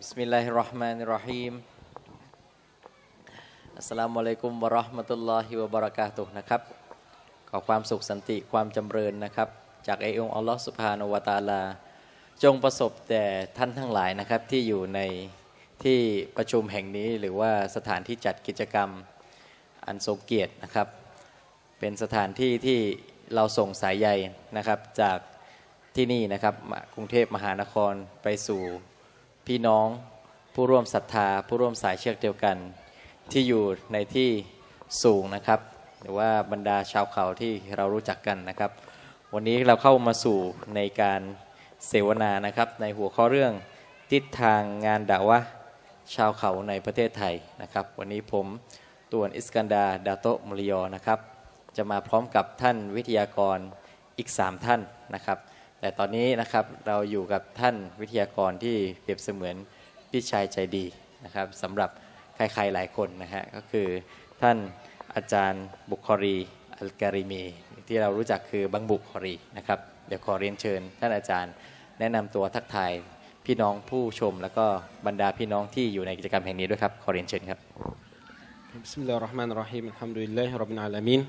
บิสมิลลาฮิรเราะห์มานิรเราะฮีมอัสสลามุอะลัยกุมวะเราะห์มะตุลลอฮิวะบะเราะกาตุฮ์นะครับขอความสุขสันติความจำเริญนะครับจากองค์อัลลอฮฺซุบฮานะฮูวะตะอาลาจงประสบแต่ท่านทั้งหลายนะครับที่อยู่ในที่ประชุมแห่งนี้หรือว่าสถานที่จัดกิจกรรมอันทรงเกียรตินะครับเป็นสถานที่ที่เราส่งสายใยนะครับจากที่นี่นะครับกรุงเทพมหานครไปสู่พี่น้องผู้ร่วมศรัทธาผู้ร่วมสายเชือกเดียวกันที่อยู่ในที่สูงนะครับหรือว่าบรรดาชาวเขาที่เรารู้จักกันนะครับวันนี้เราเข้ามาสู่ในการเสวนานะครับในหัวข้อเรื่องทิศทางงานดะวะห์ชาวเขาในประเทศไทยนะครับวันนี้ผมตวนอิสกันดาดาโตมุลิยอนะครับจะมาพร้อมกับท่านวิทยากรอีก3ท่านนะครับแต่ตอนนี้นะครับเราอยู่กับท่านวิทยากรที่เปรียบเสมือนพี่ชายใจดีนะครับสำหรับใครๆหลายคนนะฮะก็คือท่านอาจารย์บุคอรีอัลการิมีที่เรารู้จักคือบังบุคอรีนะครับเดี๋ยวขอเรียนเชิญท่านอาจารย์แนะนำตัวทักทายพี่น้องผู้ชมแล้วก็บรรดาพี่น้องที่อยู่ในกิจกรรมแห่งนี้ด้วยครับขอเรียนเชิญครับบิสมิลลาฮิรเราะห์มานิรเราะฮีมอัลฮัมดุลิลลาฮิร็อบบิลอาลามีน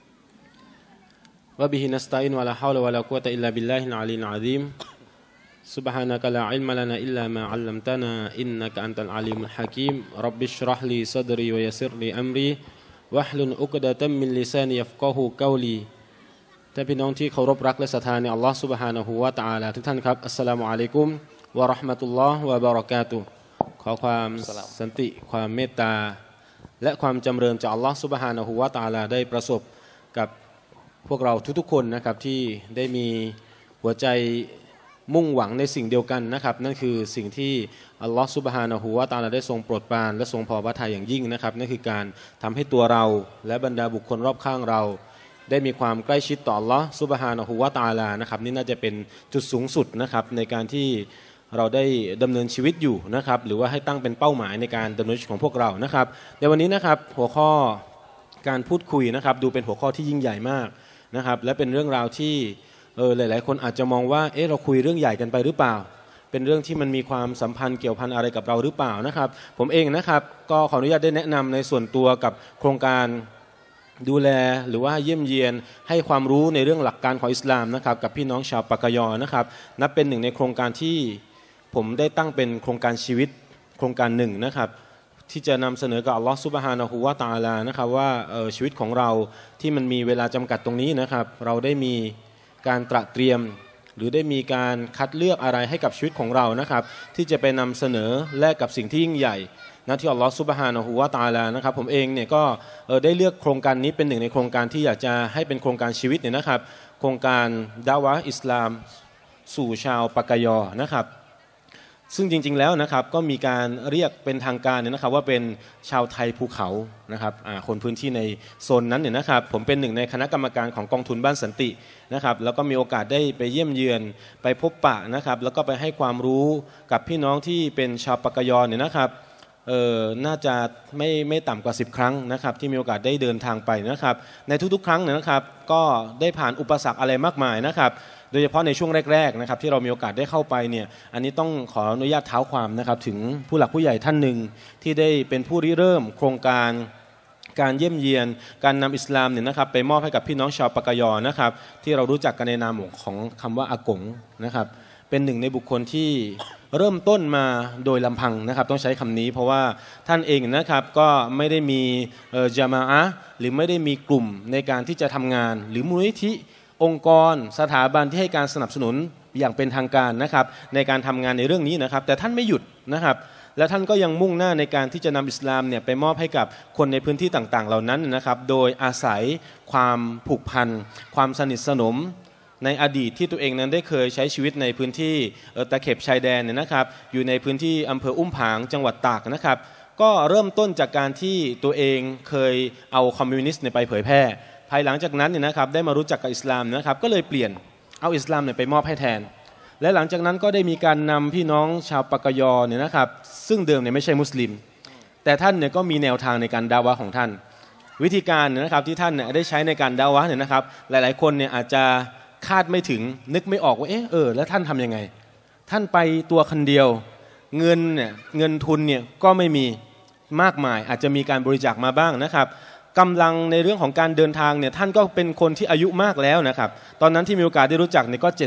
วะบิฮินัสตะอีนวะลาฮาวละวะลากุวะตะอิลลาบิลลาฮิลอะลีลอะซีมซุบฮานะกะลาอิลมะลานาอิลลามาอัลลัมตะนาอินนะกะอันตัลอะลีมุลฮะกีมร็อบบิชเราะห์ลีซอดรีวะยัสซิรลีอัมรีวะฮลุลอุกดะตัมมินลิซานียัฟกะฮูกอลีท่านพี่น้องที่เคารพรักและศรัทธาในอัลลอฮฺซุบฮานะฮูวะตะอาลาทุกท่านครับอัสสลามุอะลัยกุมวะเราะห์มะตุลลอฮ์วะบะเราะกาตุฮ์ขอความสันติความเมตตาและความจำเริญจากอัลลอฮฺซุบฮานะฮูวะตะอาลาได้ประสบกับพวกเราทุกๆคนนะครับที่ได้มีหัวใจมุ่งหวังในสิ่งเดียวกันนะครับนั่นคือสิ่งที่อัลลอฮฺซุบฮานะฮูวะตะอาลาได้ทรงโปรดปรานและทรงพอพระทัยอย่างยิ่งนะครับนั่นคือการทำให้ตัวเราและบรรดาบุคคลรอบข้างเราได้มีความใกล้ชิดต่ออัลลอฮฺซุบฮานะฮูวะตะอาลานะครับนี่น่าจะเป็นจุดสูงสุดนะครับในการที่เราได้ดำเนินชีวิตอยู่นะครับหรือว่าให้ตั้งเป็นเป้าหมายในการดำเนินชีวิตของพวกเรานะครับในวันนี้นะครับหัวข้อการพูดคุยนะครับดูเป็นหัวข้อที่ยิ่งใหญ่มากนะครับและเป็นเรื่องราวที่หลายๆคนอาจจะมองว่าเราคุยเรื่องใหญ่กันไปหรือเปล่าเป็นเรื่องที่มันมีความสัมพันธ์เกี่ยวพันอะไรกับเราหรือเปล่านะครับผมเองนะครับก็ขออนุญาตได้แนะนำในส่วนตัวกับโครงการดูแลหรือว่าเยี่ยมเยียนให้ความรู้ในเรื่องหลักการของอิสลามนะครับกับพี่น้องชาวปากกยอนะครับนับเป็นหนึ่งในโครงการที่ผมได้ตั้งเป็นโครงการชีวิตโครงการหนึ่งนะครับที่จะนำเสนอกับอัลลอฮฺซุบฮานะฮูวะตะอาลานะครับว่าชีวิตของเราที่มันมีเวลาจำกัดตรงนี้นะครับเราได้มีการตระเตรียมหรือได้มีการคัดเลือกอะไรให้กับชีวิตของเรานะครับที่จะไปนำเสนอแลกกับสิ่งที่ยิ่งใหญ่นะที่อัลลอฮฺซุบฮานะฮูวะตะอาลานะครับผมเองเนี่ยก็ได้เลือกโครงการนี้เป็นหนึ่งในโครงการที่อยากจะให้เป็นโครงการชีวิตเนี่ยนะครับโครงการดะวะห์อิสลามสู่ชาวปากกยอนะครับซึ่งจริงๆแล้วนะครับก็มีการเรียกเป็นทางการเนี่ยนะครับว่าเป็นชาวไทยภูเขานะครับคนพื้นที่ในโซนนั้นเนี่ยนะครับผมเป็นหนึ่งในคณะกรรมการของกองทุนบ้านสันตินะครับแล้วก็มีโอกาสได้ไปเยี่ยมเยือนไปพบปะนะครับแล้วก็ไปให้ความรู้กับพี่น้องที่เป็นชาวปากกยอเนี่ยนะครับน่าจะไม่ต่ำกว่า10ครั้งนะครับที่มีโอกาสได้เดินทางไปนะครับในทุกๆครั้งเนี่ยนะครับก็ได้ผ่านอุปสรรคอะไรมากมายนะครับโดยเฉพาะในช่วงแรกๆนะครับที่เรามีโอกาสได้เข้าไปเนี่ยอันนี้ต้องขออนุญาตเท้าความนะครับถึงผู้หลักผู้ใหญ่ท่านหนึ่งที่ได้เป็นผู้ริเริ่มโครงการการเยี่ยมเยียนการนำอิสลามเนี่ยนะครับไปมอบให้กับพี่น้องชาวปากกยอนะครับที่เรารู้จักกันในนามของคำว่าอากงนะครับเป็นหนึ่งในบุคคลที่เริ่มต้นมาโดยลำพังนะครับต้องใช้คำนี้เพราะว่าท่านเองนะครับก็ไม่ได้มีญะมาอะห์หรือไม่ได้มีกลุ่มในการที่จะทำงานหรือมูลนิธิองค์กรสถาบันที่ให้การสนับสนุนอย่างเป็นทางการนะครับในการทำงานในเรื่องนี้นะครับแต่ท่านไม่หยุดนะครับและท่านก็ยังมุ่งหน้าในการที่จะนำอิสลามเนี่ยไปมอบให้กับคนในพื้นที่ต่างๆเหล่านั้นนะครับโดยอาศัยความผูกพันความสนิทสนมในอดีตที่ตัวเองนั้นได้เคยใช้ชีวิตในพื้นที่ตะเข็บชายแดนเนี่ยนะครับอยู่ในพื้นที่อำเภออุ้มผางจังหวัดตากนะครับก็เริ่มต้นจากการที่ตัวเองเคยเอาคอมมิวนิสต์ไปเผยแพร่ภายหลังจากนั้นเนี่ยนะครับได้มารู้จักกับอิสลามนะครับก็เลยเปลี่ยนเอาอิสลามเนี่ยไปมอบให้แทนและหลังจากนั้นก็ได้มีการนำพี่น้องชาวปากกยอเนี่ยนะครับซึ่งเดิมเนี่ยไม่ใช่มุสลิมแต่ท่านเนี่ยก็มีแนวทางในการดาวะของท่านวิธีการเนี่ยนะครับที่ท่านเนี่ยได้ใช้ในการดาวะเนี่ยนะครับหลายๆคนเนี่ยอาจจะคาดไม่ถึงนึกไม่ออกว่าแล้วท่านทำยังไงท่านไปตัวคนเดียวเงินเนี่ยเงินทุนเนี่ยก็ไม่มีมากมายอาจจะมีการบริจาคมาบ้างนะครับกำลังในเรื่องของการเดินทางเนี่ยท่านก็เป็นคนที่อายุมากแล้วนะครับตอนนั้นที่มีโอกาสได้รู้จักเนี่ยก็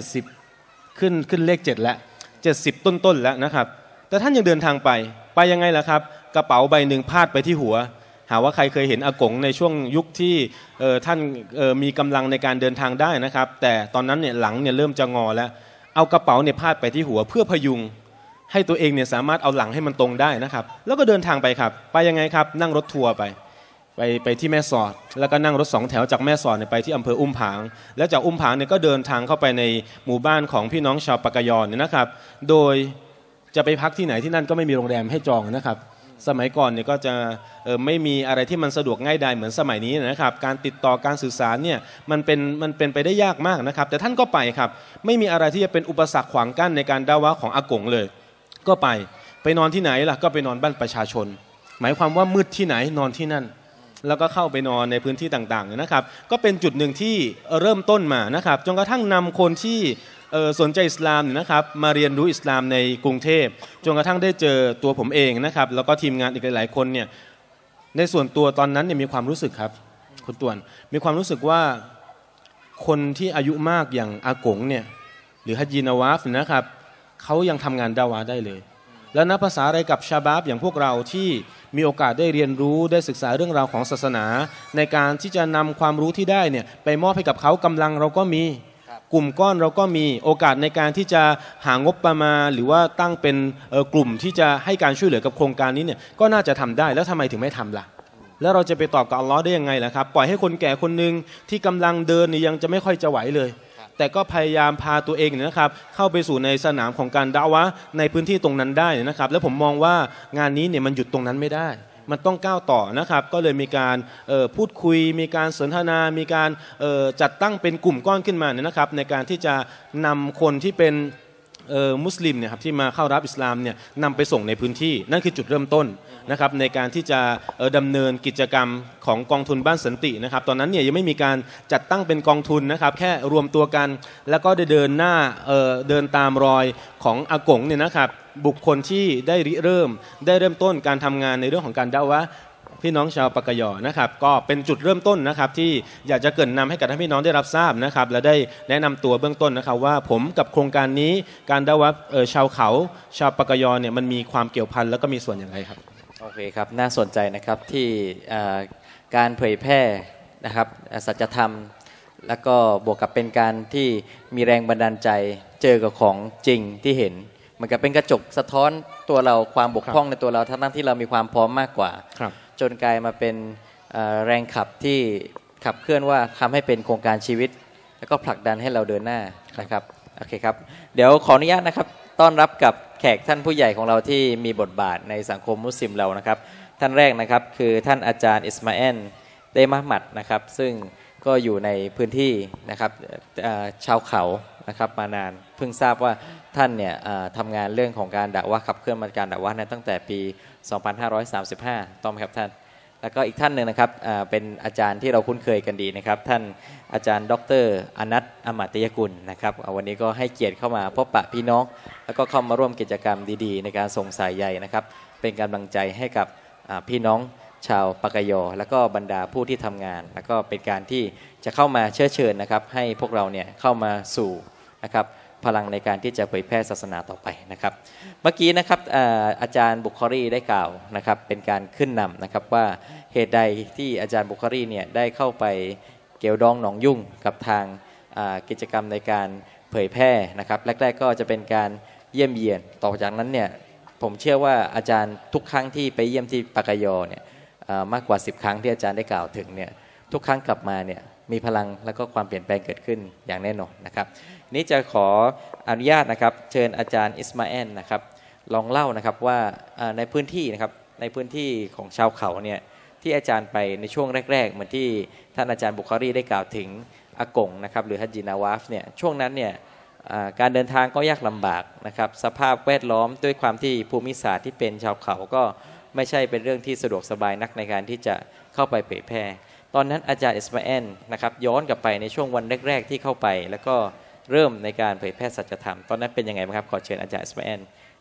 70ขึ้นเลข7แล้ว70ต้นแล้วนะครับแต่ท่านยังเดินทางไปยังไงล่ะครับกระเป๋าใบหนึ่งพาดไปที่หัวหาว่าใครเคยเห็นอากงในช่วงยุคที่ท่านมีกำลังในการเดินทางได้นะครับแต่ตอนนั้นเนี่ยหลังเนี่ยเริ่มจะงอแล้วเอากระเป๋าเนี่ยพาดไปที่หัวเพื่อพยุงให้ตัวเองเนี่ยสามารถเอาหลังให้มันตรงได้นะครับแล้วก็เดินทางไปครับไปยังไงครับนั่งรถทัวร์ไปที่แม่สอดแล้วก็นั่งรถ2แถวจากแม่สอดไปที่อำเภออุ้มผางแล้วจากอุ้มผางเนี่ยก็เดินทางเข้าไปในหมู่บ้านของพี่น้องชาวปากยอเนี่ยนะครับโดยจะไปพักที่ไหนที่นั่นก็ไม่มีโรงแรมให้จองนะครับสมัยก่อนเนี่ยก็จะไม่มีอะไรที่มันสะดวกง่ายดายเหมือนสมัยนี้นะครับการติดต่อการสื่อสารเนี่ยมันเป็นไปได้ยากมากนะครับแต่ท่านก็ไปครับไม่มีอะไรที่จะเป็นอุปสรรคขวางกั้นในการดาวะของอากงเลยก็ไปนอนที่ไหนล่ะก็ไปนอนบ้านประชาชนหมายความว่ามืดที่ไหนนอนที่นั่นแล้วก็เข้าไปนอนในพื้นที่ต่างๆนะครับก็เป็นจุดหนึ่งที่เริ่มต้นมานะครับจนกระทั่งนำคนที่สนใจอิสลามนะครับมาเรียนรู้อิสลามในกรุงเทพจนกระทั่งได้เจอตัวผมเองนะครับแล้วก็ทีมงานอีกหลายๆคนเนี่ยในส่วนตัวตอนนั้นเนี่ยมีความรู้สึกครับคุณตวนมีความรู้สึกว่าคนที่อายุมากอย่างอากงเนี่ยหรือฮัจญีนาวาฟนะครับเขายังทำงานดาวะได้เลยแล้วนับภาษาอะไรกับชาบาบอย่างพวกเราที่มีโอกาสได้เรียนรู้ได้ศึกษาเรื่องราวของศาสนาในการที่จะนำความรู้ที่ได้เนี่ยไปมอบให้กับเขากำลังเราก็มีกลุ่มก้อนเราก็มีโอกาสในการที่จะหางบประมาณหรือว่าตั้งเป็นกลุ่มที่จะให้การช่วยเหลือกับโครงการนี้เนี่ยก็น่าจะทำได้แล้วทำไมถึงไม่ทำล่ะแล้วเราจะไปตอบกับอัลลอฮ์ได้ยังไงล่ะครับปล่อยให้คนแก่คนหนึ่งที่กำลังเดินยังจะไม่ค่อยจะไหวเลยแต่ก็พยายามพาตัวเองนะครับเข้าไปสู่ในสนามของการดะวะในพื้นที่ตรงนั้นได้นะครับแล้วผมมองว่างานนี้เนี่ยมันหยุดตรงนั้นไม่ได้มันต้องก้าวต่อนะครับก็เลยมีการพูดคุยมีการสนทนามีการจัดตั้งเป็นกลุ่มก้อนขึ้นมานะครับในการที่จะนำคนที่เป็นมุสลิมเนี่ยครับที่มาเข้ารับอิสลามเนี่ยนำไปส่งในพื้นที่นั่นคือจุดเริ่มต้นนะครับในการที่จะดำเนินกิจกรรมของกองทุนบ้านสันตินะครับตอนนั้นเนี่ยยังไม่มีการจัดตั้งเป็นกองทุนนะครับแค่รวมตัวกันแล้วก็ได้เดินหน้าเดินตามรอยของอากงเนี่ยนะครับบุคคลที่ได้เริ่มต้นการทำงานในเรื่องของการดะวะพี่น้องชาวปากยอนะครับก็เป็นจุดเริ่มต้นนะครับที่อยากจะเกริ่นนำให้กับท่านพี่น้องได้รับทราบนะครับและได้แนะนำตัวเบื้องต้นนะครับว่าผมกับโครงการนี้การดะวะชาวเขาชาวปากยอเนี่ยมันมีความเกี่ยวพันแล้วก็มีส่วนอย่างไรครับโอเคครับน่าสนใจนะครับที่การเผยแพร่นะครับสัจธรรมแล้วก็บวกกับเป็นการที่มีแรงบันดาลใจเจอกับของจริงที่เห็นมันก็เป็นกระจกสะท้อนตัวเราความบกพร่องในตัวเราทั้งที่เรามีความพร้อมมากกว่าจนกลายมาเป็นแรงขับที่ขับเคลื่อนว่าทำให้เป็นโครงการชีวิตแล้วก็ผลักดันให้เราเดินหน้านะครับโอเคครับเดี๋ยวขออนุญาตนะครับต้อนรับกับแขกท่านผู้ใหญ่ของเราที่มีบทบาทในสังคมมุสลิมเรานะครับท่านแรกนะครับคือท่านอาจารย์อิสมาอิลเตมะห์มัดนะครับซึ่งก็อยู่ในพื้นที่นะครับชาวเขานะครับมานานเพิ่งทราบว่าท่านเนี่ยทำงานเรื่องของการดะวะห์ขับเคลื่อนมาการดะวะห์ตั้งแต่ปี 2535 ต้องไหมครับท่านแล้วก็อีกท่านหนึ่งนะครับเป็นอาจารย์ที่เราคุ้นเคยกันดีนะครับท่านอาจารย์ดร.อนัท อมาตยกุลนะครับวันนี้ก็ให้เกียรติเข้ามาพบปะพี่น้องแล้วก็เข้ามาร่วมกิจกรรมดีๆในการส่งสายใยนะครับเป็นกำลังใจให้กับพี่น้องชาวปากยอและก็บรรดาผู้ที่ทำงานแล้วก็เป็นการที่จะเข้ามาเชิญนะครับให้พวกเราเนี่ยเข้ามาสู่นะครับพลังในการที่จะเผยแพร่ศาสนาต่อไปนะครับเมื่อกี้นะครับอาจารย์บุคอรีได้กล่าวนะครับเป็นการขึ้นนำนะครับว่าเหตุใดที่อาจารย์บุคอรีเนี่ยได้เข้าไปเกี่ยวดองหนองยุ่งกับทางกิจกรรมในการเผยแพร่นะครับแรกๆก็จะเป็นการเยี่ยมเยียนต่อจากนั้นเนี่ยผมเชื่อว่าอาจารย์ทุกครั้งที่ไปเยี่ยมที่ปากยอเนี่ยมากกว่า10 ครั้งที่อาจารย์ได้กล่าวถึงเนี่ยทุกครั้งกลับมาเนี่ยมีพลังและก็ความเปลี่ยนแปลงเกิดขึ้นอย่างแน่นอนนะครับนี้จะขออนุญาตนะครับเชิญอาจารย์อิสมาอิลนะครับลองเล่านะครับว่าในพื้นที่นะครับในพื้นที่ของชาวเขาเนี่ยที่อาจารย์ไปในช่วงแรกๆเหมือนที่ท่านอาจารย์บุคอรีได้กล่าวถึงอากงนะครับหรือฮัจญีนาวาฟเนี่ยช่วงนั้นเนี่ยการเดินทางก็ยากลำบากนะครับสภาพแวดล้อมด้วยความที่ภูมิศาสตร์ที่เป็นชาวเขาก็ไม่ใช่เป็นเรื่องที่สะดวกสบายนักในการที่จะเข้าไปเผยแพร่ตอนนั้นอาจารย์อิสมาอิลนะครับย้อนกลับไปในช่วงวันแรกๆที่เข้าไปแล้วก็เริ่มในการเผยแพร่สัจธรรมตอนนั้นเป็นยังไงบ้างครับขอเชิญอาจารย์อิสมาอิล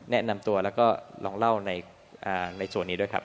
แนะนำตัวแล้วก็ลองเล่าในส่วนนี้ด้วยครับ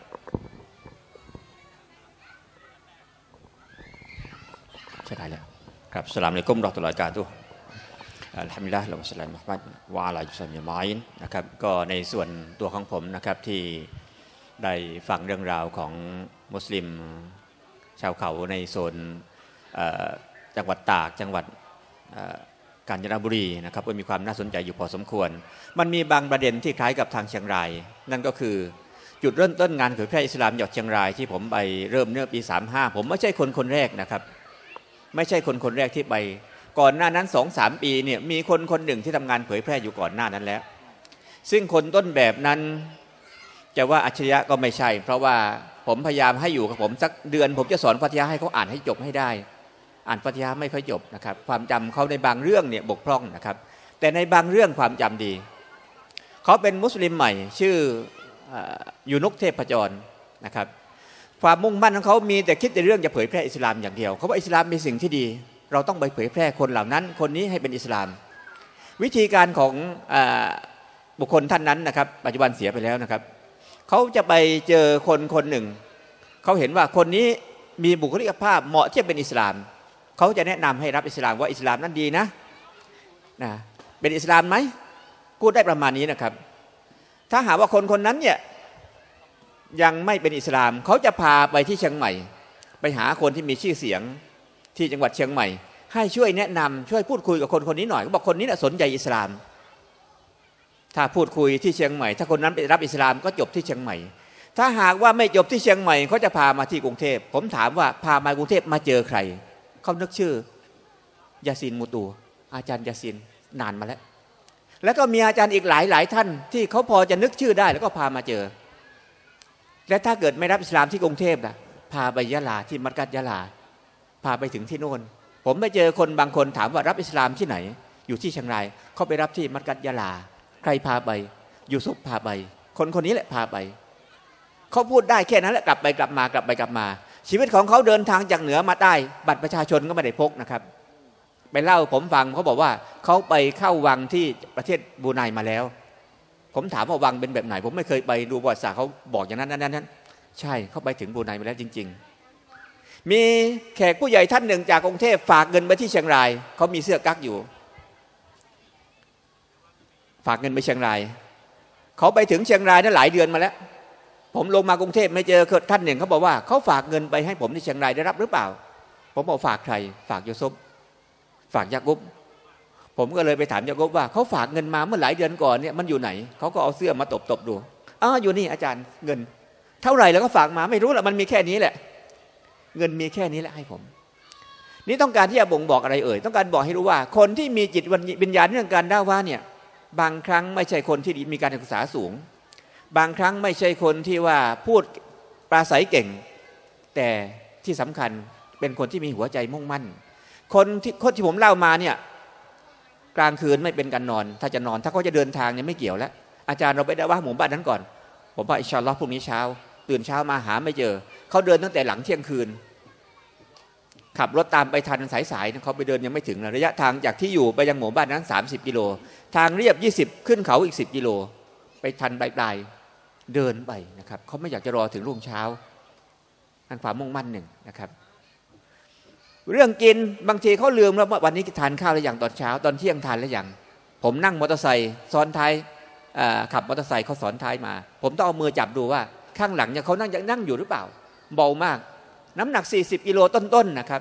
ใช่ได้แล้วครับอัสสลามุอะลัยกุมวะเราะห์มะตุลลอฮิวะบะเราะกาตุฮ์อัลฮัมดุลิลลาฮิ วะศ็อลลัลลอฮุอะลัยฮิ วะอะลาอิฮิวะซัลลัมนะครับก็ในส่วนตัวของผมนะครับที่ได้ฟังเรื่องราวของมุสลิมชาวเขาในโซนจังหวัดตากจังหวัดกาญจนบุรีนะครับก็มีความน่าสนใจอยู่พอสมควรมันมีบางประเด็นที่คล้ายกับทางเชียงรายนั่นก็คือจุดเริ่มต้นงานเผยแพร่อิสลามจากเชียงรายที่ผมไปเริ่มเมื่อปี35ผมไม่ใช่คนแรกนะครับไม่ใช่คนแรกที่ไปก่อนหน้านั้น 2-3 ปีเนี่ยมีคนหนึ่งที่ทำงานเผยแพร่อยู่ก่อนหน้านั้นแล้วซึ่งคนต้นแบบนั้นจะว่าอัจฉริยะก็ไม่ใช่เพราะว่าผมพยายามให้อยู่กับผมสักเดือนผมจะสอนฟัติฮะห์ให้เขาอ่านให้จบให้ได้อ่านฟัติฮะห์ไม่ค่อยจบนะครับความจำเขาในบางเรื่องเนี่ยบกพร่องนะครับแต่ในบางเรื่องความจำดีเขาเป็นมุสลิมใหม่ชื่อยูนุกเทพจรนะครับความมุ่งมั่นของเขามีแต่คิดในเรื่องจะเผยแพร่อิสลามอย่างเดียวเขาว่าอิสลามมีสิ่งที่ดีเราต้องไปเผยแพร่คนเหล่านั้นคนนี้ให้เป็นอิสลามวิธีการของบุคคลท่านนั้นนะครับปัจจุบันเสียไปแล้วนะครับเขาจะไปเจอคนหนึ่งเขาเห็นว่าคนนี้มีบุคลิกภาพเหมาะที่จะเป็นอิสลามเขาจะแนะนำให้รับอิสลามว่าอิสลามนั้นดีนะเป็นอิสลามไหมพูดได้ประมาณนี้นะครับถ้าหากว่าคนนั้นเนี่ยยังไม่เป็นอิสลามเขาจะพาไปที่เชียงใหม่ไปหาคนที่มีชื่อเสียงที่จังหวัดเชียงใหม่ให้ช่วยแนะนำช่วยพูดคุยกับคนนี้หน่อยเขาบอกคนนี้น่ะสนใจอิสลามถ้าพูดคุยที่เชียงใหม่ถ้าคนนั้นไปรับอิสลามก็จบที่เชียงใหม่ถ้าหากว่าไม่จบที่เชียงใหม่เขาจะพามาที่กรุงเทพผมถามว่าพามากรุงเทพมาเจอใครเขานึกชื่อยาซินมูตูอาจารย์ยาซินนานมาแล้วก็มีอาจารย์อีกหลายท่านที่เขาพอจะนึกชื่อได้แล้วก็พามาเจอและถ้าเกิดไม่รับอิสลามที่กรุงเทพล่ะพาไปยะลาที่มัสกัดยะลาพาไปถึงที่โน่นผมไปเจอคนบางคนถามว่ารับอิสลามที่ไหนอยู่ที่เชียงรายเขาไปรับที่มัสกัดยะลาใครพาไปยูซุฟพาไปคนนี้แหละพาไปเขาพูดได้แค่นั้นแหละกลับไปกลับมาชีวิตของเขาเดินทางจากเหนือมาใต้บัตรประชาชนก็ไม่ได้พกนะครับไปเล่าผมฟังเขาบอกว่าเขาไปเข้าวังที่ประเทศบรูไนมาแล้วผมถามว่าวังเป็นแบบไหนผมไม่เคยไปดูประวัติศาสตร์เขาบอกอย่างนั้นใช่เขาไปถึงบรูไนมาแล้วจริงๆมีแขกผู้ใหญ่ท่านหนึ่งจากกรุงเทพฝากเงินไปที่เชียงรายเขามีเสื้อกั๊กอยู่ฝากเงินไปเชียงรายเขาไปถึงเชียงรายนั้นหลายเดือนมาแล้วผมลงมากรุงเทพไม่เจอท่านหนึ่งเขาบอกว่าเขาฝากเงินไปให้ผมที่เชียงรายได้รับหรือเปล่าผมบอกฝากใครฝากโยซุฟฝากยากุบผมก็เลยไปถามยากุบว่าเขาฝากเงินมาเมื่อหลายเดือนก่อนเนี่ยมันอยู่ไหนเขาก็เอาเสื้อมาตบดูอยู่นี่อาจารย์เงินเท่าไหร่แล้วก็ฝากมาไม่รู้แหละมันมีแค่นี้แหละเงินมีแค่นี้แหละให้ผมนี่ต้องการที่จะบ่งบอกอะไรต้องการบอกให้รู้ว่าคนที่มีจิตวิญญาณเรื่องการด่าว่าเนี่ยบางครั้งไม่ใช่คนที่มีการศึกษาสูงบางครั้งไม่ใช่คนที่ว่าพูดปราศัยเก่งแต่ที่สำคัญเป็นคนที่มีหัวใจมุ่งมั่นคนที่ผมเล่ามาเนี่ยกลางคืนไม่เป็นการนอนถ้าจะนอนถ้าเขาจะเดินทางเนี่ยไม่เกี่ยวแล้วอาจารย์เราไปได้ว่าหมู่บ้านนั้นก่อนผมว่าอินชาอัลลอฮ์พรุ่งนี้เช้าตื่นเช้ามาหาไม่เจอเขาเดินตั้งแต่หลังเที่ยงคืนขับรถตามไปทันสายเขาไปเดินยังไม่ถึงระยะทางจากที่อยู่ไปยังหมู่บ้านนั้น30 กิโลทางเรียบ20ขึ้นเขาอีก10 กิโลไปทันปลายเดินไปนะครับเขาไม่อยากจะรอถึงรุ่งเช้าอันความมุ่งมั่นหนึ่งนะครับเรื่องกินบางทีเขาลืมแล้วว่าวันนี้ทานข้าวหรือยังตอนเช้าตอนเที่ยงทานหรือยังผมนั่งมอเตอร์ไซค์ซ้อนท้ายขับมอเตอร์ไซค์เขาสอนท้ายมาผมต้องเอามือจับดูว่าข้างหลังเนี่ยเขานั่งอยู่หรือเปล่าเบามากน้ำหนัก40 กิโลต้นๆนะครับ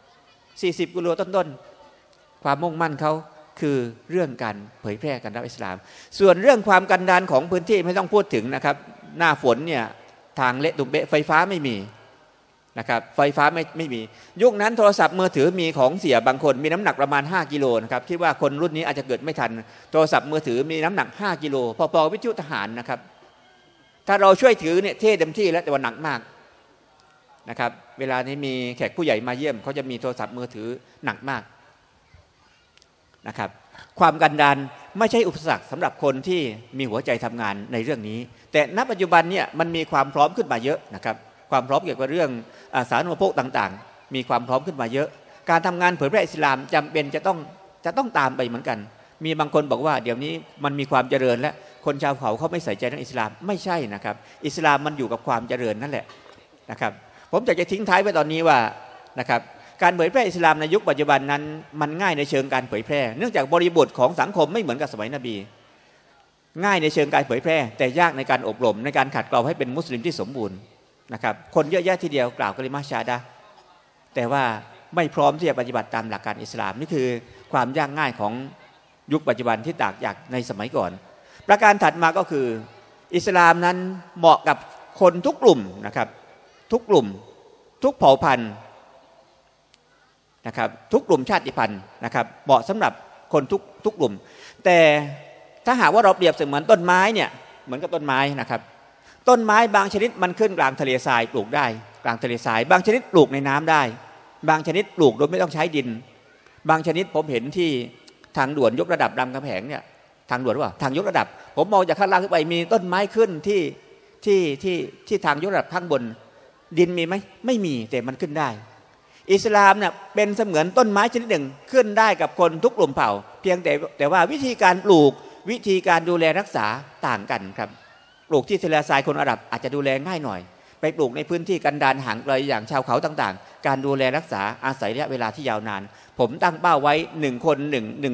40 กิโลต้นๆความมุ่งมั่นเขาคือเรื่องการเผยแพร่การรับอิสลามส่วนเรื่องความกันดารของพื้นที่ไม่ต้องพูดถึงนะครับหน้าฝนเนี่ยทางเละตุ่มเบะไฟฟ้าไม่มีนะครับไฟฟ้าไม่มียุคนั้นโทรศัพท์มือถือมีของเสียบางคนมีน้ำหนักประมาณ5 กิโลนะครับคิดว่าคนรุ่นนี้อาจจะเกิดไม่ทันโทรศัพท์มือถือมีน้ำหนัก5 กิโลพอๆวิทยุทหารนะครับถ้าเราช่วยถือเนี่ยเท่เต็มที่แล้วแต่ว่าหนักมากนะครับเวลานี้มีแขกผู้ใหญ่มาเยี่ยมเขาจะมีโทรศัพท์มือถือหนักมากนะครับความกันดารไม่ใช่อุปสรรคสำหรับคนที่มีหัวใจทำงานในเรื่องนี้แต่ณปัจจุบันเนี่ยมันมีความพร้อมขึ้นมาเยอะนะครับความพร้อมเกี่ยวกับเรื่องสาธารณูปโภคต่างๆมีความพร้อมขึ้นมาเยอะการทำงานเผยแพร่อิสลามจำเป็นจะต้องตามไปเหมือนกันมีบางคนบอกว่าเดี๋ยวนี้มันมีความเจริญแล้วคนชาวเขาเขาไม่ใส่ใจเรื่องอิสลามไม่ใช่นะครับอิสลามมันอยู่กับความเจริญนั่นแหละนะครับผมอยากจะทิ้งท้ายไว้ตอนนี้ว่านะครับการเผยแพร่อิสลามในยุคปัจจุบันนั้นมันง่ายในเชิงการเผยแพร่เนื่องจากบริบทของสังคมไม่เหมือนกับสมัยนบีง่ายในเชิงการเผยแพร่แต่ยากในการอบรมในการขัดเกลาให้เป็นมุสลิมที่สมบูรณ์นะครับคนเยอะแยะทีเดียวกล่าวกะลิมาชาดะห์แต่ว่าไม่พร้อมที่จะปฏิบัติตามหลักการอิสลามนี่คือความยากง่ายของยุคปัจจุบันที่ต่างจากในสมัยก่อนประการถัดมาก็คืออิสลามนั้นเหมาะกับคนทุกกลุ่มนะครับทุกกลุ่มทุกเผ่าพันธุ์นะครับทุกกลุ่มชาติพันธุ์นะครับเหมาะสำหรับคนทุกกลุ่มแต่ถ้าหากว่าเราเปรียบเสมือนต้นไม้เนี่ยเหมือนกับต้นไม้นะครับต้นไม้บางชนิดมันขึ้นกลางทะเลทรายปลูกได้กลางทะเลทรายบางชนิดปลูกในน้ำได้บางชนิดปลูกโดยไม่ต้องใช้ดินบางชนิดผมเห็นที่ทางด่วนยกระดับรามคำแหงเนี่ยทางด่วนว่าทางยกระดับผมมองจากข้างล่างขึ้นไปมีต้นไม้ขึ้นที่ทางยกระดับข้างบนดินมีไหมไม่มีแต่มันขึ้นได้อิสลามเนี่ยเป็นเสมือนต้นไม้ชนิดหนึ่งขึ้นได้กับคนทุกกลุ่มเผ่าเพียงแต่ว่าวิธีการปลูกวิธีการดูแลรักษาต่างกันครับปลูกที่ทะเลทรายคนอาหรับอาจจะดูแลง่ายหน่อยไปปลูกในพื้นที่กันดารห่างไกลอย่างชาวเขาต่างๆการดูแลรักษาอาศัยระยะเวลาที่ยาวนานผมตั้งเป้าไว้1คน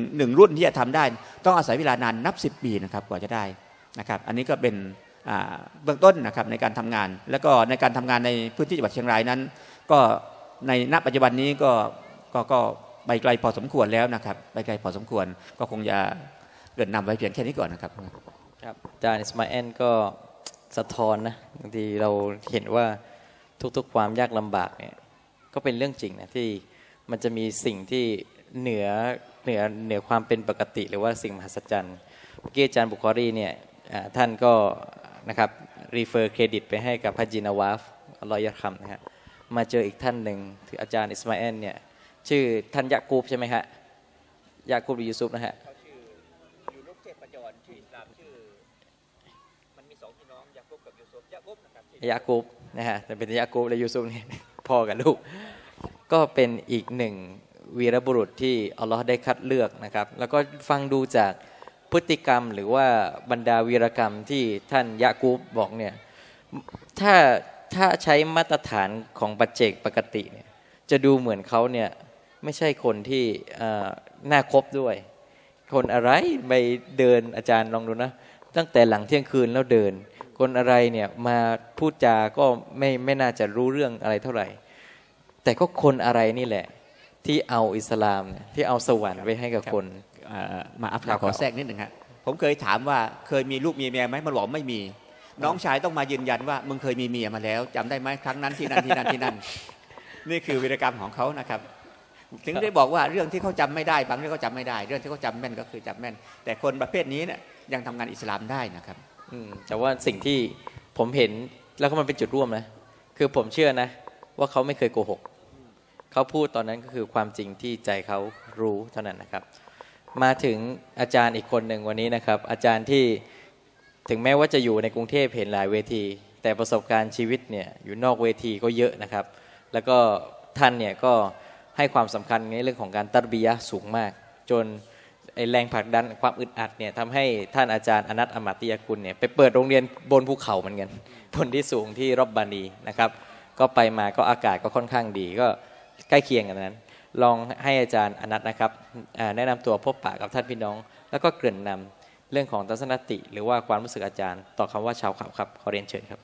1รุ่นที่จะทำได้ต้องอาศัยเวลานานนับ10 ปีนะครับกว่าจะได้นะครับอันนี้ก็เป็นเบื้องต้นนะครับในการทำงานแล้วก็ในการทำงานในพื้นที่จังหวัดเชียงรายนั้นก็ในณปัจจุบันนี้ก็ไปไกลพอสมควรแล้วนะครับไปไกลพอสมควรก็คงจะเกริ่นนำไว้เพียงแค่นี้ก่อนนะครับครับอาจารย์อิสมาอิลก็สะท้อนนะบางทีเราเห็นว่าทุกๆความยากลำบากเนี่ยก็เป็นเรื่องจริงนะที่มันจะมีสิ่งที่เหนือความเป็นปกติหรือว่าสิ่งมหัศจรรย์เมื่อกี้อาจารย์บุคอรีเนี่ยท่านก็นะครับรีเฟอร์เครดิตไปให้กับฮัจญินาวาฟอัลลอฮฺยะฮัมนะฮะมาเจออีกท่านหนึ่งคืออาจารย์อิสมาอิลเนี่ยชื่อท่านยะกูบใช่ไหมฮะยะกูบหรือยูซุฟนะฮะอยู่ลูกเทพประจรชื่ออิสลามชื่อมันมี2พี่น้องยะกูบกับยูซุฟยะกูบนะครับยะกูบนะฮะแต่เป็นยะกูบและยูซุฟนี่พ่อกับลูกก็เป็นอีกหนึ่งวีรบุรุษที่อัลลอฮ์ได้คัดเลือกนะครับแล้วก็ฟังดูจากพฤติกรรมหรือว่าบรรดาวีรกรรมที่ท่านยะกูบบอกเนี่ยถ้าใช้มาตรฐานของปัจเจกปกติเนี่ยจะดูเหมือนเขาเนี่ยไม่ใช่คนที่น่าคบด้วยคนอะไรไปเดินอาจารย์ลองดูนะตั้งแต่หลังเที่ยงคืนแล้วเดินคนอะไรเนี่ยมาพูดจาก็ไม่น่าจะรู้เรื่องอะไรเท่าไหร่แต่ก็คนอะไรนี่แหละที่เอาอิสลามเนี่ยที่เอาสวรรค์ไว้ให้กับคนมาอัพขอแทรกนิดหนึ่งครับผมเคยถามว่าเคยมีลูกมีเมียไหมมันบอกไม่มีน้องชายต้องมายืนยันว่ามึงเคยมีเมียมาแล้วจำได้ไหมครั้งนั้นที่นั่นนี่คือวีรกรรมของเขานะครับถึงได้บอกว่าเรื่องที่เขาจำไม่ได้บางเรื่องเขาจำไม่ได้เรื่องที่เขาจำแม่นก็คือจำแม่นแต่คนประเภทนี้เนี่ยยังทำงานอิสลามได้นะครับแต่ว่าสิ่งที่ผมเห็นแล้วก็มันเป็นจุดร่วมนะคือผมเชื่อนะว่าเขาไม่เคยโกหกเขาพูดตอนนั้นก็คือความจริงที่ใจเขารู้เท่านั้นนะครับมาถึงอาจารย์อีกคนหนึ่งวันนี้นะครับอาจารย์ที่ถึงแม้ว่าจะอยู่ในกรุงเทพเห็นหลายเวทีแต่ประสบการณ์ชีวิตเนี่ยอยู่นอกเวทีก็เยอะนะครับแล้วก็ท่านเนี่ยก็ให้ความสำคัญในเรื่องของการตัรบียะห์สูงมากจนไอแรงผลักดันความอึดอัดเนี่ยทำให้ท่านอาจารย์อนัท อมาติยกุลเนี่ยไปเปิดโรงเรียนบนภูเขาเหมือนกันบนที่สูงที่รอบบานีนะครับก็ไปมาก็อากาศก็ค่อนข้างดีก็ใกล้เคียงกันนั้นลองให้อาจารย์อนัทนะครับแนะนำตัวพบปะกับท่านพี่น้องแล้วก็เกริ่นนำเรื่องของทัศนคติหรือว่าความรู้สึกอาจารย์ต่อคำว่าชาวเขาครับขอเรียนเชิญครับ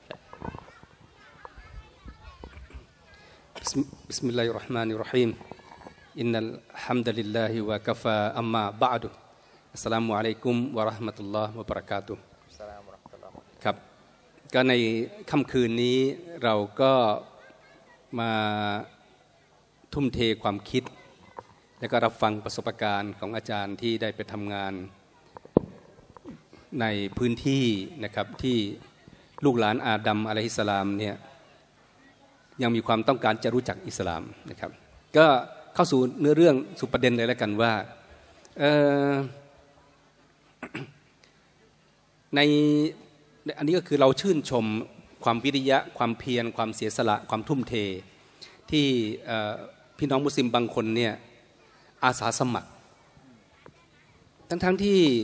บิสมิลลาฮิรเราะห์มานิรเราะฮีมอินนัลฮัมดุลิลลาฮิวะกะฟาอัมมาบะอ์ดุอัสสลามุอะลัยกุมวะเราะห์มะตุลลอฮ์วะบะเราะกาตุฮ์ครับก็ในค่ำคืนนี้เราก็มาทุ่มเทความคิดและก็รับฟังประสบการณ์ของอาจารย์ที่ได้ไปทำงานในพื้นที่นะครับที่ลูกหลานอาดัมอะลัยฮิสสลามเนี่ยยังมีความต้องการจะรู้จักอิสลามนะครับก็เข้าสู่เนื้อเรื่องสู่ประเด็นเลยแล้วกันว่าในอันนี้ก็คือเราชื่นชมความวิริยะความเพียรความเสียสละความทุ่มเทที่พี่น้องมุสลิมบางคนเนี่ยอาสาสมัครทั้งที่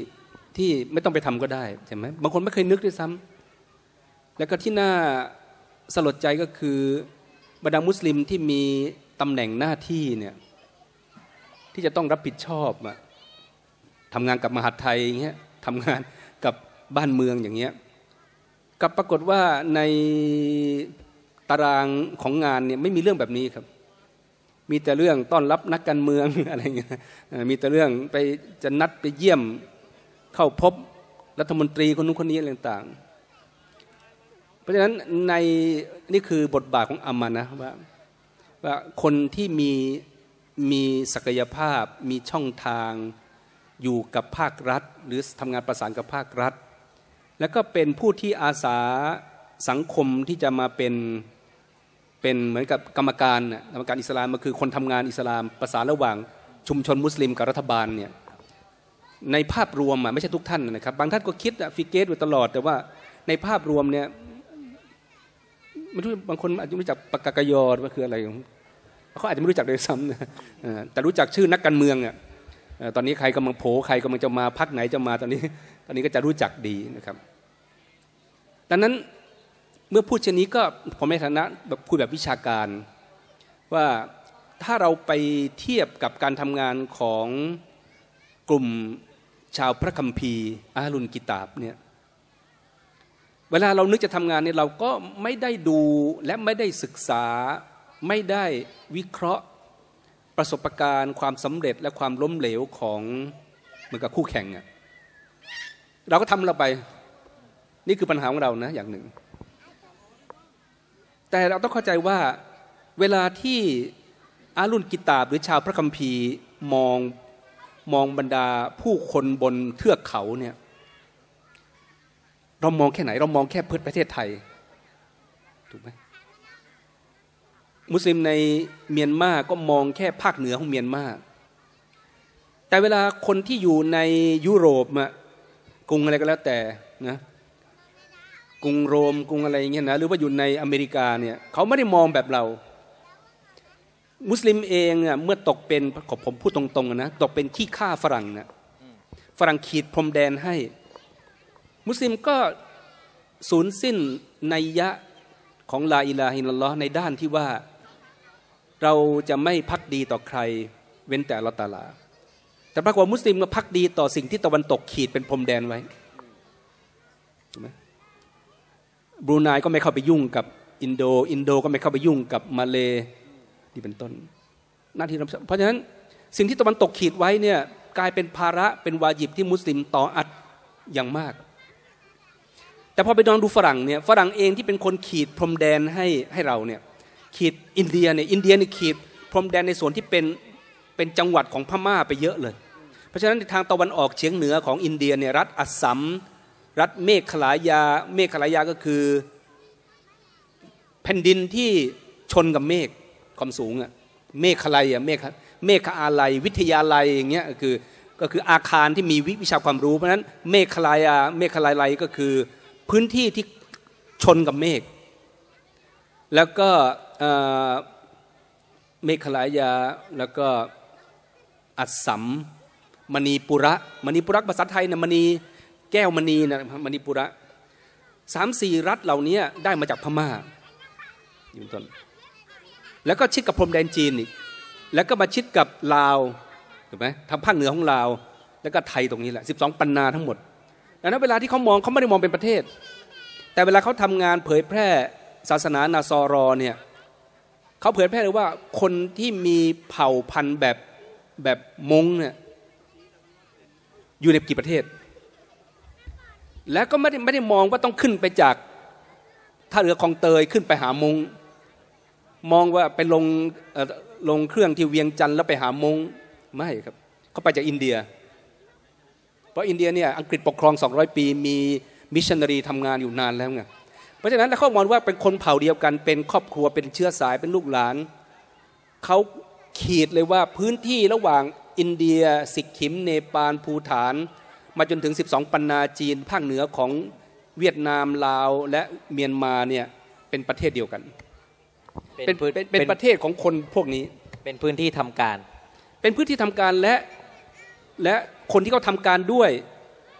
ที่ไม่ต้องไปทำก็ได้ใช่ไหมบางคนไม่เคยนึกด้วยซ้ำแล้วก็ที่น่าสลดใจก็คือบรรดามุสลิมที่มีตำแหน่งหน้าที่เนี่ยที่จะต้องรับผิดชอบทำงานกับมหาดไทยอย่างเงี้ยทำงานกับบ้านเมืองอย่างเงี้ยกับปรากฏว่าในตารางของงานเนี่ยไม่มีเรื่องแบบนี้ครับมีแต่เรื่องต้อนรับนักการเมืองอะไรเงี้ยมีแต่เรื่องไปจะนัดไปเยี่ยมเข้าพบรัฐมนตรีคนนู้นคนนี้อะไรต่างๆเพราะฉะนั้นในนี่คือบทบาทของอามานะว่าคนที่มีศักยภาพมีช่องทางอยู่กับภาครัฐหรือทำงานประสานกับภาครัฐแล้วก็เป็นผู้ที่อาสาสังคมที่จะมาเป็นเหมือนกับกรรมการอิสลามมันคือคนทำงานอิสลามประสานระหว่างชุมชนมุสลิมกับรัฐบาลเนี่ยในภาพรวมไม่ใช่ทุกท่านนะครับบางท่านก็คิดฟิกเกตอยู่ตลอดแต่ว่าในภาพรวมเนี่ยไม่รู้บางคนอาจจะไม่รู้จักปากกายอว่าคืออะไรเขาอาจจะไม่รู้จักเลยซ้ำนะแต่รู้จักชื่อนักการเมืองตอนนี้ใครกำลังโผใครกำลังจะมาพรรคไหนจะมาตอนนี้ก็จะรู้จักดีนะครับดังนั้นเมื่อพูดเช่นนี้ก็ผมในฐานะแบบคุยแบบวิชาการว่าถ้าเราไปเทียบกับการทำงานของกลุ่มชาวพระคัมภีร์อาลุนกิตาบเนี่ยเวลาเรานึกจะทำงานเนี่ยเราก็ไม่ได้ดูและไม่ได้ศึกษาไม่ได้วิเคราะห์ประสบการณ์ความสำเร็จและความล้มเหลวของเหมือนกับคู่แข่งเราก็ทำเราไปนี่คือปัญหาของเรานะอย่างหนึ่งแต่เราต้องเข้าใจว่าเวลาที่อาลุนกิตาบหรือชาวพระคัมภีร์มองบรรดาผู้คนบนเทือกเขาเนี่ยเรามองแค่ไหนเรามองแค่ประเทศไทยถูกไหมมุสลิมในเมียนมาก็มองแค่ภาคเหนือของเมียนมาแต่เวลาคนที่อยู่ในยุโรปกรุงอะไรก็แล้วแต่นะกรุงโรมกรุงอะไรอย่างเงี้ยนะหรือว่าอยู่ในอเมริกาเนี่ยเขาไม่ได้มองแบบเรามุสลิมเองเมื่อตกเป็นผมพูดตรงๆนะตกเป็นขี้ข้าฝรั่งนะฝรั่งขีดพรมแดนให้มุสลิมก็สูญสิ้นนัยยะของลาอิลาฮะอิลลัลลอฮ์ในด้านที่ว่าเราจะไม่ภักดีต่อใครเว้นแต่อัลเลาะห์ตะอาลาแต่ปรากฏว่ามุสลิมก็ภักดีต่อสิ่งที่ตะวันตกขีดเป็นพรมแดนไว้ถูกไหมบรูไนก็ไม่เข้าไปยุ่งกับอินโดก็ไม่เข้าไปยุ่งกับมาเลนี่เป็นต้นหน้าที่เพราะฉะนั้นสิ่งที่ตะวันตกขีดไว้เนี่ยกลายเป็นภาระเป็นวาญิบที่มุสลิมต่ออัดอย่างมากแต่พอไปลองดูฝรั่งเนี่ยฝรั่งเองที่เป็นคนขีดพรมแดนให้เราเนี่ยขีดอินเดียเนี่ยขีดพรมแดนในส่วนที่เป็นจังหวัดของพม่าไปเยอะเลยเพราะฉะนั้นทางตะวันออกเฉียงเหนือของอินเดียเนี่ยรัฐอัสสัมรัฐเมฆลายาก็คือแผ่นดินที่ชนกับเมฆความสูงเมฆลายเมฆอาลัยวิทยาลัยอย่างเงี้ยก็คืออาคารที่มีวิชาความรู้เพราะฉะนั้นเมฆลายก็คือพื้นที่ที่ชนกับเมฆแล้วก็เมฆลายาแล้วก็อัสสัมมณีปุระภาษาไทยนะมณีแก้วมณีนะมณีปุระ 3-4 รัฐเหล่านี้ได้มาจากพม่าอยู่ต้นแล้วก็ชิดกับพรมแดนจีนอีกแล้วก็มาชิดกับลาวถูกไหมทางภาคเหนือของลาวแล้วก็ไทยตรงนี้แหละ12ปันนาทั้งหมดดังนั้นเวลาที่เขามองเขาไม่ได้มองเป็นประเทศแต่เวลาเขาทำงานเผยแพร่ศาสนานาซอรอเนี่ยเขาเผยแพร่เลยว่าคนที่มีเผ่าพันธุ์แบบมงเนี่ยอยู่ในกี่ประเทศแล้วก็ไม่ได้มองว่าต้องขึ้นไปจากท่าเรือคลองเตยขึ้นไปหามงมองว่าไปลงเครื่องที่เวียงจันทร์แล้วไปหามงไม่ครับเขาไปจากอินเดียเพราะอินเดียเนี่ยอังกฤษปกครอง200ปีมีมิชชันนารีทำงานอยู่นานแล้วไงเพราะฉะนั้นแล้วเขามองว่าเป็นคนเผ่าเดียวกันเป็นครอบครัวเป็นเชื้อสายเป็นลูกหลานเขาขีดเลยว่าพื้นที่ระหว่างอินเดียสิกขิมเนปาลภูฏานมาจนถึง12ปันนาจีนภาคเหนือของเวียดนามลาวและเมียนมาเนี่ยเป็นประเทศเดียวกันเป็นประเทศของคนพวกนี้เป็นพื้นที่ทำการและคนที่เขาทำการด้วย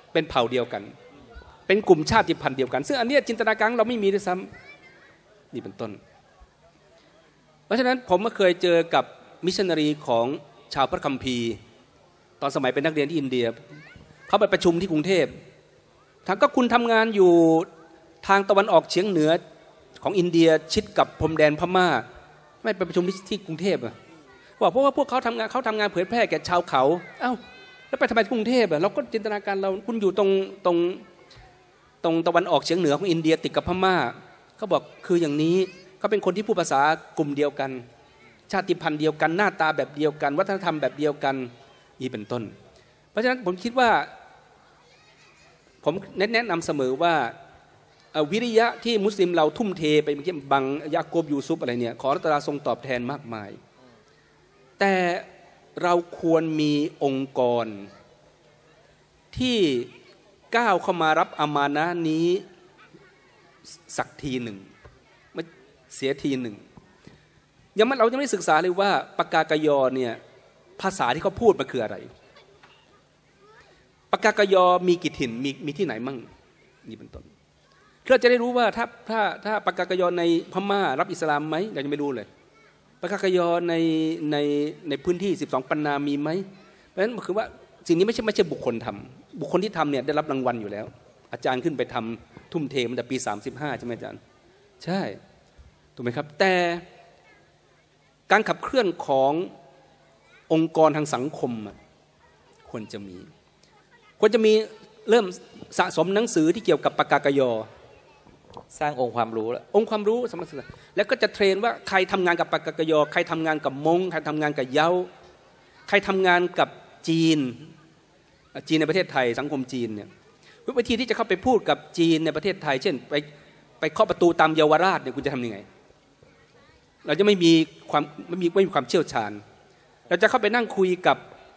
เป็นเผ่าเดียวกันเป็นกลุ่มชาติพันธุ์เดียวกันซึ่งอันนี้จินตนาการเราไม่มีด้วยซ้ำนี่เป็นต้นเพราะฉะนั้นผมก็เคยเจอกับมิชชันนารีของชาวพระคัมภีร์ตอนสมัยเป็นนักเรียนที่อินเดียเขาไปประชุมที่กรุงเทพทางก็คุณทำงานอยู่ทางตะวันออกเฉียงเหนือของอินเดียชิดกับพรมแดนพม่าไม่ไปประชุมที่กรุงเทพอ่ะว่าเพราะว่าพวกเขาทำงานเผยแพร่แก่ชาวเขาเอ้าแล้วไปทำไมกรุงเทพอ่ะเราก็จินตนาการเราคุณอยู่ตรงตะวันออกเฉียงเหนือของอินเดียติดกับพม่าเขาบอกคืออย่างนี้เขาเป็นคนที่พูดภาษากลุ่มเดียวกันชาติพันธุ์เดียวกันหน้าตาแบบเดียวกันวัฒนธรรมแบบเดียวกันนี่เป็นต้นเพราะฉะนั้นผมคิดว่าผมแนะนำเสมอว่าวิริยะที่มุสลิมเราทุ่มเทไปเมื่อกี้บังยาโกบยูซุฟอะไรเนี่ยขออัลเลาะห์ตะอาลาทรงตอบแทนมากมายแต่เราควรมีองค์กรที่ก้าวเข้ามารับอามานะห์นี้สักทีหนึ่งไม่เสียทีหนึ่งยังเราจะไม่ศึกษาเลยว่าปากกากยอเนี่ยภาษาที่เขาพูดมันคืออะไรปากกากยอมีกี่ถิ่นมีที่ไหนมั่งนี่เป็นต้นเราจะได้รู้ว่าถ้าปากกากยอในพม่ารับอิสลามไหมเราจะไม่รู้เลยปากกากยอในพื้นที่12ปันนามีไหมเพราะฉะนั้นคือว่าสิ่งนี้ไม่ใช่บุคคลทำบุคคลที่ทำเนี่ยได้รับรางวัลอยู่แล้วอาจารย์ขึ้นไปทำทุ่มเทมันแต่ปี35ใช่ไหมอาจารย์ใช่ถูกไหมครับแต่การขับเคลื่อนขององค์กรทางสังคมควรจะมีเริ่มสะสมหนังสือที่เกี่ยวกับปากกากยอสร้างองค์ความรู้แล้วองค์ความรู้สำหรับแล้วก็จะเทรนว่าใครทำงานกับปากกากยอใครทำงานกับมงใครทำงานกับเย้าใครทำงานกับจีนในประเทศไทยสังคมจีนเนี่ยวิธีที่จะเข้าไปพูดกับจีนในประเทศไทยเช่นไปเคาะประตูตามเยาวราชเนี่ยคุณจะทำยังไงเราจะไม่มีความเชี่ยวชาญเราจะเข้าไปนั่งคุยกับ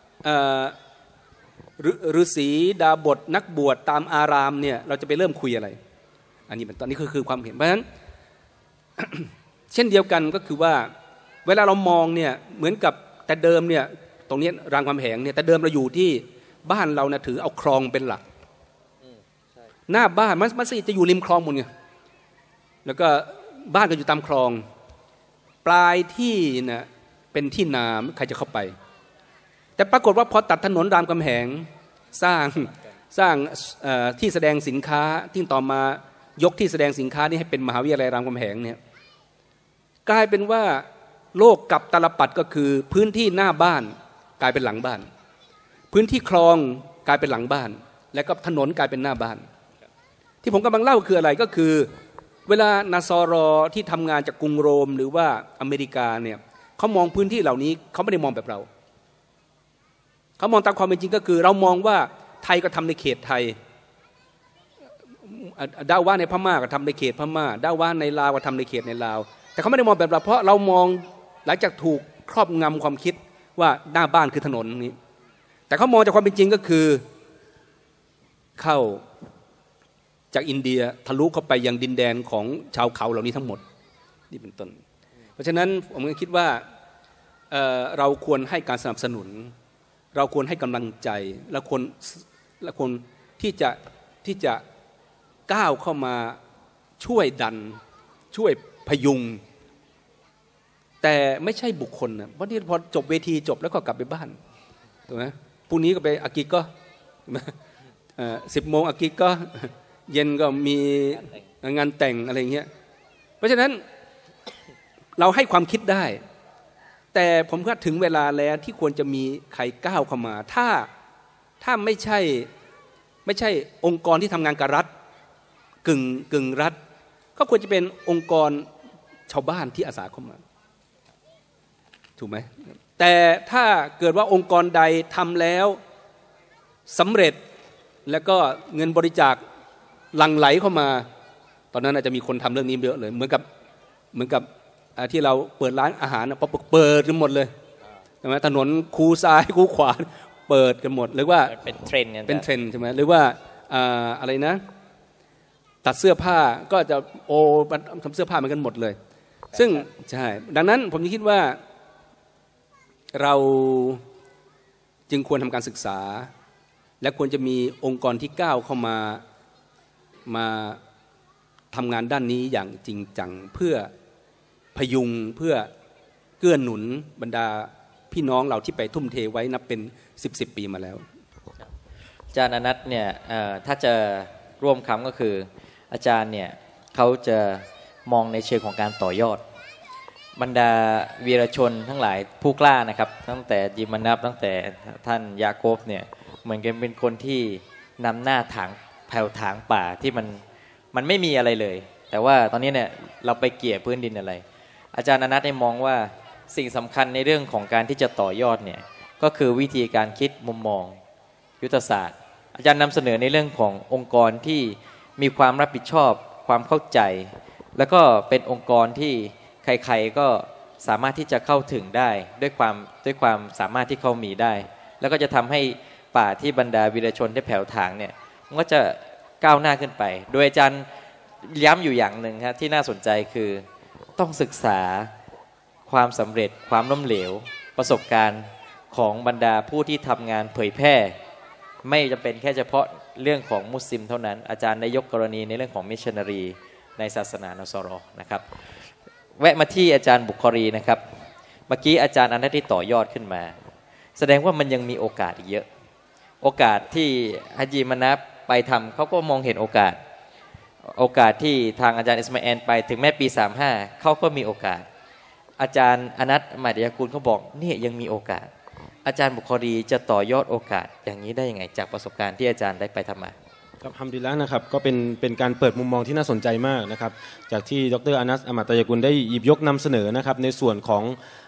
ฤาษีดาบทนักบวชตามอารามเนี่ยเราจะไปเริ่มคุยอะไรอันนี้เป็นตอนนี้คือความเห็นเพราะฉะนั้น เช่นเดียวกันก็คือว่าเวลาเรามองเนี่ยเหมือนกับแต่เดิมเนี่ยตรงนี้รามคำแหงเนี่ยแต่เดิมเราอยู่ที่บ้านเรานะถือเอาคลองเป็นหลักหน้าบ้านมัสยิดจะอยู่ริมคลองหมดไงแล้วก็บ้านก็อยู่ตามคลองปลายที่นะเป็นที่นาใครจะเข้าไปแต่ปรากฏว่าพอตัดถนนรามคำแหงสร้างที่แสดงสินค้าที่ต่อมายกที่แสดงสินค้านี้ให้เป็นมหาวิทยาลัยรามคำแหงเนี่ยกลายเป็นว่าโลกกับตาลปัดก็คือพื้นที่หน้าบ้านกลายเป็นหลังบ้านพื้นที่คลองกลายเป็นหลังบ้านแล้วก็ถนนกลายเป็นหน้าบ้านที่ผมกำลังเล่าคืออะไรก็คือเวลานาซอรอที่ทำงานจากกรุงโรมหรือว่าอเมริกาเนี่ยเขามองพื้นที่เหล่านี้เขาไม่ได้มองแบบเราเขามองตามความเป็นจริงก็คือเรามองว่าไทยก็ทำในเขตไทยดาว่าในพม่าก็ทำในเขตพม่าดาว่าในลาวก็ทำในเขตในลาวแต่เขาไม่ได้มองแบบเราเพราะเรามองหลังจากถูกครอบงำความคิดว่าหน้าบ้านคือถนนนี้แต่เขามองจากความเป็นจริงก็คือเข้าจากอินเดียทะลุเข้าไปยังดินแดนของชาวเขาเหล่านี้ทั้งหมดนี่เป็นต้นเพราะฉะนั้นผมก็คิดว่าเราควรให้การสนับสนุนเราควรให้กำลังใจเราควรที่จะก้าวเข้ามาช่วยดันช่วยพยุงแต่ไม่ใช่บุคคลนะเพราะที่พอจบเวทีจบแล้วก็กลับไปบ้านถูกไหมพรุ่งนี้ก็ไปอากิก็10 โมงอากิก็เย็นก็มีงานแต่งอะไรเงี้ยเพราะฉะนั้นเราให้ความคิดได้แต่ผมว่าถึงเวลาแล้วที่ควรจะมีใครก้าวเข้ามาถ้าไม่ใช่องค์กรที่ทำงานกับรัฐกึ่งรัฐก็ควรจะเป็นองค์กรชาวบ้านที่อาสาเข้ามาถูกไหมแต่ถ้าเกิดว่าองค์กรใดทำแล้วสำเร็จแล้วก็เงินบริจาคหลั่งไหลเข้ามาตอนนั้นอาจจะมีคนทำเรื่องนี้เยอะเลยเหมือนกับที่เราเปิดร้านอาหารพอเปิดกันหมดเลยใช่ไหมถนนคูซ้ายคูขวาเปิดกันหมดหรือว่าเป็นเทรนด์ใช่ไหมหรือว่าอะไรนะตัดเสื้อผ้าก็จะทำเสื้อผ้าเหมือนกันหมดเลยซึ่งใช่ดังนั้นผมคิดว่าเราจึงควรทำการศึกษาและควรจะมีองค์กรที่ก้าวเข้ามาทำงานด้านนี้อย่างจริงจังเพื่อพยุงเพื่อเกื้อหนุนบรรดาพี่น้องเราที่ไปทุ่มเทไว้นับเป็น10 ปีมาแล้วอาจารย์อนัทเนี่ยถ้าจะร่วมคำก็คืออาจารย์เนี่ยเขาจะมองในเชิงของการต่อยอดบรรดาวีรชนทั้งหลายผู้กล้านะครับตั้งแต่ยิมานับตั้งแต่ท่านยาโคบเนี่ยเหมือนกันเป็นคนที่นำหน้าถางแผ่วถางป่าที่มันไม่มีอะไรเลยแต่ว่าตอนนี้เนี่ยเราไปเกี่ยพื้นดินอะไรอาจารย์อนัทได้มองว่าสิ่งสำคัญในเรื่องของการที่จะต่อยอดเนี่ยก็คือวิธีการคิดมุมมองยุทธศาสตร์อาจารย์นำเสนอในเรื่องขององค์กรที่มีความรับผิดชอบความเข้าใจแล้วก็เป็นองค์กรที่ใครๆก็สามารถที่จะเข้าถึงได้ด้วยความสามารถที่เขามีได้แล้วก็จะทำให้ป่าที่บรรดาวีรชนได้แผ่วถางเนี่ยมันก็จะก้าวหน้าขึ้นไปโดยอาจารย์ย้ำอยู่อย่างหนึ่งครับที่น่าสนใจคือต้องศึกษาความสำเร็จความล้มเหลวประสบการณ์ของบรรดาผู้ที่ทำงานเผยแพร่ไม่จะเป็นแค่เฉพาะเรื่องของมุสลิมเท่านั้นอาจารย์ได้ยกกรณีในเรื่องของมิชชันนารีในศาสนานอสรอนะครับแวะมาที่อาจารย์บุคอรีนะครับเมื่อกี้อาจารย์อนัทที่ต่อยอดขึ้นมาแสดงว่ามันยังมีโอกาสอีกเยอะโอกาสที่ฮะจีมานับไปทำเขาก็มองเห็นโอกาสที่ทางอาจารย์อิสมาเอลไปถึงแม้ปี35เขาก็มีโอกาสอาจารย์อนัทมาดยากุลเขาบอกนี่ยังมีโอกาสอาจารย์บุคอรีจะต่อยอดโอกาสอย่างนี้ได้ยังไงจากประสบการณ์ที่อาจารย์ได้ไปทำมาครับอัลฮัมดุลิลละห์นะครับก็เป็นการเปิดมุมมองที่น่าสนใจมากนะครับจากที่ดร.อานัส อามัด ตะยากุลได้หยิบยกนำเสนอนะครับในส่วนของ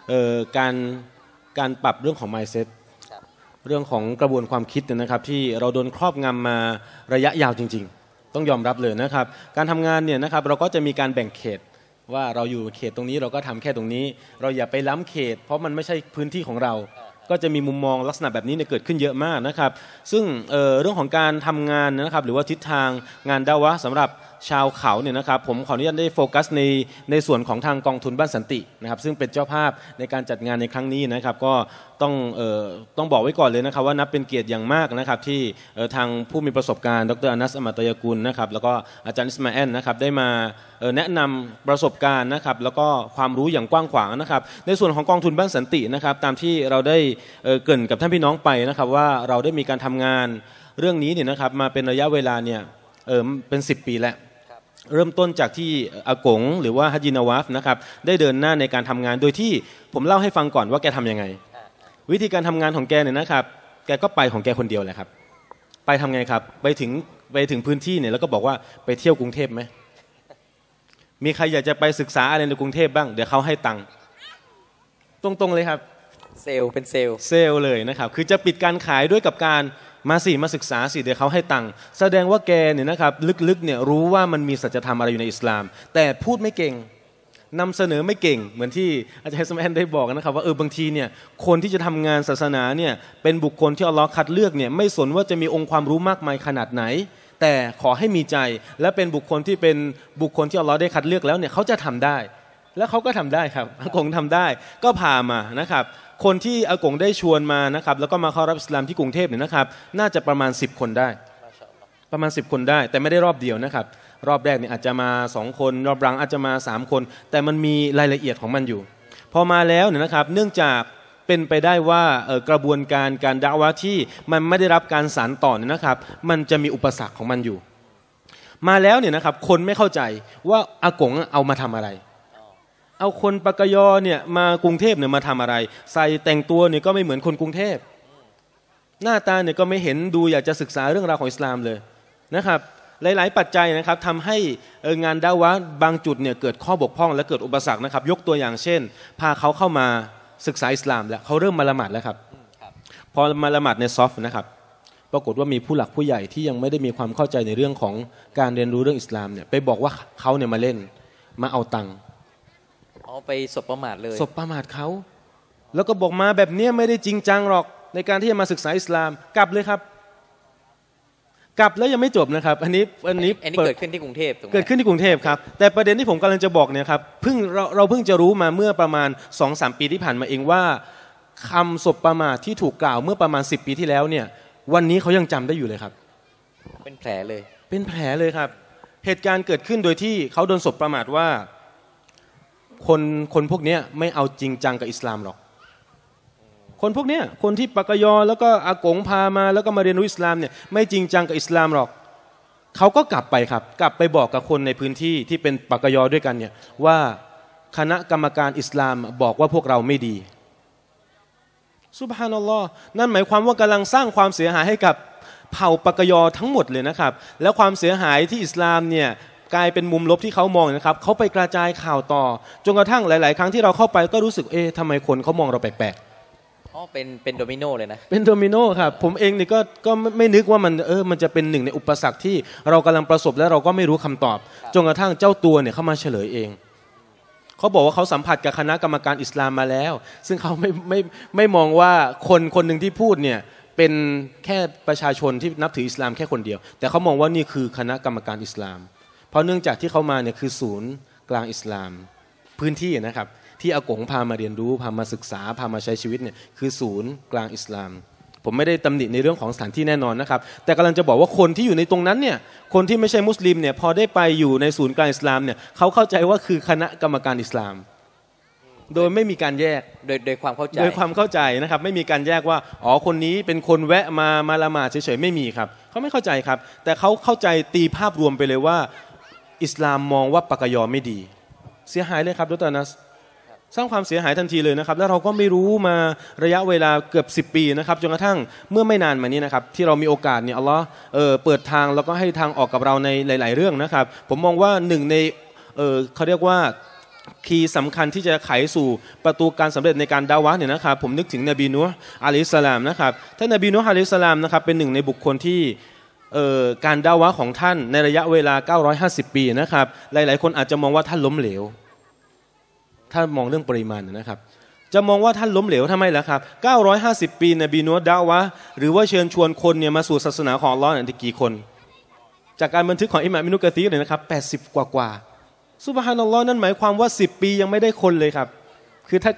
การปรับเรื่องของ mindset เรื่องของกระบวนความคิดนะครับที่เราโดนครอบงำมาระยะยาวจริงๆต้องยอมรับเลยนะครับการทำงานเนี่ยนะครับเราก็จะมีการแบ่งเขตว่าเราอยู่เขตตรงนี้เราก็ทำแค่ตรงนี้เราอย่าไปล้ำเขตเพราะมันไม่ใช่พื้นที่ของเราก็จะมีมุมมองลักษณะแบบนี้เกิดขึ้นเยอะมากนะครับซึ่งเรื่องของการทำงานนะครับหรือว่าทิศทางงานดะวะห์สำหรับชาวเขาเนี่ยนะครับผมขออนุญาตได้โฟกัสในส่วนของทางกองทุนบ้านสันตินะครับซึ่งเป็นเจ้าภาพในการจัดงานในครั้งนี้นะครับก็ต้องบอกไว้ก่อนเลยนะครับว่านับเป็นเกียรติอย่างมากนะครับที่ทางผู้มีประสบการณ์ดร.อานัส อามัด ตะยากุลนะครับแล้วก็อาจารย์อิสมาเอลนะครับได้มาแนะนำประสบการณ์นะครับแล้วก็ความรู้อย่างกว้างขวางนะครับในส่วนของกองทุนบ้านสันตินะครับตามที่เราได้เกริ่นกับท่านพี่น้องไปนะครับว่าเราได้มีการทำงานเรื่องนี้เนี่ยนะครับมาเป็นระยะเวลาเนี่ยเป็น10 ปีแล้วเริ่มต้นจากที่อากงหรือว่าฮัจญินาวาฟนะครับได้เดินหน้าในการทำงานโดยที่ผมเล่าให้ฟังก่อนว่าแกทำยังไงวิธีการทำงานของแกเนี่ยนะครับแกก็ไปของแกคนเดียวแหละครับไปทำไงครับไปถึงพื้นที่เนี่ยแล้วก็บอกว่าไปเที่ยวกรุงเทพไหมมีใครอยากจะไปศึกษาอะไรในกรุงเทพบ้างเดี๋ยวเขาให้ตังค์ตรงๆเลยครับเซลล์เป็นเซลล์เลยนะครับคือจะปิดการขายด้วยกับการมาศึกษาเดี๋ยวเขาให้ตังค์แสดงว่าแกเนี่ยนะครับลึกๆเนี่ยรู้ว่ามันมีสัจธรรมอะไรอยู่ในอิสลามแต่พูดไม่เก่งนำเสนอไม่เก่งเหมือนที่อาจารย์สมัยได้บอกนะครับว่าบางทีเนี่ยคนที่จะทำงานศาสนาเนี่ยเป็นบุคคลที่อัลเลาะห์คัดเลือกเนี่ยไม่สนว่าจะมีองค์ความรู้มากมายขนาดไหนแต่ขอให้มีใจและเป็นบุคคลที่อัลเลาะห์ได้คัดเลือกแล้วเนี่ยเขาจะทำได้และเขาก็ทำได้ครับอากงทำได้ก็พามานะครับคนที่อากงได้ชวนมานะครับแล้วก็มาเข้ารับอิสลามที่กรุงเทพเนี่ยนะครับน่าจะประมาณ10 คนได้ประมาณ10 คนได้แต่ไม่ได้รอบเดียวนะครับรอบแรกเนี่ยอาจจะมา2 คนรอบหลังอาจจะมา3 คนแต่มันมีรายละเอียดของมันอยู่พอมาแล้วเนี่ยนะครับเนื่องจากเป็นไปได้ว่ากระบวนการดะอ์วะห์ที่มันไม่ได้รับการสานต่อเนี่ยนะครับมันจะมีอุปสรรคของมันอยู่มาแล้วเนี่ยนะครับคนไม่เข้าใจว่าอากงเอามาทำอะไรเอาคนปากยอเนี่ยมากรุงเทพเนี่ยมาทำอะไรใส่แต่งตัวเนี่ยก็ไม่เหมือนคนกรุงเทพหน้าตาเนี่ยก็ไม่เห็นดูอยากจะศึกษาเรื่องราวของอิสลามเลยนะครับหลายๆปัจจัยนะครับทำให้งานดะอ์วะห์บางจุดเนี่ยเกิดข้อบกพร่องและเกิดอุปสรรคนะครับยกตัวอย่างเช่นพาเขาเข้ามาศึกษาอิสลามแล้วเขาเริ่มมาละหมาดแล้วครับพอมาละหมาดในซอฟนะครับปรากฏว่ามีผู้หลักผู้ใหญ่ที่ยังไม่ได้มีความเข้าใจในเรื่องของการเรียนรู้เรื่องอิสลามเนี่ยไปบอกว่าเขาเนี่ยมาเล่นมาเอาตังค์ไปสบประมาทเลยสบประมาทเขาแล้วก็บอกมาแบบนี้ไม่ได้จริงจังหรอกในการที่จะมาศึกษาอิสลามกลับเลยครับกลับแล้วยังไม่จบนะครับอันนี้เกิดขึ้นที่กรุงเทพเกิดขึ้นที่กรุงเทพครับแต่ประเด็นที่ผมกำลังจะบอกเนี่ยครับเราเพิ่งจะรู้มาเมื่อประมาณ 2-3 ปีที่ผ่านมาเองว่าคำสบประมาทที่ถูกกล่าวเมื่อประมาณ10 ปีที่แล้วเนี่ยวันนี้เขายังจำได้อยู่เลยครับเป็นแผลเลยเป็นแผลเลยครับเหตุการณ์เกิดขึ้นโดยที่เขาโดนสบประมาทว่าคนพวกนี้ไม่เอาจริงจังกับอิสลามหรอกคนพวกนี้คนที่ปากยอแล้วก็อากงพามาแล้วก็มาเรียนรู้อิสลามเนี่ยไม่จริงจังกับอิสลามหรอกเขาก็กลับไปครับกลับไปบอกกับคนในพื้นที่ที่เป็นปากยอด้วยกันเนี่ยว่าคณะกรรมการอิสลามบอกว่าพวกเราไม่ดีซุบฮานัลลอฮ์นั่นหมายความว่ากำลังสร้างความเสียหายให้กับเผ่าปากยอทั้งหมดเลยนะครับแล้วความเสียหายที่อิสลามเนี่ยกลายเป็นมุมลบที่เขามองนะครับเขาไปกระจายข่าวต่อจนกระทั่งหลายๆครั้งที่เราเข้าไปก็รู้สึกทำไมคนเขามองเราแปลกๆเป็นโดมิโนเลยนะเป็นโดมิโนครับผมเองนี่ก็ไม่นึกว่ามันจะเป็นหนึ่งในอุปสรรคที่เรากำลังประสบและเราก็ไม่รู้คำตอบจนกระทั่งเจ้าตัวเนี่ยเข้ามาเฉลยเองเขาบอกว่าเขาสัมผัสกับคณะกรรมการอิสลามมาแล้วซึ่งเขาไม่มองว่าคนหนึ่งที่พูดเนี่ยเป็นแค่ประชาชนที่นับถืออิสลามแค่คนเดียวแต่เขามองว่านี่คือคณะกรรมการอิสลามเพราะเนื่องจากที่เขามาเนี่ยคือศูนย์กลางอิสลามพื้นที่นะครับที่อากงพามาเรียนรู้พามาศึกษาพามาใช้ชีวิตเนี่ยคือศูนย์กลางอิสลามผมไม่ได้ตำหนิในเรื่องของสถานที่แน่นอนนะครับแต่กำลังจะบอกว่าคนที่อยู่ในตรงนั้นเนี่ยคนที่ไม่ใช่มุสลิมเนี่ยพอได้ไปอยู่ในศูนย์กลางอิสลามเนี่ยเขาเข้าใจว่าคือคณะกรรมการอิสลามโดยไม่มีการแยกโดยความเข้าใจนะครับไม่มีการแยกว่าคนนี้เป็นคนแวะมาละหมาดเฉยๆไม่มีครับเขาไม่เข้าใจครับแต่เขาเข้าใจตีภาพรวมไปเลยว่าอิสลามมองว่าปากยอไม่ดีเสียหายเลยครับดร.นัสสร้างความเสียหายทันทีเลยนะครับแล้วเราก็ไม่รู้มาระยะเวลาเกือบ10 ปีนะครับจนกระทั่งเมื่อไม่นานมานี้นะครับที่เรามีโอกาสเนี่ยอัลลอฮ์เปิดทางแล้วก็ให้ทางออกกับเราในหลายๆเรื่องนะครับผมมองว่าหนึ่งในเขาเรียกว่าคีย์สำคัญที่จะไขสู่ประตูการสำเร็จในการดาวะห์เนี่ยนะครับผมนึกถึงนบีนูห์อะลัยฮิสสลามนะครับท่านนบีนูห์อะลัยฮิสสลามนะครับเป็นหนึ่งในบุคคลที่การดาวะห์ของท่านในระยะเวลา950 ปีนะครับหลายๆคนอาจจะมองว่าท่านล้มเหลวถ้ามองเรื่องปริมาณนะครับจะมองว่าท่านล้มเหลวทำไมล่ะครับ950 ปีนบีนูห์ดาวะห์หรือว่าเชิญชวนคนเนี่ยมาสู่ศาสนาของอัลเลาะห์เนี่ยกี่คนจากการบันทึกของอิหม่ามอิบนุกะซีรเนี่ยนะครับ80กว่าซุบฮานัลลอฮ์นั่นหมายความว่า10 ปียังไม่ได้คนเลยครับคือถ้า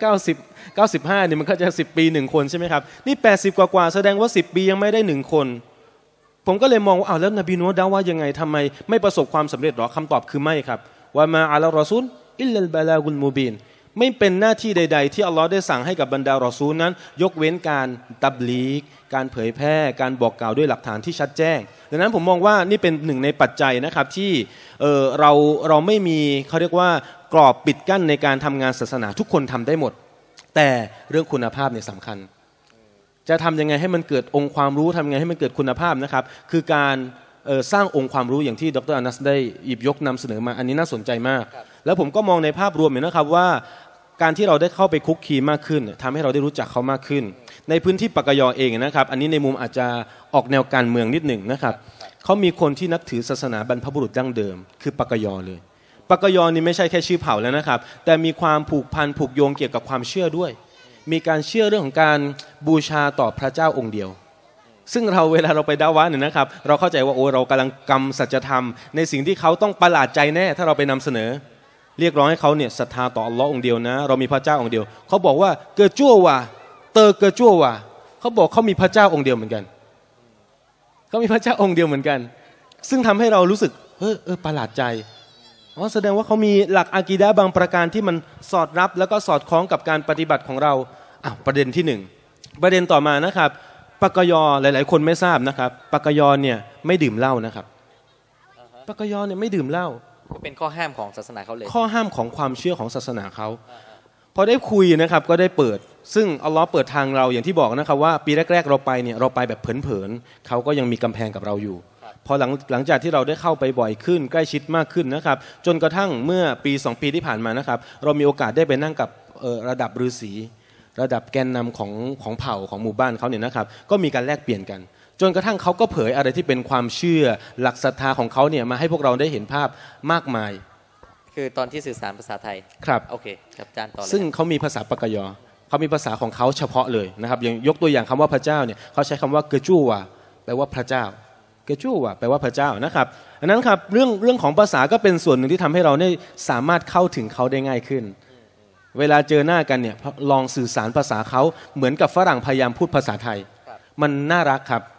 95เนี่ยมันก็จะ10 ปี1คนใช่ไหมครับนี่80กว่าแสดงว่า10 ปียังไม่ได้1คนผมก็เลยมองว่าแล้วนบีนูห์ดาวะห์ยังไงทำไมไม่ประสบความสำเร็จหรอคำตอบคือไม่ครับวะมาอะลารอซูลอิลลัลบะลากุลมุบีนไม่เป็นหน้าที่ใดๆที่อัลลอฮ์ได้สั่งให้กับบรรดารอซูลนั้นยกเว้นการตับลีกการเผยแพร่การบอกกล่าวด้วยหลักฐานที่ชัดแจ้งดังนั้นผมมองว่านี่เป็นหนึ่งในปัจจัยนะครับที่เราไม่มีเขาเรียกว่ากรอบปิดกั้นในการทำงานศาสนาทุกคนทำได้หมดแต่เรื่องคุณภาพเนี่ยสำคัญจะทำยังไงให้มันเกิดองค์ความรู้ทำยังไงให้มันเกิดคุณภาพนะครับคือการสร้างองค์ความรู้อย่างที่ดร.อานัสได้หยิบยกนำเสนอมาอันนี้น่าสนใจมากแล้วผมก็มองในภาพรวมเนี่ยนะครับว่าการที่เราได้เข้าไปคุกคีมากขึ้นทำให้เราได้รู้จักเขามากขึ้นในพื้นที่ปากยอเองนะครับอันนี้ในมุมอาจจะออกแนวการเมืองนิดหนึ่งนะครับเขามีคนที่นับถือศาสนาบรรพบุรุษดั้งเดิมคือปากยอเลยปากยอนี่ไม่ใช่แค่ชื่อเผ่าแล้วนะครับแต่มีความผูกพันผูกโยงเกี่ยวกับความเชื่อด้วยมีการเชื่อเรื่องของการบูชาต่อพระเจ้าองค์เดียวซึ่งเวลาเราไปดาวะห์เนี่ยนะครับเราเข้าใจว่าเรากำลังกำสัจธรรมในสิ่งที่เขาต้องประหลาดใจแน่ถ้าเราไปนำเสนอเรียกร้องให้เขาเนี่ยศรัทธาต่ออัลลอฮ์องค์เดียวนะเรามีพระเจ้าองค์เดียวเขาบอกว่าเกิดจั่วว่ะเตอเกิดจั่วว่ะเขาบอกเขามีพระเจ้าองค์เดียวเหมือนกันเขามีพระเจ้าองค์เดียวเหมือนกันซึ่งทำให้เรารู้สึกประหลาดใจแสดงว่าเขามีหลักอากีดะห์บางประการที่มันสอดรับแล้วก็สอดคล้องกับการปฏิบัติของเราประเด็นที่1ประเด็นต่อมานะครับปากยอหลายๆคนไม่ทราบนะครับปากยอเนี่ยไม่ดื่มเหล้านะครับปากยอเนี่ยไม่ดื่มเหล้าเป็นข้อห้ามของศาสนาเขาเลยข้อห้ามของความเชื่อของศาสนาเขาพอได้คุยนะครับก็ได้เปิดซึ่งอัลลอฮ์เปิดทางเราอย่างที่บอกนะครับว่าปีแรกๆเราไปเนี่ยเราไปแบบเผินๆเขาก็ยังมีกำแพงกับเราอยู่พอหลังจากที่เราได้เข้าไปบ่อยขึ้นใกล้ชิดมากขึ้นนะครับจนกระทั่งเมื่อปี2 ปีที่ผ่านมานะครับเรามีโอกาสได้ไปนั่งกับระดับฤาษีระดับแกนนำของเผ่าของหมู่บ้านเขาเนี่ยนะครับก็มีการแลกเปลี่ยนกันจนกระทั่งเขาก็เผยอะไรที่เป็นความเชื่อหลักศรัทธาของเขาเนี่ยมาให้พวกเราได้เห็นภาพมากมายคือตอนที่สื่อสารภาษาไทยครับโอเคครับอาจารย์ต่อเลยซึ่งเขามีภาษาปากยอเขามีภาษาของเขาเฉพาะเลยนะครับอย่างยกตัวอย่างคำว่าพระเจ้าเนี่ยเขาใช้คำว่าเกจูวะแปลว่าพระเจ้าเกจูวะแปลว่าพระเจ้านะครับอันนั้นครับเรื่องของภาษาก็เป็นส่วนหนึ่งที่ทำให้เราได้สามารถเข้าถึงเขาได้ง่ายขึ้นเวลาเจอหน้ากันเนี่ยลองสื่อสารภาษาเขาเหมือนกับฝรั่งพยายามพูดภาษาไทยมันน่ารักครับ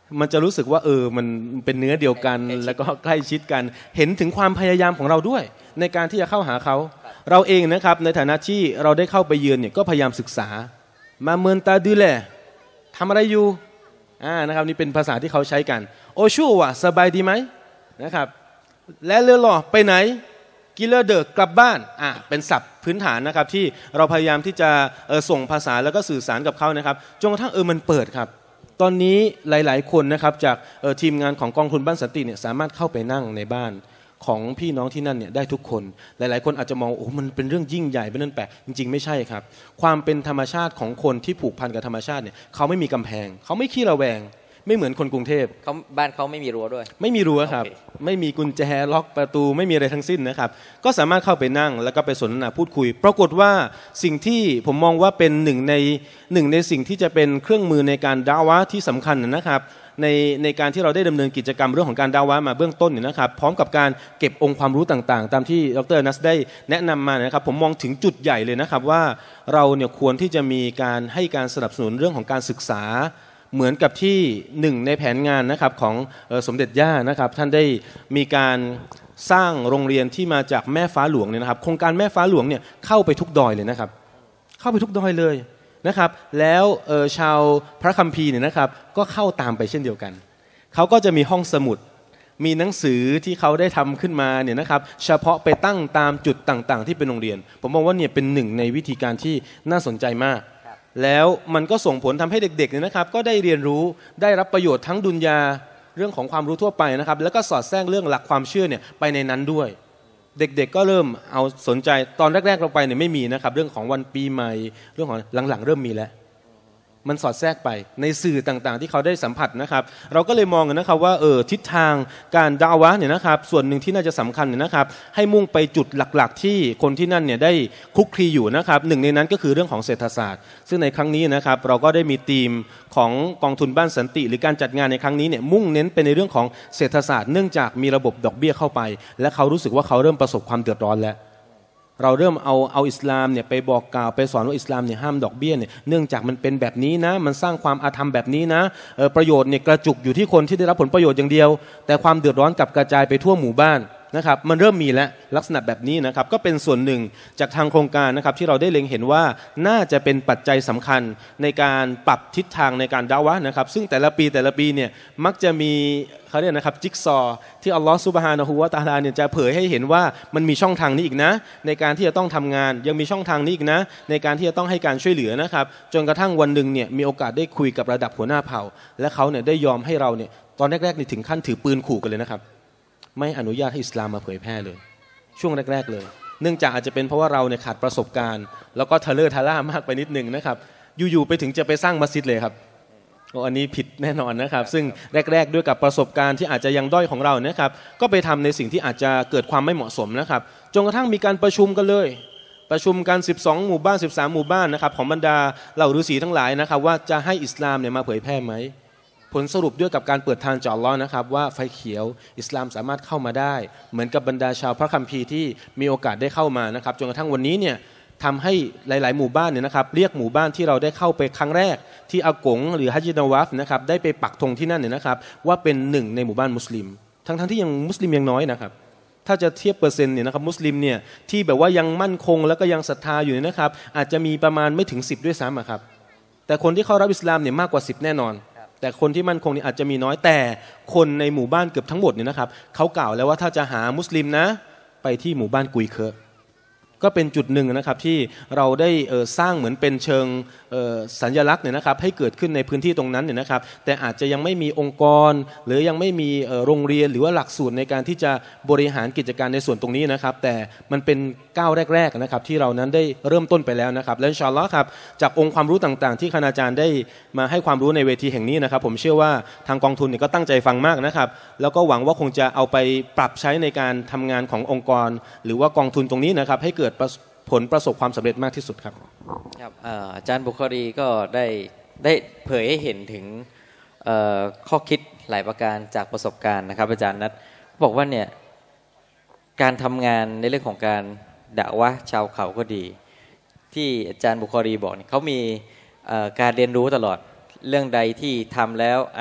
มันจะรู้สึกว่ามันเป็นเนื้อเดียวกันแล้วก็ใกล้ชิดกันเห็นถึงความพยายามของเราด้วยในการที่จะเข้าหาเขาเราเองนะครับในฐานะที่เราได้เข้าไปเยือนเนี่ยก็พยายามศึกษามาเมินตาดูแลทำอะไรอยู่นะครับนี่เป็นภาษาที่เขาใช้กันโอชูวะสบายดีไหมนะครับและเรือหล่อไปไหนกิเลเดอร์กลับบ้านเป็นศัพท์พื้นฐานนะครับที่เราพยายามที่จะส่งภาษาแล้วก็สื่อสารกับเขานะครับจนกระทั่งมันเปิดครับตอนนี้หลายๆคนนะครับจากทีมงานของกองทุนบ้านสันติเนี่ยสามารถเข้าไปนั่งในบ้านของพี่น้องที่นั่นเนี่ยได้ทุกคนหลายๆคนอาจจะมองมันเป็นเรื่องยิ่งใหญ่เป็นเรื่องแปลกจริงๆไม่ใช่ครับความเป็นธรรมชาติของคนที่ผูกพันกับธรรมชาติเนี่ยเขาไม่มีกำแพงเขาไม่ขี้ระแวงไม่เหมือนคนกรุงเทพบ้านเขาไม่มีรั้วด้วยไม่มีรั้วครับไม่มีกุญแจล็อกประตูไม่มีอะไรทั้งสิ้นนะครับก็สามารถเข้าไปนั่งแล้วก็ไปสนทนาพูดคุยปรากฏว่าสิ่งที่ผมมองว่าเป็นหนึ่งในสิ่งที่จะเป็นเครื่องมือในการดะวะห์ที่สำคัญนะครับในการที่เราได้ดำเนินกิจกรรมเรื่องของการดะวะห์มาเบื้องต้นเนี่ยนะครับพร้อมกับการเก็บองค์ความรู้ต่างๆตามที่ดร.นัสได้แนะนำมานะครับผมมองถึงจุดใหญ่เลยนะครับว่าเราเนี่ยควรที่จะมีการให้การสนับสนุนเรื่องของการศึกษาเหมือนกับที่หนึ่งในแผนงานนะครับของสมเด็จย่านะครับท่านได้มีการสร้างโรงเรียนที่มาจากแม่ฟ้าหลวงเนี่ยนะครับโครงการแม่ฟ้าหลวงเนี่ยเข้าไปทุกดอยเลยนะครับเข้าไปทุกดอยเลยนะครับแล้วชาวพระคัมภีร์เนี่ยนะครับก็เข้าตามไปเช่นเดียวกันเขาก็จะมีห้องสมุดมีหนังสือที่เขาได้ทำขึ้นมาเนี่ยนะครับเฉพาะไปตั้งตามจุดต่างๆที่เป็นโรงเรียนผมมองว่าเนี่ยเป็นหนึ่งในวิธีการที่น่าสนใจมากแล้วมันก็ส่งผลทำให้เด็กๆเนี่ยนะครับก็ได้เรียนรู้ได้รับประโยชน์ทั้งดุนยาเรื่องของความรู้ทั่วไปนะครับแล้วก็สอดแทรกเรื่องหลักความเชื่อเนี่ยไปในนั้นด้วยเด็กๆก็เริ่มเอาสนใจตอนแรกๆเราไปเนี่ยไม่มีนะครับเรื่องของวันปีใหม่เรื่องของหลังๆเริ่มมีแล้วมันสอดแทรกไปในสื่อต่างๆที่เขาได้สัมผัสนะครับเราก็เลยมองกันนะครับว่าทิศทางการดะวะห์เนี่ยนะครับส่วนหนึ่งที่น่าจะสำคัญเนี่ยนะครับให้มุ่งไปจุดหลักๆที่คนที่นั่นเนี่ยได้คลุกคลีอยู่นะครับหนึ่งในนั้นก็คือเรื่องของเศรษฐศาสตร์ซึ่งในครั้งนี้นะครับเราก็ได้มีธีมของกองทุนบ้านสันติหรือการจัดงานในครั้งนี้เนี่ยมุ่งเน้นไปในเรื่องของเศรษฐศาสตร์เนื่องจากมีระบบดอกเบี้ยเข้าไปและเขารู้สึกว่าเขาเริ่มประสบความเดือดร้อนแล้วเราเริ่มเอาอิสลามเนี่ยไปบอกกล่าวไปสอนว่าอิสลามเนี่ยห้ามดอกเบี้ยเนี่ยเนื่องจากมันเป็นแบบนี้นะมันสร้างความอาธรรมแบบนี้นะประโยชน์เนี่ยกระจุกอยู่ที่คนที่ได้รับผลประโยชน์อย่างเดียวแต่ความเดือดร้อนกลับกระจายไปทั่วหมู่บ้านนะครับมันเริ่มมีแล้วลักษณะแบบนี้นะครับก็เป็นส่วนหนึ่งจากทางโครงการนะครับที่เราได้เล็งเห็นว่าน่าจะเป็นปัจจัยสำคัญในการปรับทิศทางในการดะวะห์นะครับซึ่งแต่ละปีเนี่ยมักจะมีเขาเรียกนะครับจิ๊กซอที่อัลลอฮฺซุบฮานะฮูวะตะอาลาเนี่ยจะเผยให้เห็นว่ามันมีช่องทางนี้อีกนะในการที่จะต้องทำงานยังมีช่องทางนี้อีกนะในการที่จะต้องให้การช่วยเหลือนะครับจนกระทั่งวันหนึ่งเนี่ยมีโอกาสได้คุยกับระดับหัวหน้าเผ่าและเขาเนี่ยได้ยอมให้เราเนี่ยตอนแรกๆนี่ถึงขั้นถือปืนขู่กันเลยนะครับไม่อนุญาตให้อิสลามมาเผยแพร่เลยช่วงแรกๆเลยเนื่องจากอาจจะเป็นเพราะว่าเราเนี่ยขาดประสบการณ์แล้วก็ทะเลอะทะล่ามากไปนิดนึงนะครับอยู่ๆไปถึงจะไปสร้างมัสยิดเลยครับอันนี้ผิดแน่นอนนะครับซึ่งแรกๆด้วยกับประสบการณ์ที่อาจจะยังด้อยของเรานะครับก็ไปทำในสิ่งที่อาจจะเกิดความไม่เหมาะสมนะครับจนกระทั่งมีการประชุมกันเลยประชุมกัน12หมู่บ้าน13หมู่บ้านนะครับของบรรดาเหล่าฤาษีทั้งหลายนะครับว่าจะให้อิสลามเนี่ยมาเผยแพร่ไหมผลสรุปด้วยกับการเปิดทางจากอัลเลาะห์นะครับว่าไฟเขียวอิสลามสามารถเข้ามาได้เหมือนกับบรรดาชาวพระคัมภีร์ที่มีโอกาสได้เข้ามานะครับจนกระทั่งวันนี้เนี่ยทำให้หลายๆหมู่บ้านเนี่ยนะครับเรียกหมู่บ้านที่เราได้เข้าไปครั้งแรกที่อากงหรือฮัจญ์นาวาฟนะครับได้ไปปักธงที่นั่นเนี่ยนะครับว่าเป็นหนึ่งในหมู่บ้านมุสลิมทั้งที่ยังมุสลิมยังน้อยนะครับถ้าจะเทียบเปอร์เซ็นต์เนี่ยนะครับมุสลิมเนี่ยที่แบบว่ายังมั่นคงแล้วก็ยังศรัทธาอยู่นะครับอาจจะมีประมาณไม่ถึง10ด้วยซ้ำครับแต่คนที่เข้ารับอิสลามเนี่ยมากกว่า10แน่นอนแต่คนที่มั่นคงนี่อาจจะมีน้อยแต่คนในหมู่บ้านเกือบทั้งหมดเนี่ยนะครับเขากล่าวแล้วว่าถ้าจะหามุสลิมนะไปที่หมู่บ้านกุยเคอก็เป็นจุดหนึ่งนะครับที่เราได้สร้างเหมือนเป็นเชิงสัญลักษณ์เนี่ยนะครับให้เกิดขึ้นในพื้นที่ตรงนั้นเนี่ยนะครับแต่อาจจะยังไม่มีองค์กรหรือยังไม่มีโรงเรียนหรือว่าหลักสูตรในการที่จะบริหารกิจการในส่วนตรงนี้นะครับแต่มันเป็นก้าวแรกๆนะครับที่เรานั้นได้เริ่มต้นไปแล้วนะครับและอินชาอัลลอฮ์ครับจากองค์ความรู้ต่างๆที่คณาจารย์ได้มาให้ความรู้ในเวทีแห่งนี้นะครับผมเชื่อว่าทางกองทุนเนี่ยก็ตั้งใจฟังมากนะครับแล้วก็หวังว่าคงจะเอาไปปรับใช้ในการทำงานขององค์กรหรือว่ากองทุนตรงนี้นะครับให้เกิดผลประสบความสำเร็จมากที่สุดครับครับอาจารย์บุคอรีก็ได้เผยให้เห็นถึงข้อคิดหลายประการจากประสบการณ์นะครับอาจารย์นัทบอกว่าเนี่ยการทำงานในเรื่องของการดะวะห์ชาวเขาก็ดีที่อาจารย์บุคอรีบอกเนี่ยเขามีการเรียนรู้ตลอดเรื่องใดที่ทำแล้ว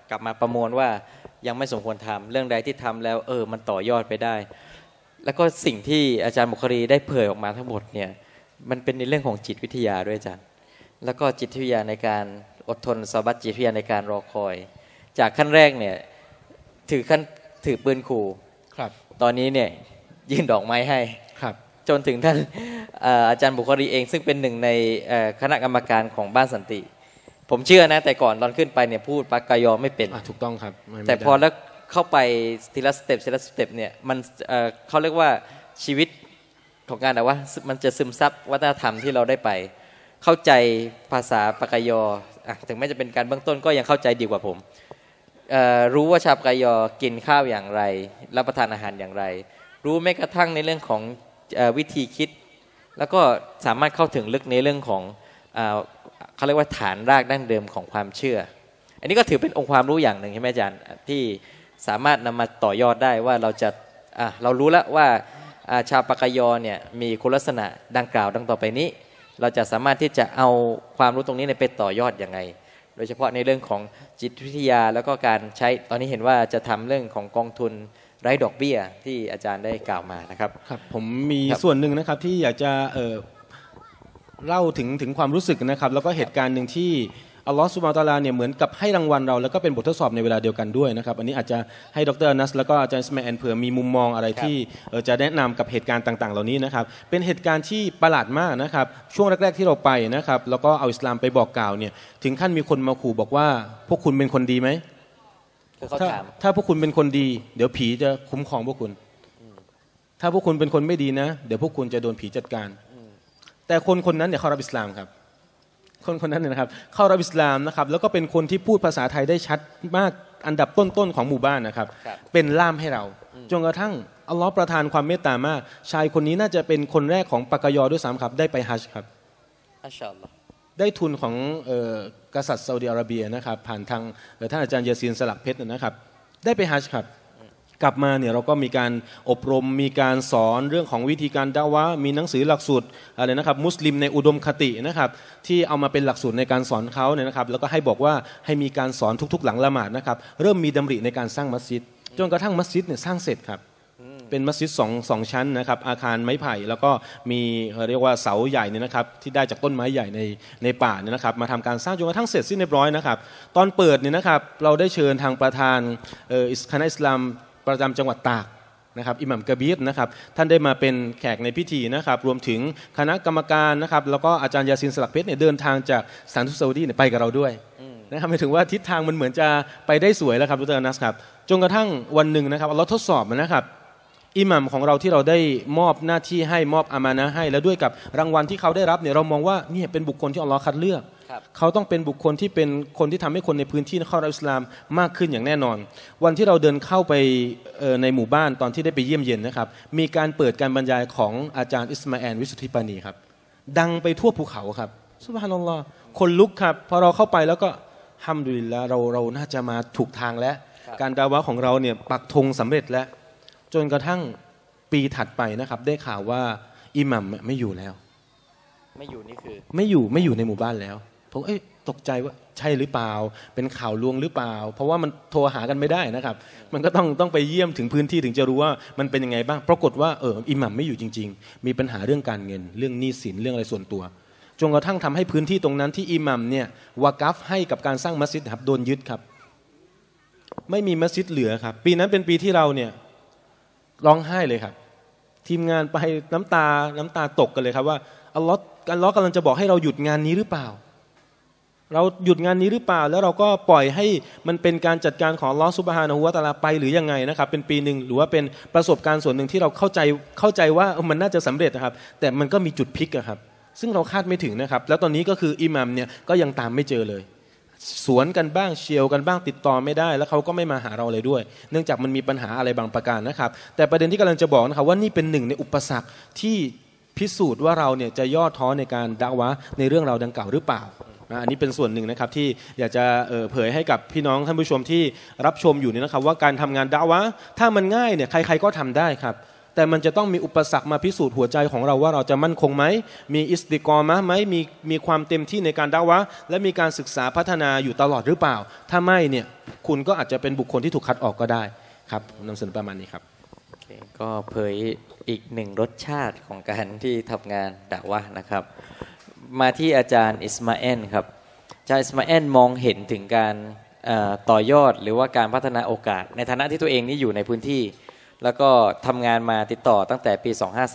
กลับมาประมวลว่ายังไม่สมควรทำเรื่องใดที่ทำแล้วมันต่อยอดไปได้แล้วก็สิ่งที่อาจารย์บุครีได้เผยออกมาทั้งหมดเนี่ยมันเป็นในเรื่องของจิตวิทยาด้วยอาจารย์แล้วก็จิตวิทยาในการอดทนซอบัตจิตวิทยาในการรอคอยจากขั้นแรกเนี่ยถือปืนขู่ครับตอนนี้เนี่ยยื่นดอกไม้ให้ครับจนถึงท่านอาจารย์บุครีเองซึ่งเป็นหนึ่งในคณะกรรมการของบ้านสันติผมเชื่อนะแต่ก่อนตอนขึ้นไปเนี่ยพูดปากกายอไม่เป็นถูกต้องครับแต่พอแล้วเข้าไปทีละสเต็ปเนี่ยมันเขาเรียกว่าชีวิตของการว่ามันจะซึมซับวัฒนธรรมที่เราได้ไปเข้าใจภาษาปากกายอถึงแม้จะเป็นการเบื้องต้นก็ยังเข้าใจดีกว่าผมรู้ว่าชาวปากกายอกินข้าวอย่างไรรับประทานอาหารอย่างไรรู้แม้กระทั่งในเรื่องของวิธีคิดแล้วก็สามารถเข้าถึงลึกในเรื่องของเขาเรียกว่าฐานรากดั้งเดิมของความเชื่ออันนี้ก็ถือเป็นองค์ความรู้อย่างหนึ่งใช่ไหมอาจารย์ที่สามารถนำมาต่อยอดได้ว่าเรารู้แล้วว่าชาวปากกยเนี่ยมีคุณลักษณะดังกล่าวดังต่อไปนี้เราจะสามารถที่จะเอาความรู้ตรงนี้ไปต่อยอดยังไงโดยเฉพาะในเรื่องของจิตวิทยาแล้วก็การใช้ตอนนี้เห็นว่าจะทำเรื่องของกองทุนไร้ดอกเบี้ยที่อาจารย์ได้กล่าวมานะครับครับผมมีส่วนหนึ่งนะครับที่อยากจะเล่าถึงความรู้สึกนะครับแล้วก็เหตุการณ์หนึ่งที่อัลลอฮฺซุบฮานะฮูวะตะอาลาเนี่ยเหมือนกับให้รางวัลเราแล้วก็เป็นบททดสอบในเวลาเดียวกันด้วยนะครับอันนี้อาจจะให้ดร.นัสแล้วก็อาจารย์อิสมาอิลเผื่อมีมุมมองอะไรที่จะแนะนำกับเหตุการณ์ต่างๆเหล่านี้นะครับเป็นเหตุการณ์ที่ประหลาดมากนะครับช่วงแรกๆที่เราไปนะครับแล้วก็เอาอิสลามไปบอกกล่าวเนี่ยถึงขั้นมีคนมาขู่บอกว่าพวกคุณเป็นคนดีไหมถ้าพวกคุณเป็นคนดีเดี๋ยวผีจะคุ้มครองพวกคุณถ้าพวกคุณเป็นคนไม่ดีนะเดี๋ยวพวกคุณจะโดนผีจัดการแต่คนนั้นเนี่ยเขารับอิสลามครับคนนั้นนะครับเข้ารับอิสลามนะครับแล้วก็เป็นคนที่พูดภาษาไทยได้ชัดมากอันดับต้นๆของหมู่บ้านนะครับเป็นล่ามให้เราจนกระทั่งอัลลอฮ์ประทานความเมตตามากชายคนนี้น่าจะเป็นคนแรกของปากกยอด้วยซ้ำครับได้ไปฮัจญ์ครับอัลลอฮ์ได้ทุนของกษัตริย์ซาอุดิอาระเบียนะครับผ่านทางท่านอาจารย์ยาซีนสลักเพชรนะครับได้ไปฮัจญ์ครับกลับมาเนี่ยเราก็มีการอบรมมีการสอนเรื่องของวิธีการดะวะห์มีหนังสือหลักสูตรอะไรนะครับมุสลิมในอุดมคตินะครับที่เอามาเป็นหลักสูตรในการสอนเขาเนี่ยนะครับแล้วก็ให้บอกว่าให้มีการสอนทุกๆหลังละหมาดนะครับเริ่มมีดำริในการสร้างมัสยิดจนกระทั่งมัสยิดเนี่ยสร้างเสร็จครับเป็นมัสยิดสองชั้นนะครับอาคารไม้ไผ่แล้วก็มีเรียกว่าเสาใหญ่เนี่ยนะครับที่ได้จากต้นไม้ใหญ่ในป่าเนี่ยนะครับมาทำการสร้างจนกระทั่งเสร็จสิ้นเรียบร้อยนะครับตอนเปิดเนี่ยนะครับเราได้เชิญทางประธานคณะอิสลามประจำจังหวัดตากนะครับอิหม่ามกะบีรนะครับท่านได้มาเป็นแขกในพิธีนะครับรวมถึงคณะกรรมการนะครับแล้วก็อาจารย์ยาซินสลักเพชรเนี่ยเดินทางจากสถานทูตซาอุดีเนี่ยไปกับเราด้วยนะครับหมายถึงว่าทิศทางมันเหมือนจะไปได้สวยแล้วครับดร.นัสครับจนกระทั่งวันหนึ่งนะครับเราทดสอบนะครับอิหม่ามของเราที่เราได้มอบหน้าที่ให้มอบอามานะห์ให้แล้วด้วยกับรางวัลที่เขาได้รับเนี่ยเรามองว่านี่เป็นบุคคลที่อัลลอฮ์คัดเลือกเขาต้องเป็นบุคคลที่เป็นคนที่ทำให้คนในพื้นที่เข้ารับอิสลามมากขึ้นอย่างแน่นอนวันที่เราเดินเข้าไปในหมู่บ้านตอนที่ได้ไปเยี่ยมเยียนนะครับมีการเปิดการบรรยายของอาจารย์อิสมาอิลวิสุทธิปานีครับดังไปทั่วภูเขาครับซุบฮานัลลอฮ์คนลุกครับพอเราเข้าไปแล้วก็ฮัมดุลิลละเราน่าจะมาถูกทางแล้วการดะวะห์ของเราเนี่ยปักธงสำเร็จแล้วจนกระทั่งปีถัดไปนะครับได้ข่าวว่าอิหมัมไม่อยู่แล้วไม่อยู่นี่คือไม่อยู่ในหมู่บ้านแล้วผมตกใจว่าใช่หรือเปล่าเป็นข่าวลวงหรือเปล่าเพราะว่ามันโทรหากันไม่ได้นะครับมันก็ต้องไปเยี่ยมถึงพื้นที่ถึงจะรู้ว่ามันเป็นยังไงบ้างปรากฏว่าอิหมัมไม่อยู่จริงๆมีปัญหาเรื่องการเงินเรื่องหนี้สินเรื่องอะไรส่วนตัวจนกระทั่งทำให้พื้นที่ตรงนั้นที่อิหมัมเนี่ยวากัฟให้กับการสร้างมัสยิดครับโดนยึดครับไม่มีมัสยิดเหลือครับปีนั้นเป็นปีที่เราเนี่ยร้องไห้เลยครับทีมงานไปน้ำตาตกกันเลยครับว่าอัลลอฮ์กำลังจะบอกให้เราหยุดงานนี้หรือเปล่าเราหยุดงานนี้หรือเปล่าแล้วเราก็ปล่อยให้มันเป็นการจัดการของอัลลอฮ์ซุบฮานะฮูวะตะอาลาไปหรือยังไงนะครับเป็นปีนึงหรือว่าเป็นประสบการณ์ส่วนหนึ่งที่เราเข้าใจว่ามันน่าจะสำเร็จนะครับแต่มันก็มีจุดพลิกครับซึ่งเราคาดไม่ถึงนะครับแล้วตอนนี้ก็คืออิหมัมเนี่ยก็ยังตามไม่เจอเลยสวนกันบ้างเชียวกันบ้างติดต่อไม่ได้แล้วเขาก็ไม่มาหาเราเลยด้วยเนื่องจากมันมีปัญหาอะไรบางประการนะครับแต่ประเด็นที่กำลังจะบอกนะครับว่านี่เป็นหนึ่งในอุปสรรคที่พิสูจน์ว่าเราเนี่ยจะย่อท้อในการดะวะห์ในเรื่องราวดังกล่าวหรือเปล่าอันนี้เป็นส่วนหนึ่งนะครับที่อยากจะเผยให้กับพี่น้องท่านผู้ชมที่รับชมอยู่นี่นะครับว่าการทำงานดะวะห์ถ้ามันง่ายเนี่ยใครๆก็ทำได้ครับแแต่มันจะต้องมีอุปสรรคมาพิสูจน์หัวใจของเราว่าเราจะมั่นคงไหมมีอิสติกอมะห์ไหมมีความเต็มที่ในการดะวะห์และมีการศึกษาพัฒนาอยู่ตลอดหรือเปล่าถ้าไม่เนี่ยคุณก็อาจจะเป็นบุคคลที่ถูกคัดออกก็ได้ครับนำเสนอประมาณนี้ครับก็เผยอีกหนึ่งรสชาติของการที่ทำงานดะวะห์นะครับมาที่อาจารย์อิสมาอิลครับอาจารย์อิสมาอิลมองเห็นถึงการต่อยอดหรือว่าการพัฒนาโอกาสในฐานะที่ตัวเองนี่อยู่ในพื้นที่แล้วก็ทำงานมาติดต่อตั้งแต่ปี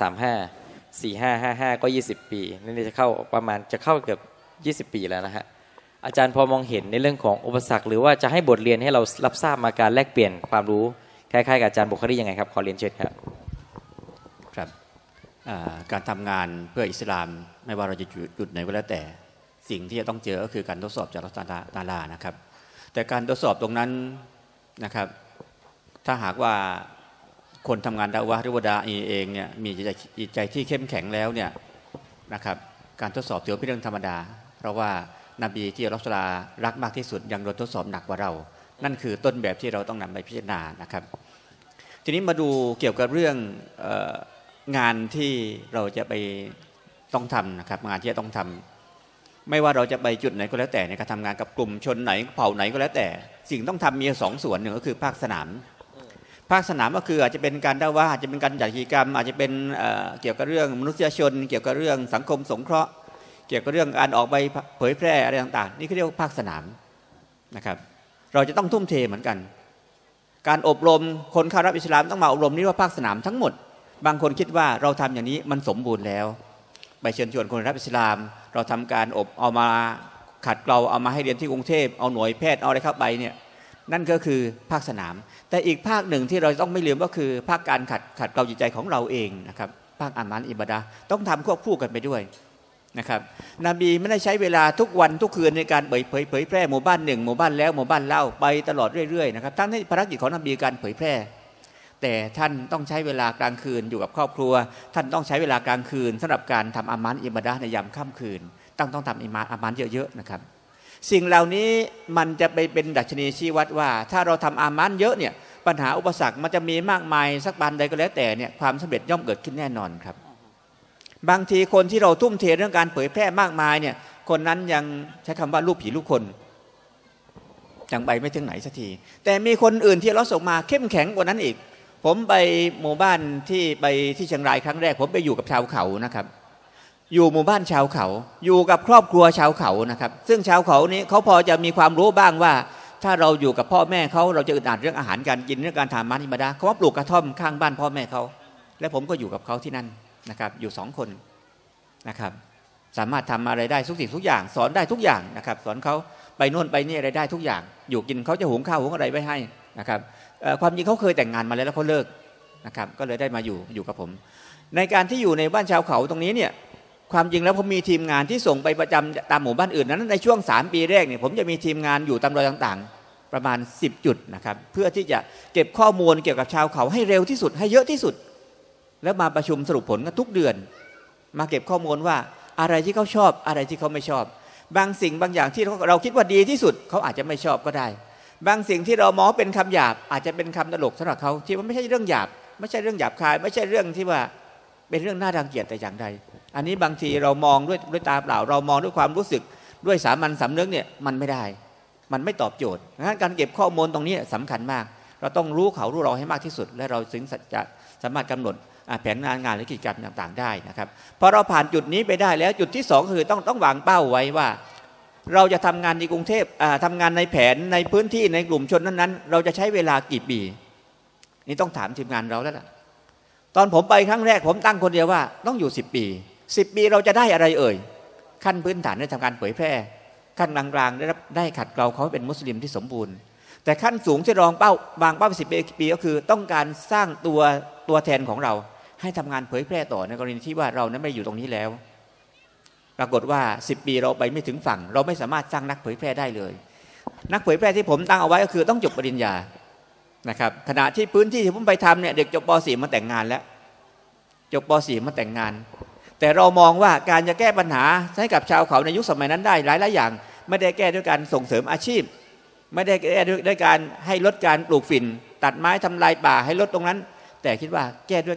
2535 4555ก็20ปีนี่จะเข้าประมาณจะเข้าเกือบ20ปีแล้วนะฮะอาจารย์พอมองเห็นในเรื่องของอุปสรรคหรือว่าจะให้บทเรียนให้เรารับทราบมาการแลกเปลี่ยนความรู้คล้ายๆกับอาจารย์บุคลียังไงครับขอเรียนเชิญครับครับการทำงานเพื่ออิสลามไม่ว่าเราจะจุดไหนก็แล้วแต่สิ่งที่จะต้องเจอก็คือการทดสอบจากอัลเลาะห์ตะอาลานะครับแต่การทดสอบตรงนั้นนะครับถ้าหากว่าคนทำงานดะวะห์หรือว่าดาอีเองเนี่ยมีจิตใจที่เข้มแข็งแล้วเนี่ยนะครับการทดสอบถือเป็นเรื่องธรรมดาเพราะว่านบีที่อัลเลาะห์ตะอาลารักมากที่สุดยังโดนทดสอบหนักกว่าเรานั่นคือต้นแบบที่เราต้องนำไปพิจารณานะครับทีนี้มาดูเกี่ยวกับเรื่องงานที่เราจะไปต้องทำนะครับงานที่จะต้องทำไม่ว่าเราจะไปจุดไหนก็แล้วแต่ในการทำงานกับกลุ่มชนไหนเผ่าไหนก็แล้วแต่สิ่งต้องทำมี2ส่วนหนึ่งก็คือภาคสนามภาคสนามก็คืออาจจะเป็นการดะวะห์อาจจะเป็นการจัดกิจกรรมอาจจะเป็นเกี่ยวกับเรื่องมนุษยชนเกี่ยวกับเรื่องสังคมสงเคราะห์เกี่ยวกับเรื่องการออกไปเผยแพร่อะไรต่างๆนี่คือเรียกว่าภาคสนามนะครับเราจะต้องทุ่มเทเหมือนกันการอบรมคนเข้ารับอิสลามต้องมาอบรมนี่ว่าภาคสนามทั้งหมดบางคนคิดว่าเราทำอย่างนี้มันสมบูรณ์แล้วไปเชิญชวนคนรับอิสลามเราทำการอบเอามาขัดเกลาเอามาให้เรียนที่กรุงเทพเอาหน่วยแพทย์เอาอะไรเข้าไปเนี่ยนั่นก็คือภาคสนามแต่อีกภาคหนึ่งที่เราต้องไม่ลืมก็คือภาคการขัดเกลาจิตใจของเราเองนะครับภาคอามันอิบาดะห์ต้องทำควบคู่กันไปด้วยนะครับนบีไม่ได้ใช้เวลาทุกวันทุกคืนในการเผยแพร่หมู่บ้านหนึ่งหมู่บ้านแล้วหมู่บ้านเล่าไปตลอดเรื่อยๆนะครับทั้งที่ภารกิจของนบีการเผยแพร่แต่ท่านต้องใช้เวลากลางคืนอยู่กับครอบครัวท่านต้องใช้เวลากลางคืนสำหรับการทำอามันอิบาดะห์ในยามค่ำคืนต้องทำอามันเยอะๆนะครับสิ่งเหล่านี้มันจะไปเป็นดัชนีชี้วัดว่าถ้าเราทำอามันเยอะเนี่ยปัญหาอุปสรรคมันจะมีมากมายสักบานใดก็แล้วแต่เนี่ยความสำเร็จย่อมเกิดขึ้นแน่นอนครับบางทีคนที่เราทุ่มเทเรื่องการเผยแพร่มากมายเนี่ยคนนั้นยังใช้คำว่าลูกผีลูกคนยังไปไม่ถึงไหนสักทีแต่มีคนอื่นที่เราส่งมาเข้มแข็งกว่านั้นอีกผมไปหมู่บ้านที่ไปที่เชียงรายครั้งแรกผมไปอยู่กับชาวเขานะครับอยู่หมู่บ้านชาวเขาอยู่กับครอบครัวชาวเขานะครับซึ่งชาวเขานี้เขาพอจะมีความรู้บ้างว่าถ้าเราอยู่กับพ่อแม่เขาเราจะอึดอัดเรื่องอาหารการกินเรื่องการทำมันอิบาดะห์เขาว่าปลูกกระท่อมข้างบ้านพ่อแม่เขาและผมก็อยู่กับเขาที่นั่นนะครับอยู่2คนนะครับสามารถทำอะไรได้ทุกสิ่งทุกอย่างสอนได้ทุกอย่างนะครับสอนเขาไปโน่นไปนี่อะไรได้ทุกอย่างอยู่กินเขาจะหุงข้าวหุงอะไรไว้ให้นะครับความจริงเขาเคยแต่งงานมาแล้วเขาเลิกนะครับก็เลยได้มาอยู่กับผมในการที่อยู่ในบ้านชาวเขาตรงนี้เนี่ยความจริงแล้วผมมีทีมงานที่ส่งไปประจำตามหมู่บ้านอื่นนั้นในช่วง3ปีแรกเนี่ยผมจะมีทีมงานอยู่ตามรอยต่างๆประมาณ10จุดนะครับเพื่อที่จะเก็บข้อมูลเกี่ยวกับชาวเขาให้เร็วที่สุดให้เยอะที่สุดแล้วมาประชุมสรุปผลกันทุกเดือนมาเก็บข้อมูลว่าอะไรที่เขาชอบอะไรที่เขาไม่ชอบบางสิ่งบางอย่างที่เราคิดว่าดีที่สุดเขาอาจจะไม่ชอบก็ได้บางสิ่งที่เรามองเป็นคำหยาบอาจจะเป็นคำตลกสำหรับเขาที่มันไม่ใช่เรื่องหยาบไม่ใช่เรื่องหยาบคายไม่ใช่เรื่องที่ว่าเป็นเรื่องน่ารังเกียจแต่อย่างใดอันนี้บางทีเรามองด้วยตาเปล่าเรามองด้วยความรู้สึกด้วยสามัญสำนึกเนี่ยมันไม่ได้มันไม่ตอบโจทย์งั้นการเก็บข้อมูลตรงนี้สำคัญมากเราต้องรู้เขารู้เราให้มากที่สุดและเราถึงจะสามารถกำหนดแผนงานหรือกิจกรรมต่างๆได้นะครับพอเราผ่านจุดนี้ไปได้แล้วจุดที่2คือต้องวางเป้าไว้ว่าเราจะทำงานในกรุงเทพทำงานในแผนในพื้นที่ในกลุ่มชนนั้นๆเราจะใช้เวลากี่ปีนี่ต้องถามทีมงานเราแล้วล่ะตอนผมไปครั้งแรกผมตั้งคนเดียวว่าต้องอยู่10 ปี10 ปีเราจะได้อะไรเอ่ยขั้นพื้นฐานได้ทำการเผยแพร่ขั้นกลางๆได้ขัดเกลาเขาเป็นมุสลิมที่สมบูรณ์แต่ขั้นสูงที่วางเป้า10 ปีก็คือต้องการสร้างตัวแทนของเราให้ทำงานเผยแพร่ต่อในกรณีที่ว่าเรานั้นไม่อยู่ตรงนี้แล้วปรากฏว่า10 ปีเราไปไม่ถึงฝั่งเราไม่สามารถสร้างนักเผยแพร่ได้เลยนักเผยแพร่ที่ผมตั้งเอาไว้ก็คือต้องจบปริญญานะครับขณะที่พื้นที่ที่ผมไปทำเนี่ยเด็กจบป .4 มาแต่งงานแล้วจบป .4 มาแต่งงานแต่เรามองว่าการจะแก้ปัญหาให้กับชาวเขาในยุคสมัยนั้นได้หลายอย่างไม่ได้แก้ด้วยการส่งเสริมอาชีพไม่ได้แก้ด้วยการให้ลดการปลูกฝิ่นตัดไม้ทำลายป่าให้ลดตรงนั้นแต่คิดว่าแก้ด้วย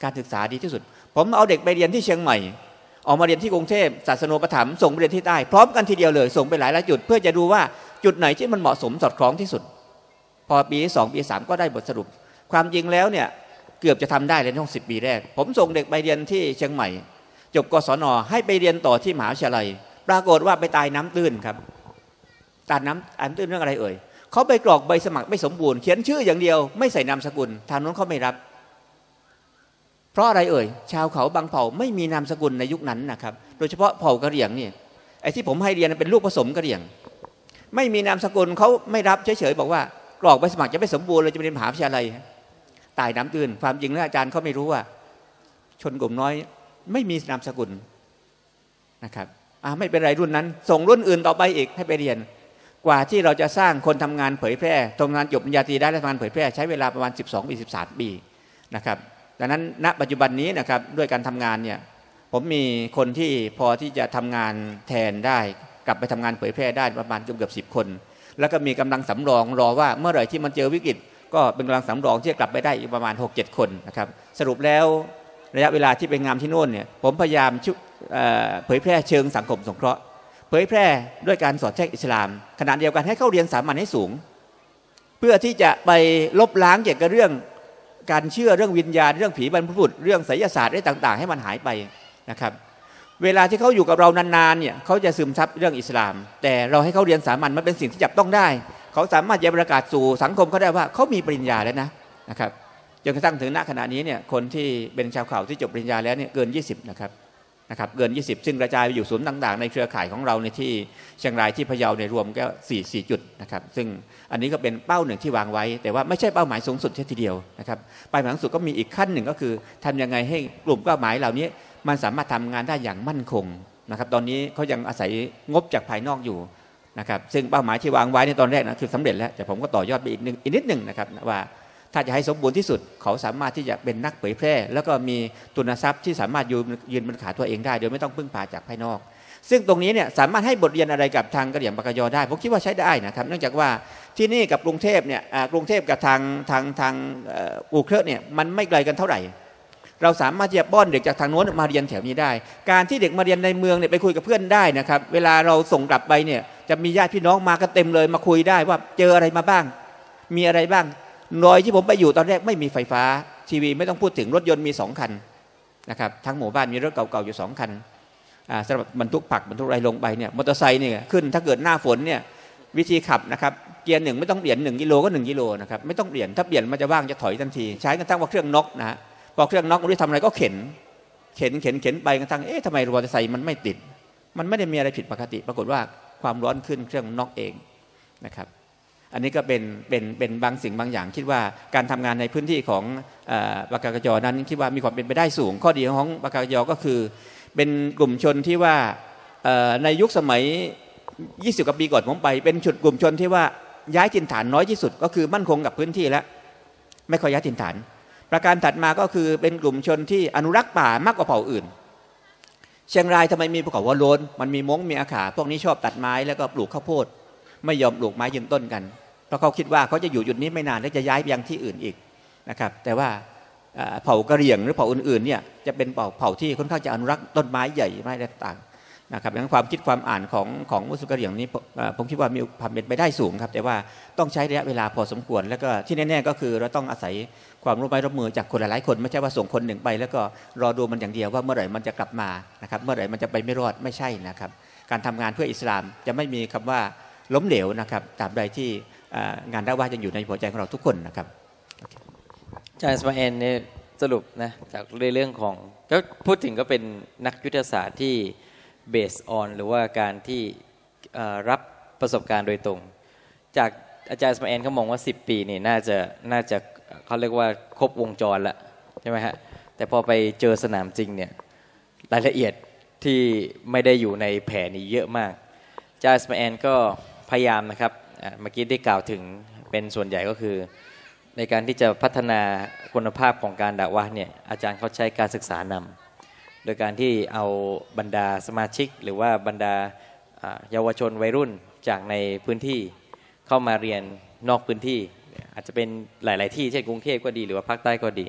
การศึกษาดีที่สุดผมเอาเด็กไปเรียนที่เชียงใหม่ออกมาเรียนที่กรุงเทพศาสนูปถัมภ์ส่งไปเรียนที่ใต้พร้อมกันทีเดียวเลยส่งไปหลายจุดเพื่อจะดูว่าจุดไหนที่มันเหมาะสมสอดคล้องที่สุดพอปีที่2ปี3ก็ได้บทสรุปความจริงแล้วเนี่ยเกือบจะทำได้เลยในช่วง10 ปีแรกผมส่งเด็กไปเรียนที่เชียงใหม่จบกศน.ให้ไปเรียนต่อที่มหาวิทยาลัยปรากฏว่าไปตายน้ำตื้นครับตายน้ำตื้นเรื่องอะไรเอ่ยเขาไปกรอกใบสมัครไม่สมบูรณ์เขียนชื่ออย่างเดียวไม่ใส่นามสกุลทางนู้นเขาไม่รับเพราะอะไรเอ่ยชาวเขาบางเผ่าไม่มีนามสกุลในยุคนั้นนะครับโดยเฉพาะเผ่ากะเหรี่ยงนี่ไอ้ที่ผมให้เรียนเป็นลูกผสมกะเหรี่ยงไม่มีนามสกุลเขาไม่รับเฉยๆบอกว่ากรอกใบสมัครจะไม่สมบูรณ์เลยจะไปเรียนมหาวิทยาลัยตายน้ำตื้นความจริงแล้วอาจารย์เขาไม่รู้ว่าชนกลุ่มน้อยไม่มีนามสกุลนะครับไม่เป็นไรรุ่นนั้นส่งรุ่นอื่นต่อไปอีกให้ไปเรียนกว่าที่เราจะสร้างคนทำงานเผยแพร่ทำงานจบปริญญาตรีได้และทำงานเผยแพร่ใช้เวลาประมาณ12 ปี 13 ปีนะครับดังนั้นณปัจจุบันนี้นะครับด้วยการทำงานเนี่ยผมมีคนที่พอที่จะทำงานแทนได้กลับไปทำงานเผยแพร่ได้ประมาณเกือบ10 คนแล้วก็มีกำลังสำรองรอว่าเมื่อไหร่ที่มันเจอวิกฤตก็เป็นกำลังสำรองที่จะกลับไปได้อีกประมาณ 6-7 คนนะครับสรุปแล้วระยะเวลาที่ไปงานที่โน่นเนี่ยผมพยายามเผยแพร่เชิงสังคมสงเคราะห์เผยแพร่ด้วยการสอดแทรกอิสลามขณะเดียวกันให้เข้าเรียนสามัญให้สูงเพื่อที่จะไปลบล้างเกี่ยวกับเรื่องการเชื่อเรื่องวิญญาณเรื่องผีบรรพบุรุษเรื่องไสยศาสตร์อะไรต่างๆให้มันหายไปนะครับเวลาที่เขาอยู่กับเรานานๆเนี่ยเขาจะซึมซับเรื่องอิสลามแต่เราให้เขาเรียนสามัญมันเป็นสิ่งที่จับต้องได้เขาสามารถจะประกาศสู่สังคมเขาได้ว่าเขามีปริญญาแล้วนะครับจนกระทั่งถึงณขณะนี้เนี่ยคนที่เป็นชาวเขาที่จบปริญญาแล้วเนี่ยเกิน20นะครับเกิน20ซึ่งกระจายไปอยู่ศูนย์ต่างๆในเครือข่ายของเราในที่เชียงรายที่พะเยาในรวมก็4จุดนะครับซึ่งอันนี้ก็เป็นเป้าหนึ่งที่วางไว้แต่ว่าไม่ใช่เป้าหมายสูงสุดทีเดียวนะครับเป้าหมายสูงสุดก็มีอีกขั้นหนึ่งก็คือทำยังไงให้กลุ่มเป้าหมายเหล่านี้มันสามารถทำงานได้อย่างมั่นคงนะครับตอนนี้เขายังอาศัยงบจากภายนอกอยู่นะครับซึ่งเป้าหมายที่วางไว้ในตอนแรกนะคือสำเร็จแล้วแต่ผมก็ต่อยอดไปอีกนิดหนึ่งนะครับว่าถ้าจะให้สมบูรณ์ที่สุดเขาสามารถที่จะเป็นนักเผยแพร่แล้วก็มีทุนทรัพย์ที่สามารถยืนบนขาตัวเองได้โดยไม่ต้องพึ่งพาจากภายนอกซึ่งตรงนี้เนี่ยสามารถให้บทเรียนอะไรกับทางกะเหรี่ยงปากยอได้ผมคิดว่าใช้ได้นะครับเนื่องจากว่าที่นี่กับกรุงเทพเนี่ยกรุงเทพกับทางอู่เครื่องเนี่ยมันไม่ไกลกันเท่าไหร่เราสามารถที่จะป้อนเด็กจากทางโน้นมาเรียนแถวนี้ได้การที่เด็กมาเรียนในเมืองเนี่ยไปคุยกับเพื่อนได้นะครับเวลาเราส่งกลับไปเนี่ยจะมีญาติพี่น้องมากันเต็มเลยมาคุยได้ว่าเจออะไรมาบ้างมีอะไรบ้างโดยที่ผมไปอยู่ตอนแรกไม่มีไฟฟ้าทีวีไม่ต้องพูดถึงรถยนต์มี2 คันนะครับทั้งหมู่บ้านมีรถเก่าๆอยู่2 คันสำหรับบรรทุกผักบรรทุกอะไรลงไปเนี่ยมอเตอร์ไซค์เนี่ยขึ้นถ้าเกิดหน้าฝนเนี่ยวิธีขับนะครับเกียร์1ไม่ต้องเปลี่ยน1 กิโลก็1 กิโลนะครับไม่ต้องเปลี่ยนถ้าเปลี่ยนมันจะว่างจะถอยทันทีใช้กันทั้งว่าเครื่องน็อกนะฮะพอเครื่องน็อกไม่รู้ทำอะไรก็เข็นไปกันทั้งทำไมมอเตอร์ไซค์มันไม่ติดมันไม่ได้มีอะไรผิดปกติปรากฏว่าความร้อนขึ้นเครื่องน็อกเองนะครับอันนี้ก็เป็นบางสิ่งบางอย่างคิดว่าการทำงานในพื้นที่ของปากกยนั้นคิดว่ามีความเป็นไปได้สูงข้อดีของปากกยก็คือเป็นกลุ่มชนที่ว่าในยุคสมัย20 กว่าปีก่อนผมไปเป็นจุดกลุ่มชนที่ว่าย้ายถิ่นฐานน้อยที่สุดก็คือมั่นคงกับพื้นที่แล้วไม่ค่อยย้ายถิ่นฐานประการถัดมาก็คือเป็นกลุ่มชนที่อนุรักษ์ป่ามากกว่าเผ่าอื่นเชียงรายทำไมมีภูเขาวะโลนมันมีม้งมีอาขาพวกนี้ชอบตัดไม้แล้วก็ปลูกข้าวโพดไม่ยอมปลูกไม้ยืนต้นกันเพราะเขาคิดว่าเขาจะอยู่จุดนี้ไม่นานแล้วจะย้ายไปยังที่อื่นอีกนะครับแต่ว่าเผ่ากะเหรี่ยงหรือเผ่าอื่นๆเนี่ยจะเป็นเผ่าที่ค่อนข้างจะอนุรักษ์ต้นไม้ใหญ่ไม้ต่างๆนะครับดังนั้นความคิดความอ่านของมุสลิมกะเหรี่ยงนี้ผมคิดว่ามีความเป็นไปได้สูงครับแต่ว่าต้องใช้ระยะเวลาพอสมควรแล้วก็ที่แน่ๆก็คือเราต้องอาศัยความร่วมมือจากคนหลายๆคนไม่ใช่ว่าส่งคนหนึ่งไปแล้วก็รอดูมันอย่างเดียวว่าเมื่อไหร่มันจะกลับมานะครับเมื่อไหร่มันจะไปไม่รอดไม่ใช่นะครับการทำงานเพื่ออิสลามจะไม่มีคำว่าล้มเหลวนะครับตราบใดที่งานดะวะห์ยังอยู่ในหัวใจของเราทุกคนนะครับอาจารย์อิสมาเอลเนี่ยสรุปนะจากเรื่องของก็พูดถึงก็เป็นนักยุทธศาสตร์ที่เบสออนหรือว่าการที่รับประสบการณ์โดยตรงจากอาจารย์อิสมาเอลเขามองว่า10 ปีนี่น่าจะเขาเรียกว่าครบวงจรละใช่ไหมฮะแต่พอไปเจอสนามจริงเนี่ยรายละเอียดที่ไม่ได้อยู่ในแผนนี้เยอะมากอาจารย์อิสมาเอลก็พยายามนะครับเมื่อกี้ได้กล่าวถึงเป็นส่วนใหญ่ก็คือในการที่จะพัฒนาคุณภาพของการดะวะห์เนี่ยอาจารย์เขาใช้การศึกษานำโดยการที่เอาบรรดาสมาชิกหรือว่าบรรดาเยาวชนวัยรุ่นจากในพื้นที่เข้ามาเรียนนอกพื้นที่อาจจะเป็นหลายๆที่เช่นกรุงเทพก็ดีหรือว่าภาคใต้ก็ดี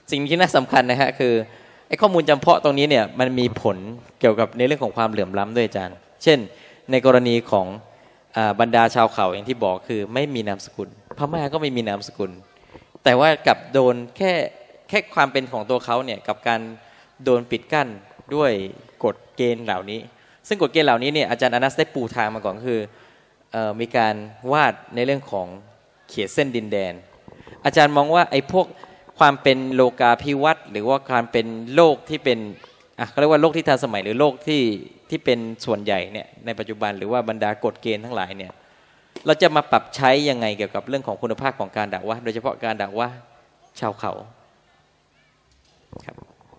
สิ่งที่น่าสำคัญนะฮะคือไอ้ข้อมูลจำเพาะตรงนี้เนี่ยมันมีผลเกี่ยวกับในเรื่องของความเหลื่อมล้ำด้วยอาจารย์เช่นในกรณีของบรรดาชาวเขาอย่างที่บอกคือไม่มีนามสกุลพม่าก็ไม่มีนามสกุลแต่ว่ากับโดนแค่ความเป็นของตัวเขาเนี่ยกับการโดนปิดกั้นด้วยกฎเกณฑ์เหล่านี้ซึ่งกฎเกณฑ์เหล่านี้เนี่ยอาจารย์อนัสได้ปูทางมาก่อนคือมีการวาดในเรื่องของเขียนเส้นดินแดนอาจารย์มองว่าไอ้พวกความเป็นโลกาภิวัตน์หรือว่าการเป็นโลกที่เป็นเขาเรียกว่าโลกที่ทันสมัยหรือโลกที่เป็นส่วนใหญ่เนี่ยในปัจจุบันหรือว่าบรรดากฎเกณฑ์ทั้งหลายเนี่ยเราจะมาปรับใช้ยังไงเกี่ยวกับเรื่องของคุณภาพของการดะวะห์โดยเฉพาะการดะวะห์ชาวเขาครับ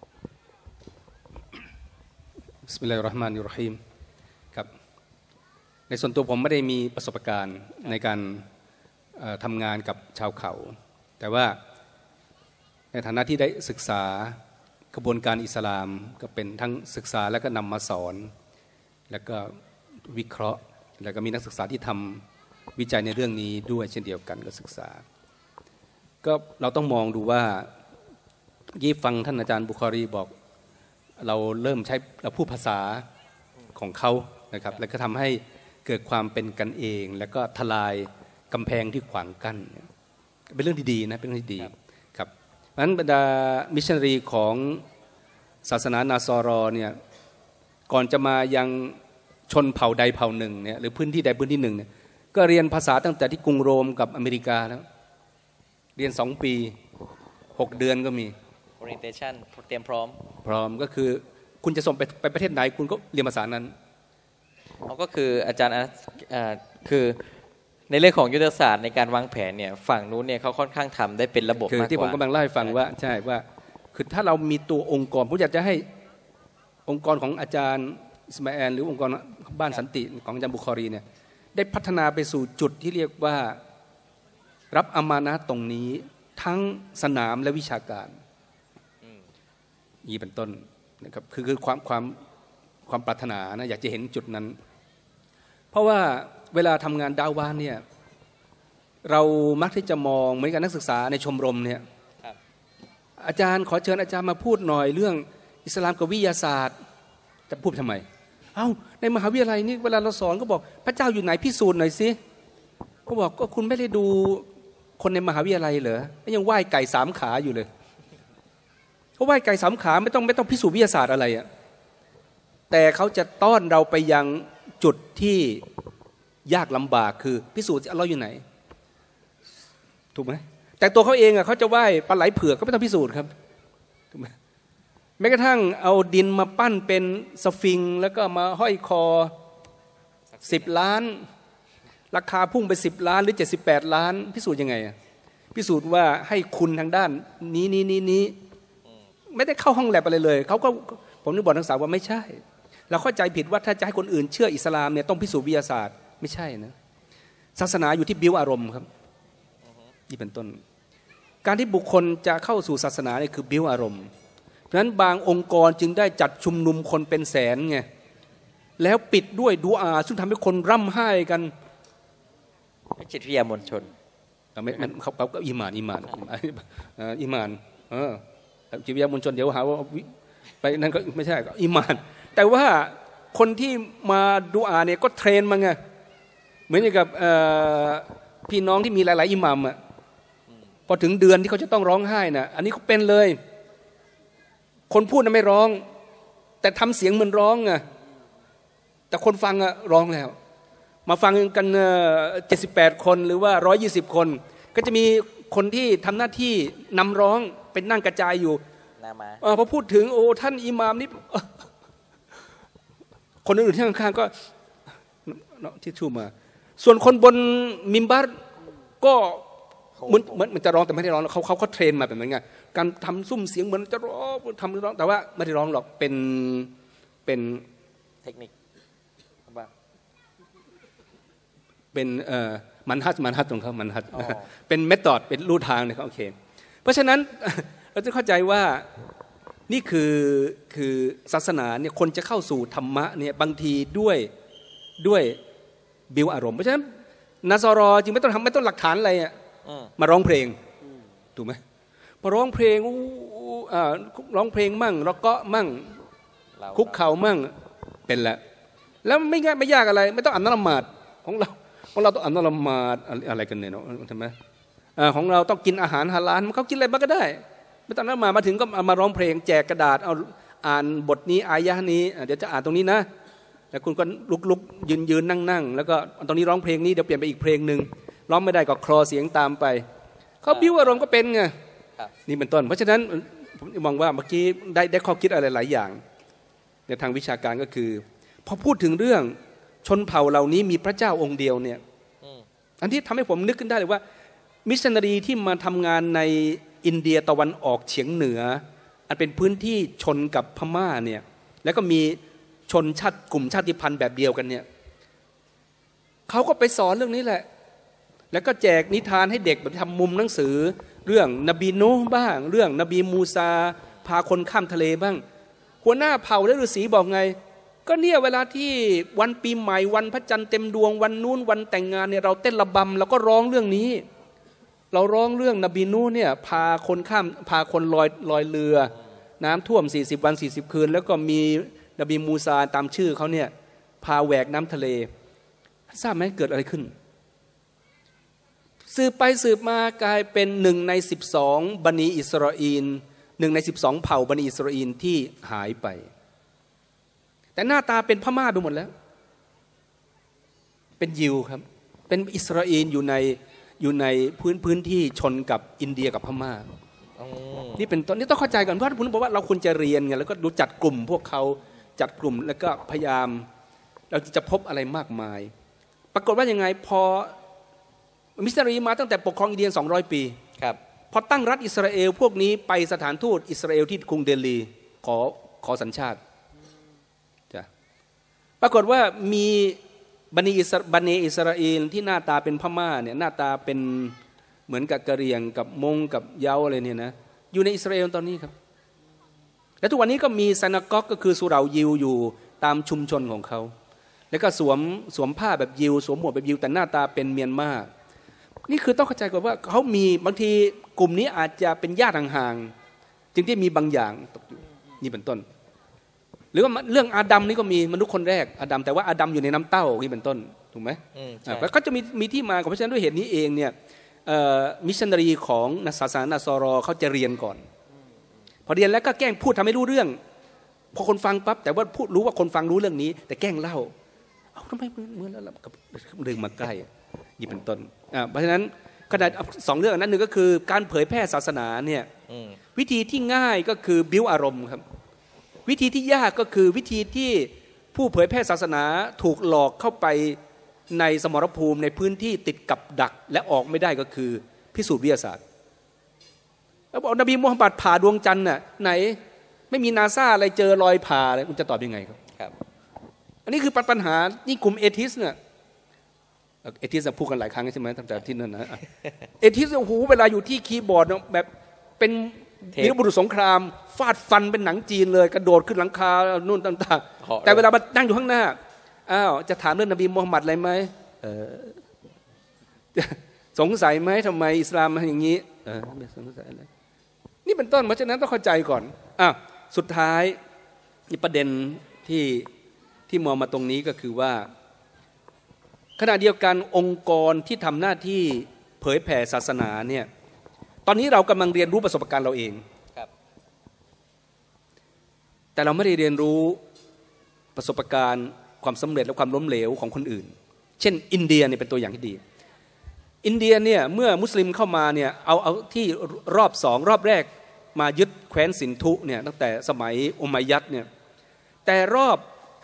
บิสมิลลาฮิรเราะห์มานิรเราะฮีมครับในส่วนตัวผมไม่ได้มีประสบการณ์ในการทำงานกับชาวเขาแต่ว่าในฐานะที่ได้ศึกษากระบวนการอิสลามก็เป็นทั้งศึกษาแล้วก็นำมาสอนแล้วก็วิเคราะห์แล้วก็มีนักศึกษาที่ทำวิจัยในเรื่องนี้ด้วยเช่นเดียวกันก็ศึกษาก็เราต้องมองดูว่ายี่ฟังท่านอาจารย์บุคอรีบอกเราเริ่มใช้เราพูดภาษาของเขานะครับแล้วก็ทำให้เกิดความเป็นกันเองแล้วก็ทลายกำแพงที่ขวางกั้นเป็นเรื่องที่ดีนะเป็นเรื่องที่ดีครับเพราะฉะนั้นบรรดามิชชันนารีของศาสนานาซอรอเนี่ยก่อนจะมายังชนเผ่าใดเผ่าหนึ่งเนี่ยหรือพื้นที่ใดพื้นที่หนึ่งเนี่ยก็เรียนภาษาตั้งแต่ที่กรุงโรมกับอเมริกาแล้วเรียน2 ปี6 เดือนก็มี orientation เตรียมพร้อมก็คือคุณจะส่งไปประเทศไหนคุณก็เรียนภาษานั้นเขาก็คืออาจารย์คือในเรื่องของยุทธศาสตร์ในการวางแผนเนี่ยฝั่งนู้นเนี่ยเขาค่อนข้างทำได้เป็นระบบมากกว่าคือที่ผมกำลังเล่าให้ฟังว่าใช่ว่าคือถ้าเรามีตัวองค์กรผมอยากจะให้องค์กรของอาจารย์อิสมาแอลหรือองค์กรบ้านสันติของอาจารย์บุคอรีเนี่ยได้พัฒนาไปสู่จุดที่เรียกว่ารับอามานะห์ตรงนี้ทั้งสนามและวิชาการนี่เป็นต้นนะครับคือความปรารถนานะอยากจะเห็นจุดนั้นเพราะว่าเวลาทำงานดาวะห์เนี่ยเรามักที่จะมองเหมือนกับนักศึกษาในชมรมเนี่ยอาจารย์ขอเชิญอาจารย์มาพูดหน่อยเรื่องอิสลามกับวิทยาศาสตร์จะพูดทำไมในมหาวิทยาลัยนี่เวลาเราสอนก็บอกพระเจ้าอยู่ไหนพิสูจน์หน่อยสิก็บอกก็คุณไม่ได้ดูคนในมหาวิทยาลัยเหรอยังไหว้ไก่3 ขาอยู่เลยเขาไหว้ไก่3 ขาไม่ต้องพิสูจน์วิทยาศาสตร์อะไรอ่ะแต่เขาจะต้อนเราไปยังจุดที่ยากลำบากคือพิสูจน์เราอยู่ไหนถูกไหมแต่ตัวเขาเองอ่ะเขาจะไหว้ปลาไหลเผือกก็ไม่ต้องพิสูจน์ครับถูกไหมแม้กระทั่งเอาดินมาปั้นเป็นสฟิงค์แล้วก็มาห้อยคอ10 ล้านราคาพุ่งไป10 ล้านหรือ78 ล้านพิสูจน์ยังไงอ่ะพิสูจน์ว่าให้คุณทางด้านนี้ไม่ได้เข้าห้องแลบอะไรเลยเขาก็ผมนึกบอกนักศึกษาว่าไม่ใช่เราเข้าใจผิดว่าถ้าจะให้คนอื่นเชื่ออิสลามเนี่ยต้องพิสูจน์วิทยาศาสตร์ไม่ใช่นะศาสนาอยู่ที่บิ้วอารมณ์ครับนี่เป็นต้นการที่บุคคลจะเข้าสู่ศาสนาเนี่ยคือบิ้วอารมณ์เพราะฉะนั้นบางองค์กรจึงได้จัดชุมนุมคนเป็นแสนไงแล้วปิดด้วยดุอาซึ่งทำให้คนร่ำไห้กันจิตวิทยามวลชนเขาก็อีหม่านจิตวิทยามวลชนเดี๋ยวหาว่าไปนั่นก็ไม่ใช่อีหม่านแต่ว่าคนที่มาดุอาเนี่ยก็เทรนมาไงเหมือนกับพี่น้องที่มีหลายๆอิหม่ามอ่ะพอถึงเดือนที่เขาจะต้องร้องไห้น่ะอันนี้เขาเป็นเลยคนพูดน่ะไม่ร้องแต่ทำเสียงเหมือนร้องอ่ะแต่คนฟังอ่ะร้องแล้วมาฟังกัน78 คนหรือว่า120 คนก็จะมีคนที่ทำหน้าที่นำร้องเป็นนั่งกระจายอยู่พอพูดถึงโอ้ท่านอิหม่ามนี่คนอื่นที่ข้างๆก็ที่ชูมาส่วนคนบนมิมบัรก็เหมือนจะร้องแต่ไม่ได้ร้องเขาเทรนมาแบบนั้นไงการทำซุ้มเสียงเหมือนจะร้องทำร้องแต่ว่าไม่ได้ร้องหรอกเป็นเทคนิคเป็นมันฮัดของเขามันฮัดเป็นเมธอดเป็นรูทางเนี่ยเขาโอเคเพราะฉะนั้นเราจะเข้าใจว่านี่คือศาสนาเนี่ยคนจะเข้าสู่ธรรมะเนี่ยบางทีด้วยบิวอารมณ์เพราะฉะนั้นนาซอรอจึงไม่ต้องหลักฐานอะไรอ่ะมาร้องเพลงถูกไหมมาร้องเพลงร้องเพลงมั่งร็อกเกาะมั่งคุกเข่ามั่งเป็นแหละแล้วไม่ยากอะไรไม่ต้องอ่านละหมาดของเราต้องอ่านละหมาดอะไรกันเนี่ยเนาะใช่ไหมของเราต้องกินอาหารฮาลาลเขากินอะไรบ้างก็ได้ไม่ต้องละหมาดมาถึงก็มาร้องเพลงแจกกระดาษเอาอ่านบทนี้อายะห์นี้เดี๋ยวจะอ่านตรงนี้นะแล้วคุณก็ลุกยืนนั่งแล้วก็ตรงนี้ร้องเพลงนี้เดี๋ยวเปลี่ยนไปอีกเพลงนึงร้องไม่ได้ก็คลอเสียงตามไปเขาบิ้วอารมณ์ก็เป็นไงนี่เป็นต้นเพราะฉะนั้นผมมองว่าเมื่อกี้ได้ข้อคิดอะไรหลายอย่างในทางวิชาการก็คือพอพูดถึงเรื่องชนเผ่าเหล่านี้มีพระเจ้าองค์เดียวเนี่ยอันที่ทำให้ผมนึกขึ้นได้เลยว่ามิชชันนารีที่มาทำงานในอินเดียตะวันออกเฉียงเหนืออันเป็นพื้นที่ชนกับพม่าเนี่ยแล้วก็มีชนชาติกลุ่มชาติพันธุ์แบบเดียวกันเนี่ยเขาก็ไปสอนเรื่องนี้แหละแล้วก็แจกนิทานให้เด็กแบบทำมุมหนังสือเรื่องนบีนูห์บ้างเรื่องนบีมูซาพาคนข้ามทะเลบ้างหัวหน้าเผ่าและฤาษีบอกไงก็เนี่ยเวลาที่วันปีใหม่วันพระจันทร์เต็มดวงวันนู้นวันแต่งงานเนี่ยเราเต้นระบำแล้วก็ร้องเรื่องนี้เราร้องเรื่องนบีนูห์เนี่ยพาคนลอยเรือน้ำท่วม40 วัน40 คืนแล้วก็มีนบีมูซาตามชื่อเขาเนี่ยพาแหวกน้ำทะเลทราบไหมเกิดอะไรขึ้นสืบไปสืบมากลายเป็น1 ใน 12บันีอิสราเอล1 ใน 12เผ่าบันีอิสราเอลที่หายไปแต่หน้าตาเป็นพม่าไปหมดแล้วเป็นยิวครับเป็นอิสราเอลอยู่ในพื้นที่ชนกับอินเดียกับพม่านี่เป็นต้นนี่ต้องเข้าใจกันเพราะผมบอกว่าเราควรจะเรียนไงแล้วก็รู้จัดกลุ่มพวกเขาจัดกลุ่มแล้วก็พยายามเราจะพบอะไรมากมายปรากฏว่ายังไงพอมิสรีมาตั้งแต่ปกครองอินเดีย200 ปีครับพอตั้งรัฐอิสราเอลพวกนี้ไปสถานทูตอิสราเอลที่กรุงเดลีขอสัญชาติจ้ะปรากฏว่ามีบันีอิสราเอลที่หน้าตาเป็นพม่าเนี่ยหน้าตาเป็นเหมือนกับกะเหรี่ยงกับมงกับเยาอะไรเนี่ยนะอยู่ในอิสราเอลตอนนี้ครับและทุกวันนี้ก็มีซินาโกกก็คือสุเหร่ายิวอยู่ตามชุมชนของเขาแล้วก็สวมผ้าแบบยิวสวมหมวกแบบยิวแต่หน้าตาเป็นเมียนมานี่คือต้องเข้าใจก่อนว่าเขามีบางทีกลุ่มนี้อาจจะเป็นญาติห่างๆจึงที่มีบางอย่างตกอยู่นี่เป็นต้นหรือว่าเรื่องอาดัมนี่ก็มีมนุษย์คนแรกอาดัมแต่ว่าอาดัมอยู่ในน้ำเต้านี่เป็นต้นถูกไหมก็จะมีที่มาของเพราะฉะนั้นด้วยเหตุนี้เองเนี่ยมิชชันนารีของศาสนานาซอรอเขาจะเรียนก่อนพอเรียนแล้วก็แกล้งพูดทำให้รู้เรื่องพอคนฟังปั๊บแต่ว่าพูดรู้ว่าคนฟังรู้เรื่องนี้แต่แกล้งเล่าเอาทำไมเหมือนแล้วกับเรื่องมาใกล้นี่เป็นต้นเพราะฉะนั้นขนาด2 เรื่องนั้นหนึ่งก็คือการเผยแพร่ศาสนาเนี่ยวิธีที่ง่ายก็คือบิ้วอารมณ์ครับวิธีที่ยากก็คือวิธีที่ผู้เผยแพร่ศาสนาถูกหลอกเข้าไปในสมรภูมิในพื้นที่ติดกับดักและออกไม่ได้ก็คือพิสูจน์วิทยาศาสตร์แล้วบอกนบีมุฮัมมัดผ่าดวงจันทร์น่ะไหนไม่มีนาซาอะไรเจอรอยผ่าเลยคุณจะตอบยังไงครับอันนี้คือปัญหานี่กลุ่มเอทิสเนี่ยเอทิสพูดกันหลายครั้งใช่ไหมตั้งแต่ที่นั่นนะเอทิสโอ้โหเวลาอยู่ที่คีย์บอร์ดแบบเป็นวีรบุรุษสงครามฟาดฟันเป็นหนังจีนเลยกระโดดขึ้นหลังคานู่นต่างๆแต่เวลามานั่งอยู่ข้างหน้าจะถามเรื่องนบีมุฮัมมัดอะไรไหมสงสัยไหมทำไมอิสลามมันอย่างนี้ไม่สงสัยเลยนี่เป็นต้นเพราะฉะนั้นต้องเข้าใจก่อนสุดท้ายนี่ประเด็นที่มองมาตรงนี้ก็คือว่าขณะเดียวกันองค์กรที่ทำหน้าที่เผยแผ่ศาสนาเนี่ยตอนนี้เรากำลังเรียนรู้ประสบการณ์เราเองแต่เราไม่ได้เรียนรู้ประสบการณ์ความสำเร็จและความล้มเหลวของคนอื่นเช่นอินเดียเนี่ยเป็นตัวอย่างที่ดีอินเดียเนี่ยเมื่อมุสลิมเข้ามาเนี่ยเอาที่รอบ2 รอบแรกมายึดแคว้นสินธุเนี่ยตั้งแต่สมัยอุมัยยัดเนี่ยแต่รอบ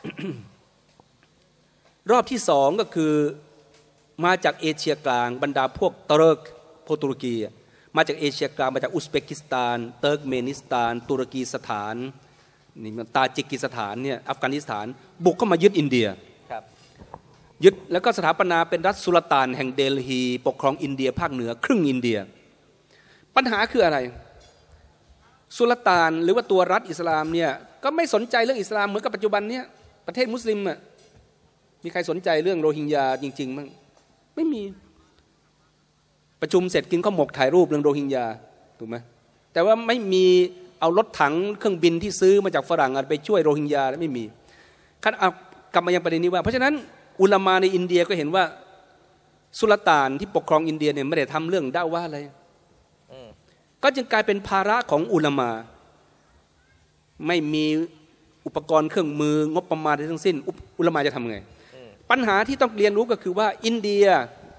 ที่2ก็คือมาจากเอเชียกลางบรรดาพวกตุรกีมาจากเอเชียกลางมาจากอุซเบกิสถานเติร์กเมนิสถานตุรกีสถานนี่ตาจิกิสถานเนี่ยอัฟกานิสถานบุกเข้ามายึดอินเดียยึดแล้วก็สถาปนาเป็นรัฐสุลต่านแห่งเดลฮีปกครองอินเดียภาคเหนือครึ่งอินเดียปัญหาคืออะไรสุลต่านหรือว่าตัวรัฐอิสลามเนี่ยก็ไม่สนใจเรื่องอิสลามเหมือนกับปัจจุบันเนี่ยประเทศมุสลิมมีใครสนใจเรื่องโรฮิงญาจริงๆมั้งไม่มีประชุมเสร็จกินข้าวหมกถ่ายรูปเรื่องโรฮิงญาถูกไหมแต่ว่าไม่มีเอารถถังเครื่องบินที่ซื้อมาจากฝรั่งไปช่วยโรฮิงญาไม่มีขั้นกลับมายังประเด็นนี้ว่าเพราะฉะนั้นอุลามาในอินเดียก็เห็นว่าสุลต่านที่ปกครองอินเดียเนี่ยไม่ได้ทำเรื่องดะวะอะไรก็จึงกลายเป็นภาระของอุลามาไม่มีอุปกรณ์เครื่องมืองบประมาณใดทั้งสิ้นอุลามาจะทำไงปัญหาที่ต้องเรียนรู้ก็คือว่าอินเดีย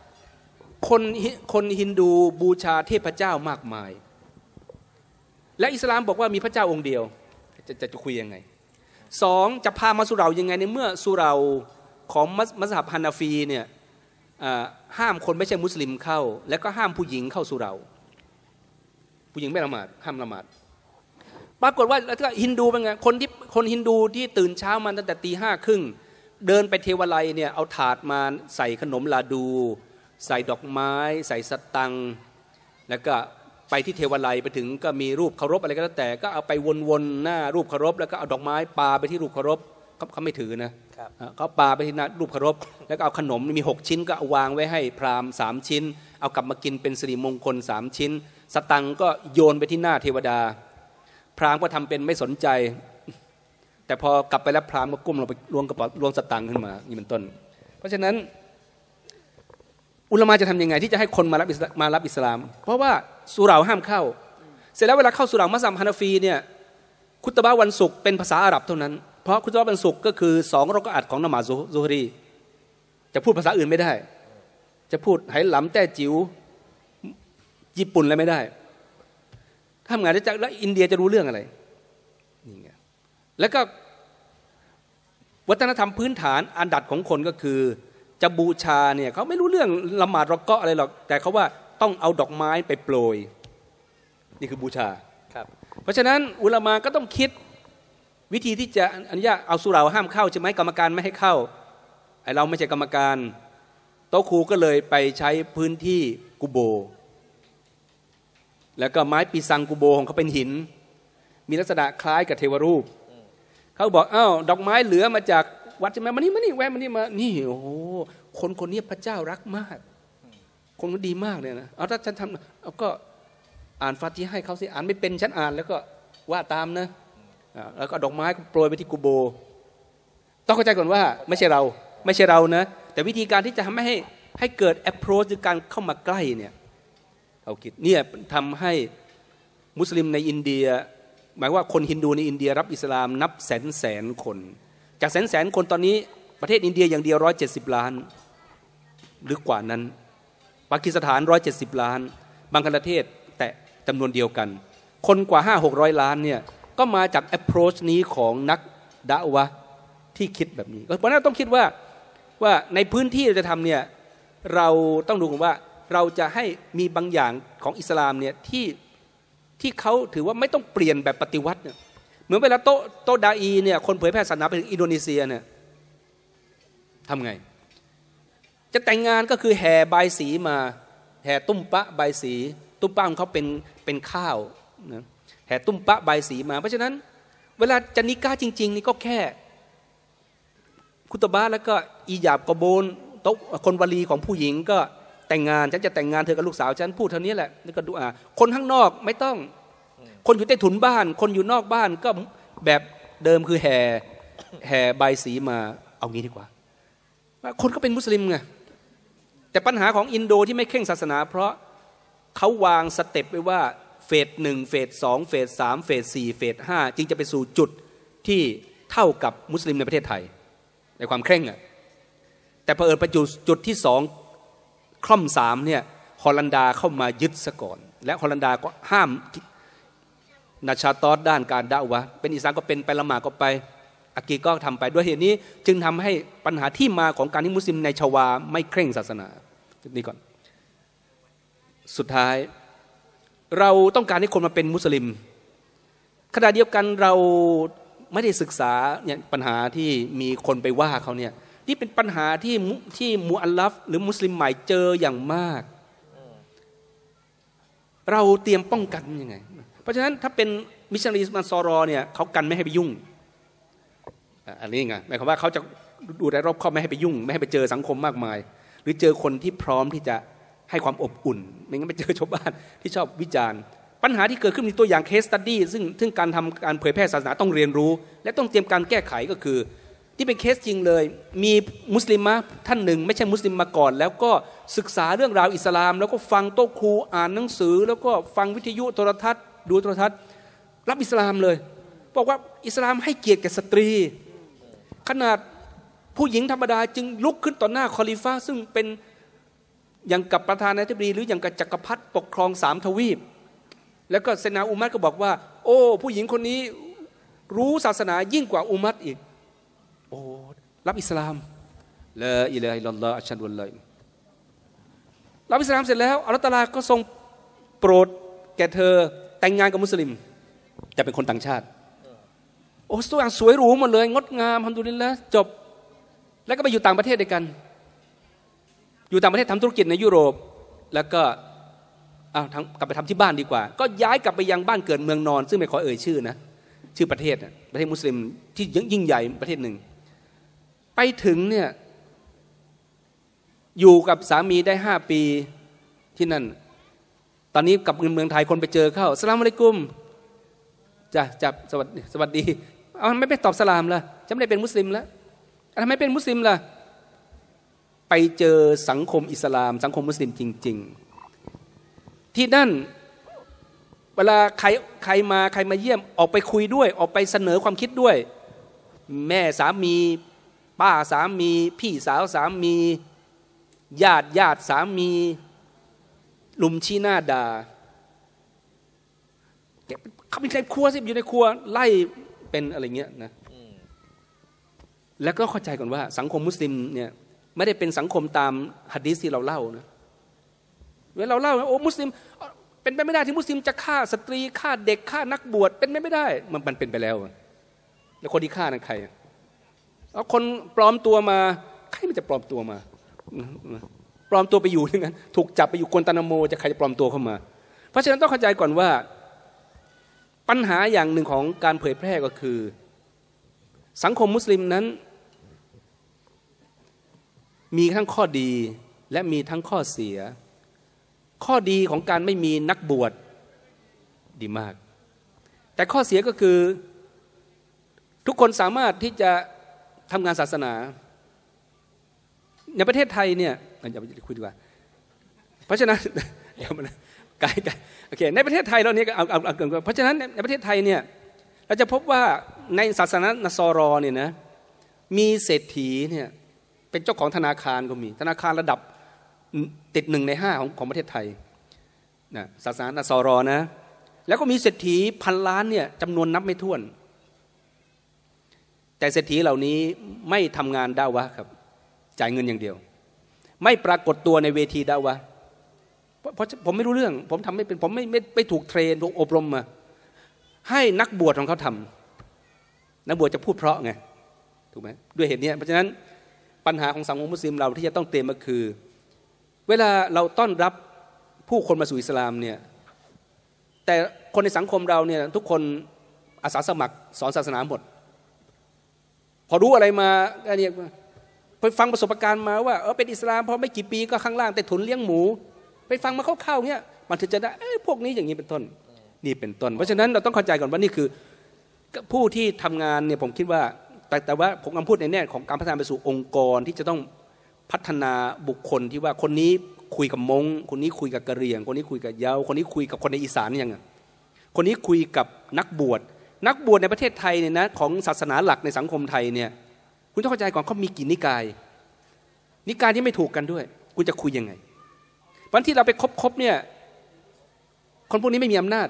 คนฮินดูบูชาเทพเจ้ามากมายและอิสลามบอกว่ามีพระเจ้าองค์เดียวจะคุยยังไงสองจะพามาสุเหร่ายังไงในเมื่อสุเหร่าของมัซฮับฮานาฟีเนี่ยห้ามคนไม่ใช่มุสลิมเข้าแล้วก็ห้ามผู้หญิงเข้าสุเหร่าผู้หญิงไม่ละหมาดห้ามละหมาดปรากฏว่าแล้วก็ฮินดูเป็นไงคนฮินดูที่ตื่นเช้ามาตั้งแต่5:30เดินไปเทวาลัยเนี่ยเอาถาดมาใส่ขนมลาดูใส่ดอกไม้ใส่สตังแล้วก็ไปที่เทวาลัยไปถึงก็มีรูปเคารพอะไรก็แล้วแต่ก็เอาไปวนๆหน้ารูปเคารพแล้วก็เอาดอกไม้ปาไปที่รูปเคารพเขาไม่ถือนะเขาปาไปที่หน้ารูปเคารพแล้วก็เอาขนมมี6ชิ้นก็เอาวางไว้ให้พราหมณ์3ชิ้นเอากลับมากินเป็นสิริมงคล3ชิ้นสตังก็โยนไปที่หน้าเทวดาพราหมณ์ก็ทำเป็นไม่สนใจแต่พอกลับไปแล้วพราหมณ์ก็ก้มลงไปล้วงกระเป๋าล้วงสตังขึ้นมานี่เป็นต้นเพราะฉะนั้นอุลามะจะทำยังไงที่จะให้คนมารับอิสลามเพราะว่าสุเหร่าห้ามเข้าเสร็จแล้วเวลาเข้าสุเหร่ามัซฮับฮานาฟีเนี่ยคุตบะวันศุกร์เป็นภาษาอาหรับเท่านั้นเพราะคุตบะวันศุกร์ก็คือ2รอกะอัตของนมาซซุฮรีจะพูดภาษาอื่นไม่ได้จะพูดไหหลำแต้จิ๋วญี่ปุ่นอะไรไม่ได้ทำงานแล้วอินเดียจะรู้เรื่องอะไรนี่ไงแล้วก็วัฒนธรรมพื้นฐานอันดับของคนก็คือจะบูชาเนี่ยเขาไม่รู้เรื่องละหมาดรอกะอะไรหรอกแต่เขาว่าต้องเอาดอกไม้ไปโปรยนี่คือบูชาครับเพราะฉะนั้นอุลามะก็ต้องคิดวิธีที่จะอนุญาตเอาสุเหร่าห้ามเข้าใช่ไหมกรรมการไม่ให้เข้าไอเราไม่ใช่กรรมการโต๊ะครูก็เลยไปใช้พื้นที่กุโบแล้วก็ไม้ปีซังกุโบของเขาเป็นหินมีลักษณะคล้ายกับเทวรูปเขาบอกอ้าวดอกไม้เหลือมาจากวัดใช่ไหมมานี่แวะมานี่มานี่โอ้โหคนนี้พระเจ้ารักมากคนนี้ดีมากเลยนะเอาถ้าฉันทำเอาก็อ่านฟาติฮะให้เขาสิอ่านไม่เป็นฉันอ่านแล้วก็ว่าตามนะแล้วก็ดอกไม้โปรยไปที่กุโบต้องเข้าใจก่อนว่าไม่ใช่เรานะแต่วิธีการที่จะทำให้เกิด approach หรือการเข้ามาใกล้เนี่ยเอาคิดเนี่ยทำให้มุสลิมในอินเดียหมายว่าคนฮินดูในอินเดียรับอิสลามนับแสนคนจากแสนคนตอนนี้ประเทศอินเดียอย่างเดียว170 ล้านหรือกว่านั้นปากีสถาน170 ล้านบังกลาเทศแต่จำนวนเดียวกันคนกว่า500-600 ล้านเนี่ยก็มาจาก approach นี้ของนักดะวะที่คิดแบบนี้เพราะฉะนั้นต้องคิดว่าในพื้นที่เราจะทำเนี่ยเราต้องดูกันว่าเราจะให้มีบางอย่างของอิสลามเนี่ยที่เขาถือว่าไม่ต้องเปลี่ยนแบบปฏิวัติเนี่ยเหมือนเวลาโตดาอีเนี่ยคนเผยแพร่ศาสนาไปถึงอินโดนีเซียเนี่ยทำไงจะแต่งงานก็คือแห่ใบสีมาแห่ตุ้มปะใบสีตุ้มปะของเขาเป็นข้าวนะแห่ตุ้มปะใบสีมาเพราะฉะนั้นเวลาจะนิกาจริงๆนี่ก็แค่คุตบะแล้วก็อีหยาบกโบนโต๊ะคนวลีของผู้หญิงก็แต่งงานฉันจะแต่งงานเธอกับลูกสาวฉันพูดเท่านี้แหละแล้วก็ดูคนข้างนอกไม่ต้องคนอยู่ใต้ถุนบ้านคนอยู่นอกบ้านก็แบบเดิมคือแห่ใบสีมาเอางี้ดีกว่าคนก็เป็นมุสลิมไงแต่ปัญหาของอินโดที่ไม่เคร่งศาสนาเพราะเขาวางสเต็ปไว้ว่าเฟส1เฟส2เฟส3เฟส4เฟส5จึงจะไปสู่จุดที่เท่ากับมุสลิมในประเทศไทยในความเคร่งอ่ะแต่พอไปจุดที่2คล่อม3เนี่ยฮอลันดาเข้ามายึดซะก่อนและฮอลันดาก็ห้ามนาชาตอสด้านการดะวะเป็นอิสลามก็เป็นไปละหมาดก็ไปอากีก็ทำไปด้วยเหตุนี้จึงทำให้ปัญหาที่มาของการที่มุสลิมในชวาไม่เคร่งศาสนานี่ก่อนสุดท้ายเราต้องการให้คนมาเป็นมุสลิมขณะเดียวกันเราไม่ได้ศึกษาเนี่ยปัญหาที่มีคนไปว่าเขาเนี่ยนี่เป็นปัญหาที่มุอัลลัฟหรือมุสลิมใหม่เจออย่างมากเราเตรียมป้องกันยังไงเพราะฉะนั้นถ้าเป็นมิชชันนารีมันซอรอเนี่ยเขากันไม่ให้ไปยุ่งอันนี้ไงหมายความว่าเขาจะดูแลรอบคอบไม่ให้ไปยุ่งไม่ให้ไปเจอสังคมมากมายหรือเจอคนที่พร้อมที่จะให้ความอบอุ่นไม่งั้นไปเจอชาวบ้านที่ชอบวิจารณ์ปัญหาที่เกิดขึ้นมีตัวอย่างเคสสตัดดี้ซึ่งการเผยแพร่ศาสนาต้องเรียนรู้และต้องเตรียมการแก้ไขก็คือที่เป็นเคสจริงเลยมีมุสลิมะท่านหนึ่งไม่ใช่มุสลิมมาก่อนแล้วก็ศึกษาเรื่องราวอิสลามแล้วก็ฟังโต๊ะครูอ่านหนังสือแล้วก็ฟังวิทยุโทรทัศน์ดูโทรทัศน์รับอิสลามเลยบอกว่าอิสลามให้เกียรติแก่สตรีขนาดผู้หญิงธรรมดาจึงลุกขึ้นต่อหน้าคอลิฟะซึ่งเป็นอย่างกับประธานาธิบดีหรืออย่างกับจักรพรรดิปกครอง3 ทวีปแล้วก็เซนาอุมัรก็บอกว่าโอ้ผู้หญิงคนนี้รู้ศาสนายิ่งกว่าอุมัรอีกโอ้รับอิสลามลาอิลาฮะอิลลัลลอฮอัชฮะดุอัลลอฮ์รับอิสลามเสร็จแล้วอัลเลาะห์ตะอาลาก็ทรงโปรดแก่เธอแต่งงานกับมุสลิมจะเป็นคนต่างชาติโอ้ตัวอย่างสวยหรูหมดเลยงดงามอัลฮัมดุลิลละห์จบแล้วก็ไปอยู่ต่างประเทศด้วยกันอยู่ต่างประเทศทำธุรกิจในยุโรปแล้วก็กลับไปทำที่บ้านดีกว่าก็ย้ายกลับไปยังบ้านเกิดเมืองนอนซึ่งไม่ขอเอ่ยชื่อนะชื่อประเทศมุสลิมที่ยิ่งใหญ่ประเทศหนึ่งไปถึงเนี่ยอยู่กับสามีได้5 ปีที่นั่นตอนนี้กลับเมืองไทยคนไปเจอเข้าสลามอะลัยกุมจะสวัสดีไม่ตอบสลามล่ะจะไม่ได้เป็นมุสลิมแล้วทำไมเป็นมุสลิมล่ะไปเจอสังคมอิสลามสังคมมุสลิมจริงๆที่นั่นเวลาใครมาเยี่ยมออกไปคุยด้วยออกไปเสนอความคิดด้วยแม่สามีป้าสามีพี่สาวสามีญาติสามีลุมชี้หน้าด่าเขาเป็นในครัวสิอยู่ในครัวไล่เป็นอะไรเงี้ยนะแล้วก็เข้าใจก่อนว่าสังคมมุสลิมเนี่ยไม่ได้เป็นสังคมตามหะดีษที่เราเล่านะเวลาเราเล่าโอ้มุสลิมเป็นไปไม่ได้ที่มุสลิมจะฆ่าสตรีฆ่าเด็กฆ่านักบวชเป็นไม่ได้มันเป็นไปแล้วแล้วคนที่ฆ่านั้นใครเอาคนปลอมตัวมาใครมันจะปลอมตัวมาปลอมตัวไปอยู่อย่างนั้นถูกจับไปอยู่กวนตานาโมจะใครจะปลอมตัวเข้ามาเพราะฉะนั้นต้องเข้าใจก่อนว่าปัญหาอย่างหนึ่งของการเผยแพร่ก็คือสังคมมุสลิมนั้นมีทั้งข้อดีและมีทั้งข้อเสียข้อดีของการไม่มีนักบวชดีมากแต่ข้อเสียก็คือทุกคนสามารถที่จะทำงานศาสนาในประเทศไทยเนี่ยอย่าไปคุยดีกว่าเพราะฉะนั้นเดี๋ยวมันไกลโอเคในประเทศไทยเราเนี่ยเอาเกินเพราะฉะนั้นในประเทศไทยเนี่ยเราจะพบว่าในศาสนานัสรอเนี่ยนะมีเศรษฐีเนี่ยเป็นเจ้าของธนาคารก็มีธนาคารระดับติด1 ใน 5ของประเทศไทยนะศาสนานัสรอนะแล้วก็มีเศรษฐี1,000 ล้านเนี่ยจำนวนนับไม่ถ้วนแต่เศรษฐีเหล่านี้ไม่ทำงานดาวะครับจ่ายเงินอย่างเดียวไม่ปรากฏตัวในเวทีดาวะเพราะผมไม่รู้เรื่องผมทำไม่เป็นผมไม่ถูกเทรนถูกอบรมมาให้นักบวชของเขาทำนักบวชจะพูดเพราะไงถูกไหมด้วยเหตุนี้เพราะฉะนั้นปัญหาของสังคมมุสลิมเราที่จะต้องเตรียมก็คือเวลาเราต้อนรับผู้คนมาสู่อิสลามเนี่ยแต่คนในสังคมเราเนี่ยทุกคนอาสาสมัครสอนศาสนาหมดพอรู้อะไรมาเนี่ยไปฟังประสบการณ์มาว่าเป็นอิสลามพอไม่กี่ปีก็ข้างล่างแต่ถุนเลี้ยงหมูไปฟังมาคร่าวๆเงี้ยมันถึงจะได้พวกนี้อย่างนี้เป็นต้นนี่เป็นต้นเพราะฉะนั้นเราต้องเข้าใจก่อนว่านี่คือผู้ที่ทำงานเนี่ยผมคิดว่าแต่ว่าผมกำลังพูดในแง่ของการพัฒนาไปสู่องค์กรที่จะต้องพัฒนาบุคคลที่ว่าคนนี้คุยกับมงคนนี้คุยกับกะเหรี่ยงคนนี้คุยกับเยาคนนี้คุยกับคนในอีสานยังไงคนนี้คุยกับนักบวชในประเทศไทยเนี่ยนะของศาสนาหลักในสังคมไทยเนี่ยคุณต้องเข้าใจก่อนเขามีกี่นิกายที่ไม่ถูกกันด้วยคุณจะคุยยังไงวันที่เราไปคบเนี่ยคนพวกนี้ไม่มีอำนาจ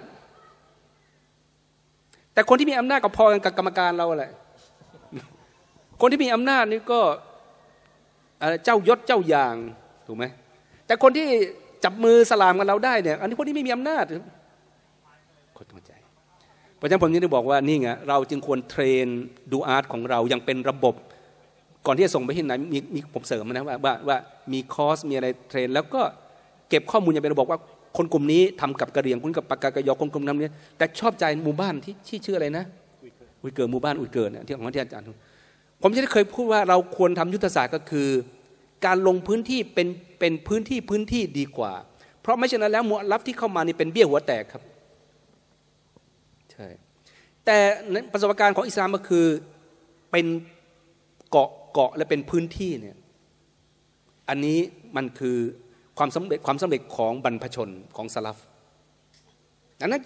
แต่คนที่มีอำนาจก็พอกันกับกรรมการเราแหละคนที่มีอำนาจนี่ก็เจ้ายศเจ้าอย่างถูกไหมแต่คนที่จับมือสลามกับเราได้เนี่ยอันนี้คนที่ไม่มีอำนาจคนต้องใจเพราะฉะนั้นผมนี่ได้บอกว่านี่ไงเราจึงควรเทรนดูอาร์ตของเราอย่างเป็นระบบก่อนที่จะส่งไปที่ไหนมีผมเสริมนะว่ามีคอร์สมีอะไรเทรนแล้วก็เก็บข้อมูลอย่างเป็นระบบว่าคนกลุ่มนี้ทำกับกะเหรี่ยงคนกับปากกายอคนกลุ่มนั้นเนี่ยแต่ชอบใจหมู่บ้านที่ชื่ออะไรนะอุยเกิดหมู่บ้านอุยเกิดเนี่ยที่ของที่อาจารย์ผมจะได้เคยพูดว่าเราควรทำยุทธศาสตร์ก็คือการลงพื้นที่เป็นพื้นที่ดีกว่าเพราะไม่เช่นนั้นแล้วมุอัลลัฟที่เข้ามานี่เป็นเบี้ยหัวแตกครับช่แต่ประสบการณ์ของอิสลามก็คือเป็นเกาะและเป็นพื้นที่เนี่ยอันนี้มันคือความสำเร็จของบรรพชนของสลัฟดังนั้น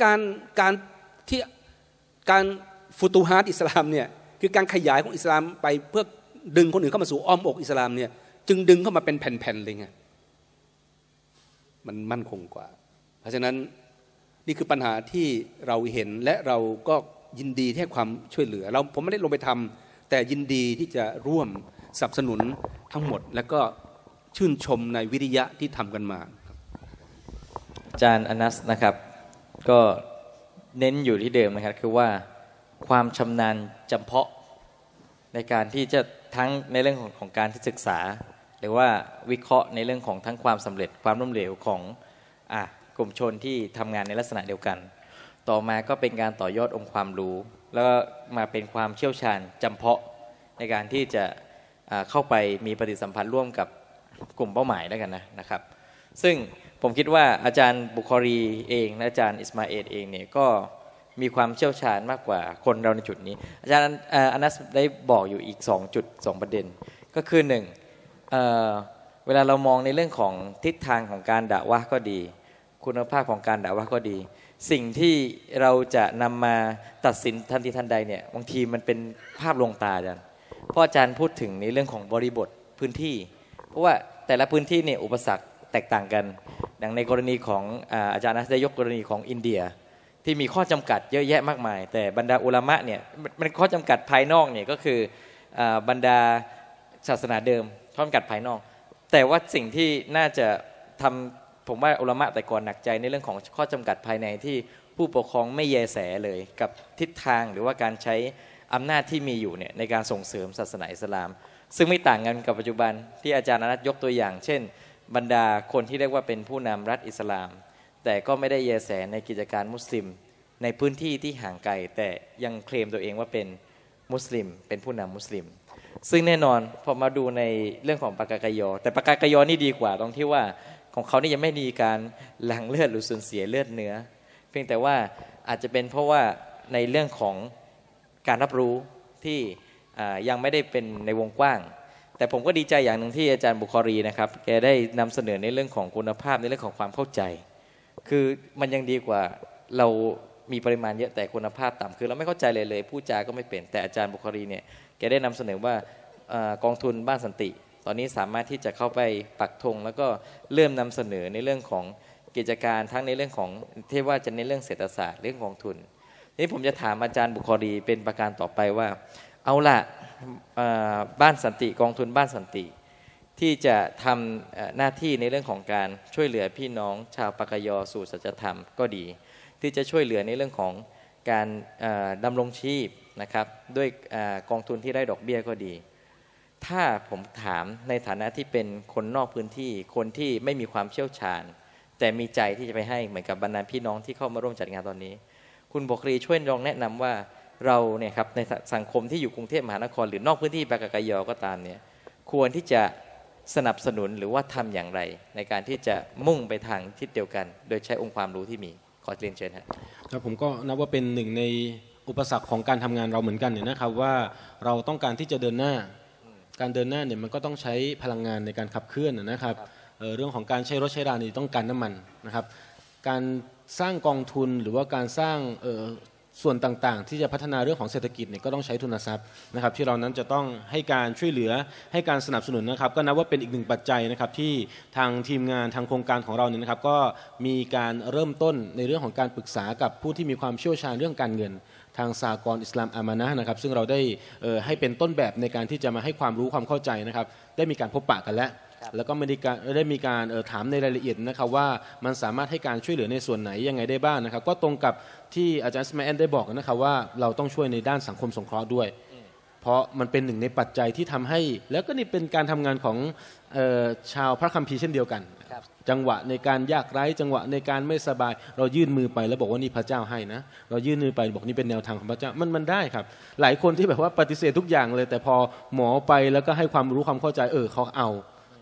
การฟุตูฮาตอิสลามเนี่ยคือการขยายของอิสลามไปเพื่อดึงคนอื่นเข้ามาสู่อ้อมอกอิสลามเนี่ยจึงดึงเข้ามาเป็นแผ่นๆเลยไงมันมั่นคงกว่าเพราะฉะนั้นนี่คือปัญหาที่เราเห็นและเราก็ยินดีให้ความช่วยเหลือผมไม่ได้ลงไปทำแต่ยินดีที่จะร่วมสนับสนุนทั้งหมดและก็ชื่นชมในวิริยะที่ทำกันมาอาจารย์อนัสนะครับก็เน้นอยู่ที่เดิมนะครับคือว่าความชำนาญจำเพาะในการที่จะทั้งในเรื่องของการที่ศึกษาหรือว่าวิเคราะห์ในเรื่องของทั้งความสำเร็จความล้มเหลวของกลุ่มชนที่ทำงานในลักษณะเดียวกันต่อมาก็เป็นการต่อยอดองค์ความรู้แล้วมาเป็นความเชี่ยวชาญจำเพาะในการที่จะเข้าไปมีปฏิสัมพันธ์ร่วมกับกลุ่มเป้าหมายแล้วกันนะครับซึ่งผมคิดว่าอาจารย์บุคอรีเองและอาจารย์อิสมาเอลเองเนี่ยก็มีความเชี่ยวชาญมากกว่าคนเราในจุดนี้อาจารย์อนัสได้บอกอยู่อีก2ประเด็นก็คือ1เวลาเรามองในเรื่องของทิศทางของการดะวะห์ก็ดีคุณภาพของการดะวะห์ก็ดีสิ่งที่เราจะนำมาตัดสินทันทีทันใดเนี่ยบางทีมันเป็นภาพลวงตาอาจารย์เพราะอาจารย์พูดถึงในเรื่องของบริบทพื้นที่เพราะว่าแต่ละพื้นที่เนี่ยอุปสรรคแตกต่างกันดังในกรณีของอาจารย์ได้ยกกรณีของอินเดียที่มีข้อจำกัดเยอะแยะมากมายแต่บรรดาอุลามะเนี่ยมันข้อจำกัดภายนอกเนี่ยก็คือบรรดาศาสนาเดิมข้อจำกัดภายนอกแต่ว่าสิ่งที่น่าจะทำผมว่าอุลามะแต่ก่อนหนักใจในเรื่องของข้อจำกัดภายในที่ผู้ปกครองไม่แยแสเลยกับทิศทางหรือว่าการใช้อำนาจที่มีอยู่เนี่ยในการส่งเสริมศาสนาอิสลามซึ่งไม่ต่างกันกับปัจจุบันที่อาจารย์อนัสยกตัวอย่างเช่นบรรดาคนที่เรียกว่าเป็นผู้นำรัฐอิสลามแต่ก็ไม่ได้แยแสในกิจการมุสลิมในพื้นที่ที่ห่างไกลแต่ยังเคลมตัวเองว่าเป็นมุสลิมเป็นผู้นำมุสลิมซึ่งแน่นอนพอมาดูในเรื่องของปากากยอแต่ปากากยอนี่ดีกว่าตรงที่ว่าของเขานี่ยังไม่มีการหลั่งเลือดหรือสูญเสียเลือดเนื้อเพียงแต่ว่าอาจจะเป็นเพราะว่าในเรื่องของการรับรู้ที่ยังไม่ได้เป็นในวงกว้างแต่ผมก็ดีใจอย่างหนึ่งที่อาจารย์บุคอรีนะครับแกได้นำเสนอในเรื่องของคุณภาพในเรื่องของความเข้าใจคือมันยังดีกว่าเรามีปริมาณเยอะแต่คุณภาพต่ำคือเราไม่เข้าใจเลยพูดจาก็ไม่เป็นแต่อาจารย์บุคอรีเนี่ยแกได้นำเสนอว่ากองทุนบ้านสันติตอนนี้สามารถที่จะเข้าไปปักธงแล้วก็เริ่มนำเสนอในเรื่องของกิจการทั้งในเรื่องของที่ว่าจะในเรื่องเศรษฐศาสตร์เรื่องกองทุนนี้ผมจะถามอาจารย์บุคอรีเป็นประการต่อไปว่าเอาล่ะบ้านสันติกองทุนบ้านสันติที่จะทำหน้าที่ในเรื่องของการช่วยเหลือพี่น้องชาวปากยอสู่สัจธรรมก็ดีที่จะช่วยเหลือในเรื่องของการดำรงชีพนะครับด้วยกองทุนที่ได้ดอกเบี้ยก็ดีถ้าผมถามในฐานะที่เป็นคนนอกพื้นที่คนที่ไม่มีความเชี่ยวชาญแต่มีใจที่จะไปให้เหมือนกับบรรดาพี่น้องที่เข้ามาร่วมจัดงานตอนนี้คุณบุครีช่วยลองแนะนำว่าเราเนี่ยครับในสังคมที่อยู่กรุงเทพมหานครหรือนอกพื้นที่ปากากยอก็ตามเนี่ยควรที่จะสนับสนุนหรือว่าทำอย่างไรในการที่จะมุ่งไปทางทิศเดียวกันโดยใช้องค์ความรู้ที่มีขอเรียนเชิญครับผมก็นับว่าเป็นหนึ่งในอุปสรรคของการทำงานเราเหมือนกันเนี่ยนะครับว่าเราต้องการที่จะเดินหน้าการเดินหน้าเนี่ยมันก็ต้องใช้พลังงานในการขับเคลื่อนนะครับเรื่องของการใช้รถใช้รานี่ต้องการน้ำมันนะครับการสร้างกองทุนหรือว่าการสร้างส่วนต่างๆที่จะพัฒนาเรื่องของเศรษฐกิจเนี่ยก็ต้องใช้ทุนทรัพย์นะครับที่เรานั้นจะต้องให้การช่วยเหลือให้การสนับสนุนนะครับก็นับว่าเป็นอีกหนึ่งปัจจัยนะครับที่ทางทีมงานทางโครงการของเราเนี่ยนะครับก็มีการเริ่มต้นในเรื่องของการปรึกษากับผู้ที่มีความเชี่ยวชาญเรื่องการเงินทางสหกรณ์อิสลามอามานะห์นะครับซึ่งเราได้ให้เป็นต้นแบบในการที่จะมาให้ความรู้ความเข้าใจนะครับได้มีการพบปะกันแล้วก็ได้มีการถามในรายละเอียดนะครับว่ามันสามารถให้การช่วยเหลือในส่วนไหนยังไงได้บ้างนะครับก็ตรงกับที่อาจารย์สมัยแอนได้บอกนะครับว่าเราต้องช่วยในด้านสังคมสงเคราะห์ด้วยเพราะมันเป็นหนึ่งในปัจจัยที่ทำให้แล้วก็นี่เป็นการทำงานของชาวพระคัมภีร์เช่นเดียวกันจังหวะในการยากไร้จังหวะในการไม่สบายเรายื่นมือไปแล้วบอกว่านี่พระเจ้าให้นะเรายื่นมือไปบอกนี่เป็นแนวทางของพระเจ้ามันได้ครับหลายคนที่แบบว่าปฏิเสธทุกอย่างเลยแต่พอหมอไปแล้วก็ให้ความรู้ความเข้าใจเขาเอา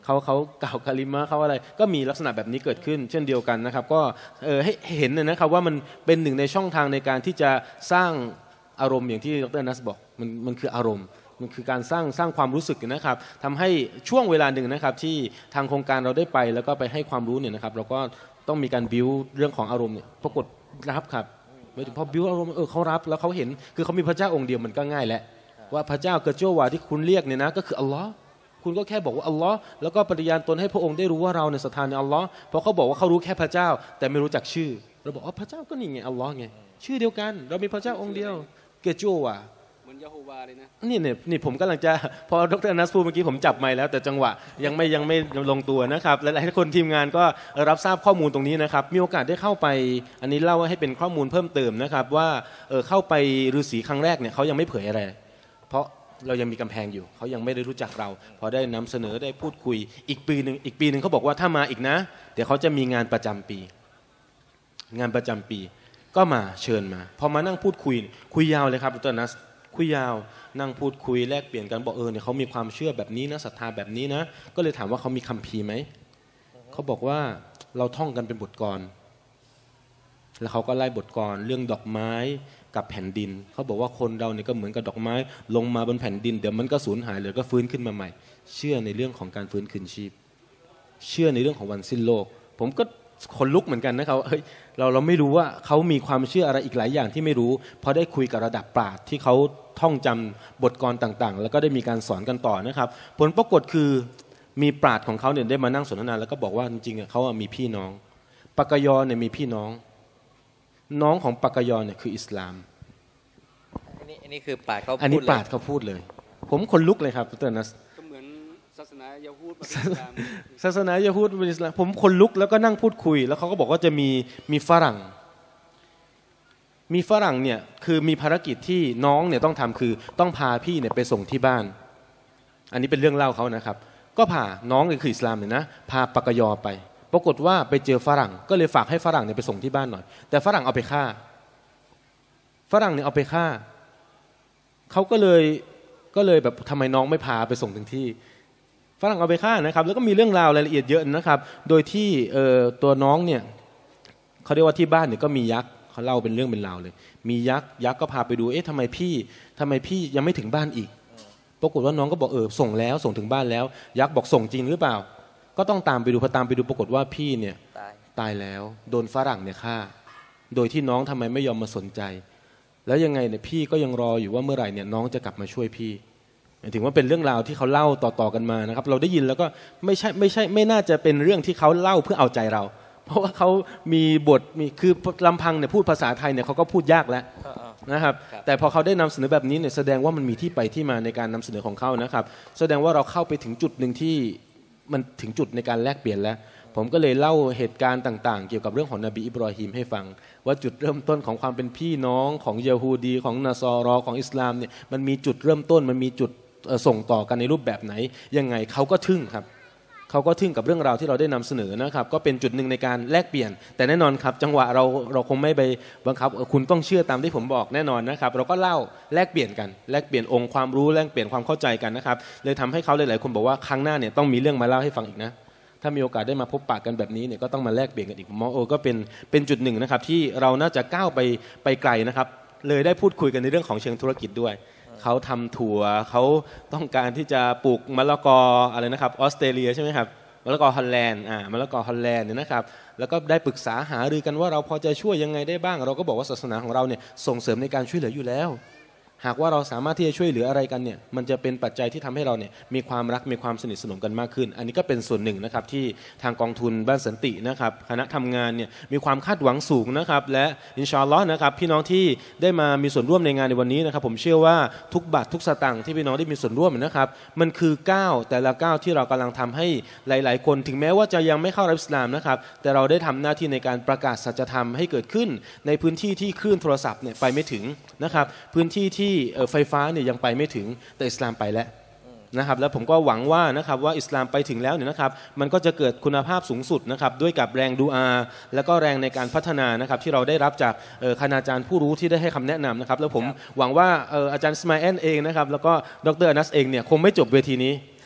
เขากล่าวกะลิมะเขาอะไรก็มีลักษณะแบบนี้เกิดขึ้นเช่นเดียวกันนะครับก็ให้เห็นนะครับว่ามันเป็นหนึ่งในช่องทางในการที่จะสร้างอารมณ์อย่างที่ดร.นัสบอกมันคืออารมณ์มันคือการสร้างความรู้สึกนะครับทำให้ช่วงเวลาหนึ่งนะครับที่ทางโครงการเราได้ไปแล้วก็ไปให้ความรู้เนี่ยนะครับเราก็ต้องมีการบิวเรื่องของอารมณ์เนี่ยปรากฏรับครับไม่ถึงพอบิวอารมณ์เขารับแล้วเขาเห็นคือเขามีพระเจ้าองค์เดียวมันก็ง่ายแหละว่าพระเจ้าเกิดโจวาที่คุณเรียกเนี่ยนะก็คืออัลลอฮ์คุณก็แค่บอกว่าอัลลอฮ์แล้วก็ปฏิญาณตนให้พระองค์ได้รู้ว่าเราเนี่ยศรัทธาในอัลลอฮ์เพราะเขาบอกว่าเขารู้แค่พระเจ้าแต่ไม่รู้จักชื่อเราบอกพระเจ้าก็นี่ไงอัลลอฮ์ไงชื่อเดียวกันเรามีพระเจ้าองค์เดียวเกิดโจวาเหมือนยะโฮวาเลยนะนี่ผมกำลังจะพอดร.นัสพูดเมื่อกี้ผมจับไมค์แล้วแต่จังหวะยังไม่ลงตัวนะครับและหลายคนทีมงานก็รับทราบข้อมูลตรงนี้นะครับมีโอกาสได้เข้าไปอันนี้เล่าให้เป็นข้อมูลเพิ่มเติมนะครับว่าเข้าไปฤาษีครั้งแรกเนี่ยเขายังไม่เผยอะไรเพราะเรายังมีกำแพงอยู่เขายังไม่ได้รู้จักเราพอได้นำเสนอได้พูดคุยอีกปีหนึ่งเขาบอกว่าถ้ามาอีกนะเดี๋ยวเขาจะมีงานประจำปีก็มาเชิญมาพอมานั่งพูดคุยยาวเลยครับดร.นัสคุยยาวนั่งพูดคุยแลกเปลี่ยนกันบอกเนี่ยเขามีความเชื่อแบบนี้นะศรัทธาแบบนี้นะก็เลยถามว่าเขามีคัมภีร์ไหมเขาบอกว่าเราท่องกันเป็นบทกลแล้วเขาก็ไล่บทกลเรื่องดอกไม้กับแผ่นดินเขาบอกว่าคนเราเนี่ยก็เหมือนกับดอกไม้ลงมาบนแผ่นดินเดี๋ยวมันก็สูญหายเลยก็ฟื้นขึ้นมาใหม่เชื่อในเรื่องของการฟื้นคืนชีพเชื่อในเรื่องของวันสิ้นโลกผมก็คนลุกเหมือนกันนะครับเฮ้ยเราไม่รู้ว่าเขามีความเชื่ออะไรอีกหลายอย่างที่ไม่รู้พอได้คุยกับระดับปราชญ์ที่เขาท่องจำบทกลต่างๆแล้วก็ได้มีการสอนกันต่อนะครับผลปรากฏคือมีปราชญ์ของเขาเนี่ยได้มานั่งสนทนาแล้วก็บอกว่าจริงๆเขามีพี่น้องปักยอเนี่ยมีพี่น้องของปักยอเนี่ยคืออิสลามอันนี้คือปราชญ์เขาพูดอันนี้ปราชญ์เขาพูดเลยผมคนลุกเลยครับดร.นัสศาสนายะฮูดศาสนายะฮูดเป็นอิสลามผมคนลุกแล้วก็นั่งพูดคุยแล้วเขาก็บอกว่าจะมีฝรั่งเนี่ยคือมีภารกิจที่น้องเนี่ยต้องทำคือต้องพาพี่เนี่ยไปส่งที่บ้านอันนี้เป็นเรื่องเล่าเขานะครับก็พาน้องเนี่ยคืออิสลามเนี่ยนะพาปักยอไปปรากฏว่าไปเจอฝรั่งก็เลยฝากให้ฝรั่งเนี่ยไปส่งที่บ้านหน่อยแต่ฝรั่งเอาไปฆ่าเขาก็เลยแบบทำไมน้องไม่พาไปส่งถึงที่ฝรั่งเอาไปฆ่านะครับแล้วก็มีเรื่องราวรายละเอียดเยอะนะครับโดยที่ตัวน้องเนี่ยเขาเรียกว่าที่บ้านเนี่ยก็มียักษ์เขาเล่าเป็นเรื่องเป็นราวเลยมียักษ์ก็พาไปดูทำไมพี่ยังไม่ถึงบ้านอีกปรากฏว่าน้องก็บอกส่งถึงบ้านแล้วยักษ์บอกส่งจริงหรือเปล่าก็ต้องตามไปดูพอตามไปดูปรากฏว่าพี่เนี่ยตายแล้วโดนฝรั่งเนี่ยฆ่าโดยที่น้องทำไมไม่ยอมมาสนใจแล้วยังไงเนี่ยพี่ก็ยังรออยู่ว่าเมื่อไหร่เนี่ยน้องจะกลับมาช่วยพี่ถึงว่าเป็นเรื่องราวที่เขาเล่าต่อกันมานะครับเราได้ยินแล้วก็ไม่น่าจะเป็นเรื่องที่เขาเล่าเพื่อเอาใจเราเพราะว่าเขามีบทคือลำพังเนี่ยพูดภาษาไทยเนี่ยเขาก็พูดยากแล้วนะครับแต่พอเขาได้นำเสนอแบบนี้เนี่ยแสดงว่ามันมีที่ไปที่มาในการนำเสนอของเขานะครับแสดงว่าเราเข้าไปถึงจุดหนึ่งที่มันถึงจุดในการแลกเปลี่ยนแล้วผมก็เลยเล่าเหตุการณ์ต่างๆเกี่ยวกับเรื่องของนบีอิบรอฮีมให้ฟังว่าจุดเริ่มต้นของความเป็นพี่น้องของยะฮูดีของนาซอรอของอิสลามเนี่ยมันมีจุดเริ่มต้นมันมีจุดส่งต่อกันในรูปแบบไหนยังไงเขาก็ทึ่งครับเขาก็ทึ่งกับเรื่องราวที่เราได้นำเสนอนะครับก็เป็นจุดหนึ่งในการแลกเปลี่ยนแต่แน่นอนครับจังหวะเราคงไม่ไปบังคับคุณต้องเชื่อตามที่ผมบอกแน่นอนนะครับเราก็เล่าแลกเปลี่ยนกันแลกเปลี่ยนองค์ความรู้แลกเปลี่ยนความเข้าใจกันนะครับเลยทำให้เขาหลายๆคนบอกว่าครั้งหน้าเนี่ยต้องมีเรื่องมาเล่าให้ฟังอีกนะถ้ามีโอกาสได้มาพบปะกันแบบนี้เนี่ยก็ต้องมาแลกเปลี่ยนกันอีกมองก็เป็นจุดหนึ่งนะครับที่เราน่าจะก้าวไปไกลนะครับเลยได้พูดคุยกันในเรื่องของเชิงธุรกิจด้วยเขาทำถั่วเขาต้องการที่จะปลูกมะละกออะไรนะครับออสเตรเลียใช่ไหมครับมะละกอฮอลแลนด์มะละกอฮอลแลนด์เนี่ยนะครับแล้วก็ได้ปรึกษาหารือกันว่าเราพอจะช่วยยังไงได้บ้างเราก็บอกว่าศาสนาของเราเนี่ยส่งเสริมในการช่วยเหลืออยู่แล้วหากว่าเราสามารถที่จะช่วยเหลืออะไรกันเนี่ยมันจะเป็นปัจจัยที่ทำให้เราเนี่ยมีความรักมีความสนิทสนมกันมากขึ้นอันนี้ก็เป็นส่วนหนึ่งนะครับที่ทางกองทุนบ้านสันตินะครับคณะทำงานเนี่ยมีความคาดหวังสูงนะครับและอินชาอัลลอฮ์นะครับพี่น้องที่ได้มามีส่วนร่วมในงานในวันนี้นะครับผมเชื่อว่าทุกบาททุกสตางค์ที่พี่น้องได้มีส่วนร่วมนะครับมันคือก้าวแต่ละก้าวที่เรากำลังทำให้หลายๆคนถึงแม้ว่าจะยังไม่เข้ารับอิสลามนะครับแต่เราได้ทำหน้าที่ในการประกาศสัจธรรมให้เกิดขึ้นในพื้นที่ที่คลื่นโทรศัพท์เนี่ยไปไม่ถึงนะครับพื้นที่ที่ไฟฟ้าเนี่ยยังไปไม่ถึงแต่อิสลามไปแล้วนะครับแล้วผมก็หวังว่านะครับว่าอิสลามไปถึงแล้วเนี่ยนะครับมันก็จะเกิดคุณภาพสูงสุดนะครับด้วยกับแรงดูอาแล้วก็แรงในการพัฒนานะครับที่เราได้รับจากคณาจารย์ผู้รู้ที่ได้ให้คำแนะนำนะครับแล้วผมหวังว่าอาจารย์สมาอิลเองนะครับแล้วก็ดร.อนัสเองเนี่ยคงไม่จบเวทีนี้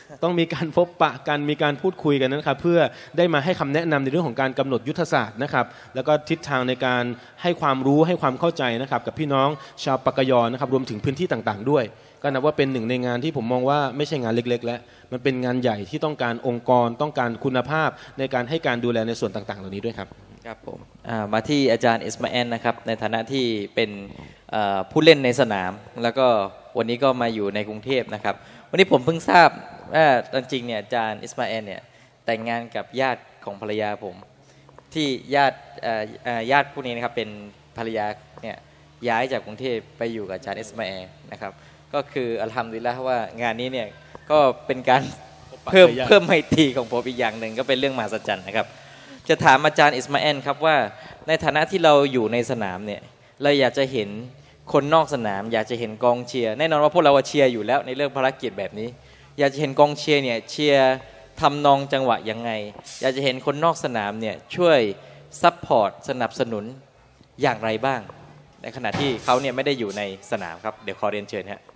ต้องมีการพบปะกันมีการพูดคุยกันนะครับเพื่อได้มาให้คำแนะนำในเรื่องของการกำหนดยุทธศาสตร์นะครับแล้วก็ทิศทางในการให้ความรู้ให้ความเข้าใจนะครับกับพี่น้องชาวปากยอนะครับรวมถึงพื้นที่ต่างๆด้วยก็นับว่าเป็นหนึ่งในงานที่ผมมองว่าไม่ใช่งานเล็กๆแล้วมันเป็นงานใหญ่ที่ต้องการองค์กรต้องการคุณภาพในการให้การดูแลในส่วนต่างๆเหล่านี้ด้วยครับครับผมมาที่อาจารย์อิสมาเอลนะครับในฐานะที่เป็นผู้เล่นในสนามแล้วก็วันนี้ก็มาอยู่ในกรุงเทพนะครับวันนี้ผมเพิ่งทราบว่าจริงๆเนี่ยอาจารย์อิสมาเอลเนี่ยแต่งงานกับญาติของภรรยาผมที่ญาติผู้นี้นะครับเป็นภรรยาเนี่ยย้ายจากกรุงเทพไปอยู่กับอาจารย์อิสมาเอลนะครับก็คืออัลฮัมดุลิลละห์ว่างานนี้เนี่ยก็เป็นการเพิ่มไมตรีของผมอีกอย่างหนึ่งก็เป็นเรื่องมหัศจรรย์นะครับจะถามอาจารย์อิสมาเอลครับว่าในฐานะที่เราอยู่ในสนามเนี่ยเราอยากจะเห็นคนนอกสนามอยากจะเห็นกองเชียร์แน่นอนว่าพวกเราเชียร์อยู่แล้วในเรื่องภารกิจแบบนี้อยากจะเห็นกองเชียร์เนี่ยเชียร์ทำนองจังหวะยังไงอยากจะเห็นคนนอกสนามเนี่ยช่วยซัพพอร์ตสนับสนุนอย่างไรบ้างในขณะที่เขาเนี่ยไม่ได้อยู่ในสนามครับเดี๋ยวขอเรียนเชิญครับ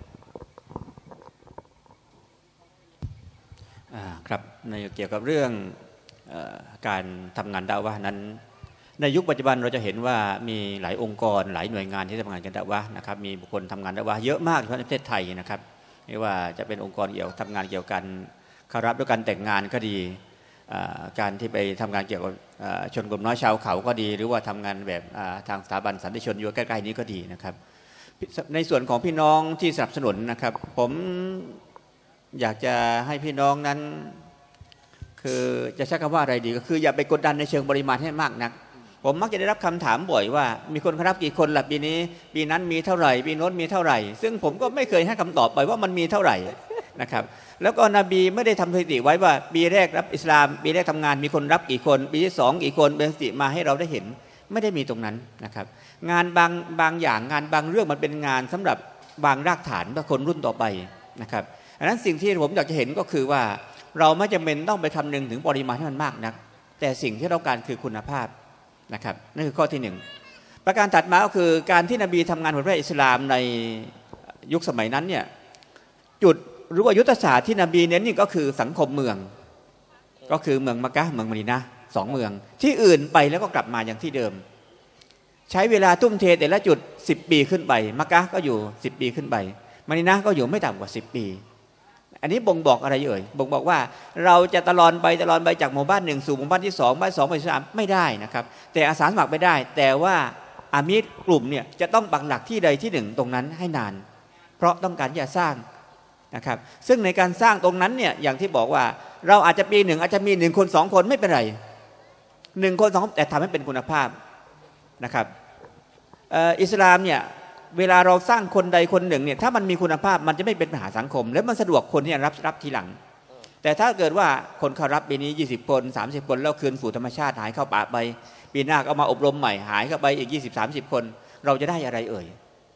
ครับในเกี่ยวกับเรื่องการทำงานดะวะห์นั้นในยุคปัจจุบันเราจะเห็นว่ามีหลายองค์กรหลายหน่วยงานที่ทำงานกันดะวะห์นะครับมีบุคคลทำงานดะวะห์เยอะมากในประเทศไทยนะครับไม่ว่าจะเป็นองค์กรเกี่ยวทำงานเกี่ยวกันคารับด้วยการแต่งงานก็ดีการที่ไปทำงานเกี่ยวกับชนกลุ่มน้อยชาวเขาก็ดีหรือว่าทำงานแบบทางสถาบันสันติชนอยู่ใกล้ๆนี้ก็ดีนะครับในส่วนของพี่น้องที่สนับสนุนนะครับผมอยากจะให้พี่น้องนั้นคือจะใช้คำว่าอะไรดีก็คืออย่าไปกดดันในเชิงปริมาณให้มากนักผมมักจะได้รับคำถามบ่อยว่ามีคนรับกี่คนล่ะปีนี้ปีนั้นมีเท่าไหร่ปีโน้นมีเท่าไหร่ซึ่งผมก็ไม่เคยให้คำตอบไปว่ามันมีเท่าไหร่นะครับแล้วก็นบีไม่ได้ทำสถิติไว้ว่าปีแรกรับอิสลามปีแรกทำงานมีคนรับกี่คนปีที่2กี่คนเป็นสถิติมาให้เราได้เห็นไม่ได้มีตรงนั้นนะครับงานบางอย่างงานบางเรื่องมันเป็นงานสำหรับบางรากฐานเพื่อคนรุ่นต่อไปนะครับอันนั้นสิ่งที่ผมอยากจะเห็นก็คือว่าเราไม่จำเป็นต้องไปคำนึงถึงปริมาณที่มันมากนักแต่สิ่งที่เราการคือคุณภาพนะครับนั่นคือข้อที่1ประการถัดมาก็คือการที่นบีทำงานเผยแพร่อิสลามในยุคสมัยนั้นเนี่ยจุดหรือว่ายุทธศาสตร์ที่นบีเน้นนี่ก็คือสังคมเมืองก็คือเมืองมักกะฮ์เมืองมะดีนะห์2เมืองที่อื่นไปแล้วก็กลับมาอย่างที่เดิมใช้เวลาทุ่มเทแต่ละจุด10 ปีขึ้นไปมักกะฮ์ก็อยู่10 ปีขึ้นไปมะดีนะห์ก็อยู่ไม่ต่ำกว่า10 ปีอันนี้บ่งบอกอะไรเอ่ยบ่งบอกว่าเราจะตลอดไปจากหมู่บ้าน1สู่หมู่บ้านที่2บ้าน2บ้านที่3ไม่ได้นะครับแต่อาสาสมัครไม่ได้แต่ว่าอามีรกลุ่มเนี่ยจะต้องปักหลักที่ใดที่1ตรงนั้นให้นานเพราะต้องการจะสร้างนะครับซึ่งในการสร้างตรงนั้นเนี่ยอย่างที่บอกว่าเราอาจจะปีหนึ่งอาจจะมี1 คน 2 คนไม่เป็นไร1 คน 2 คนแต่ทำให้เป็นคุณภาพนะครับอิสลามเนี่ยเวลาเราสร้างคนใดคนหนึ่งเนี่ยถ้ามันมีคุณภาพมันจะไม่เป็นปัญหาสังคมและมันสะดวกคนที่จะรับทีหลังแต่ถ้าเกิดว่าคนเขารับปีนี้20 คน30 คนแล้วคืนสู่ธรรมชาติหายเข้าป่าไปปีหน้าก็มาอบรมใหม่หายเข้าไปอีก20-30 คนเราจะได้อะไรเอ่ย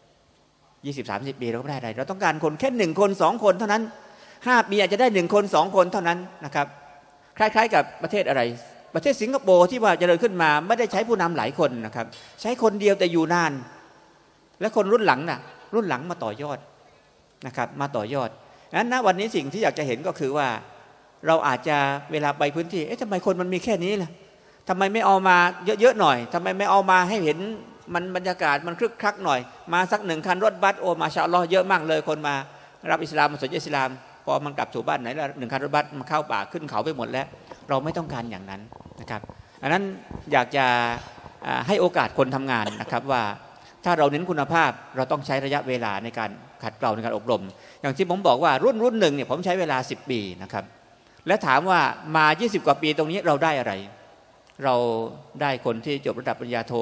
20-30 ปีเราก็ไม่ได้อะไรเราต้องการคนแค่1 คน 2 คนเท่านั้น5 ปีอาจจะได้1 คน 2 คนเท่านั้นนะครับคล้ายๆกับประเทศอะไรประเทศสิงคโปร์ที่ว่าเจริญขึ้นมาไม่ได้ใช้ผู้นำหลายคนนะครับใช้คนเดียวแต่อยู่นานและคนรุ่นหลังน่ะรุ่นหลังมาต่อยอดนะครับมาต่อยอดงั้นณวันนี้สิ่งที่อยากจะเห็นก็คือว่าเราอาจจะเวลาไปพื้นที่ทำไมคนมันมีแค่นี้ล่ะทำไมไม่เอามาเยอะๆหน่อยทำไมไม่เอามาให้เห็นมันบรรยากาศมันคลึกคลักหน่อยมาสัก1 คันรถบัสโอ้มาชาอัลลอฮ์เยอะมากเลยคนมารับอิสลามมาสนใจอิสลามพอมันกลับสู่บ้านไหนละ1 คันรถบัสมาเข้าป่าขึ้นเขาไปหมดแล้วเราไม่ต้องการอย่างนั้นนะครับอันนั้นอยากจะให้โอกาสคนทำงานนะครับว่าถ้าเราเน้นคุณภาพเราต้องใช้ระยะเวลาในการขัดเกลาในการอบรมอย่างที่ผมบอกว่ารุ่นหนึ่งเนี่ยผมใช้เวลา10 ปีนะครับและถามว่ามา20 กว่าปีตรงนี้เราได้อะไรเราได้คนที่จบระดับปริญญาโท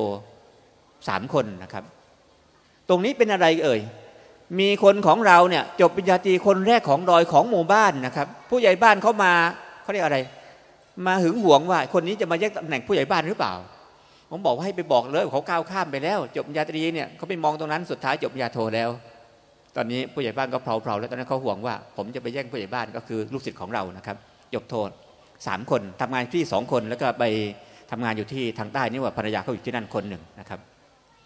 3 คนนะครับตรงนี้เป็นอะไรเอ่ยมีคนของเราเนี่ยจบปริญญาตรีคนแรกของดอยของหมู่บ้านนะครับผู้ใหญ่บ้านเขามาเขาเรียกอะไรมาหึงหวงว่าคนนี้จะมาแย่งตำแหน่งผู้ใหญ่บ้านหรือเปล่าผมบอกว่าให้ไปบอกเลยเขาก้าวข้ามไปแล้วจบปริญญาตรีเนี่ยเขาไปมองตรงนั้นสุดท้ายจบปริญญาโทแล้วตอนนี้ผู้ใหญ่บ้านก็เพลาๆแล้วตอนนั้นเขาห่วงว่าผมจะไปแย่งผู้ใหญ่บ้านก็คือลูกศิษย์ของเรานะครับจบโท3 คนทำงานที่2 คนแล้วก็ไปทำงานอยู่ที่ทางใต้นี่ว่าภรรยาเขาอยู่ที่นั่นคนหนึ่งนะครับ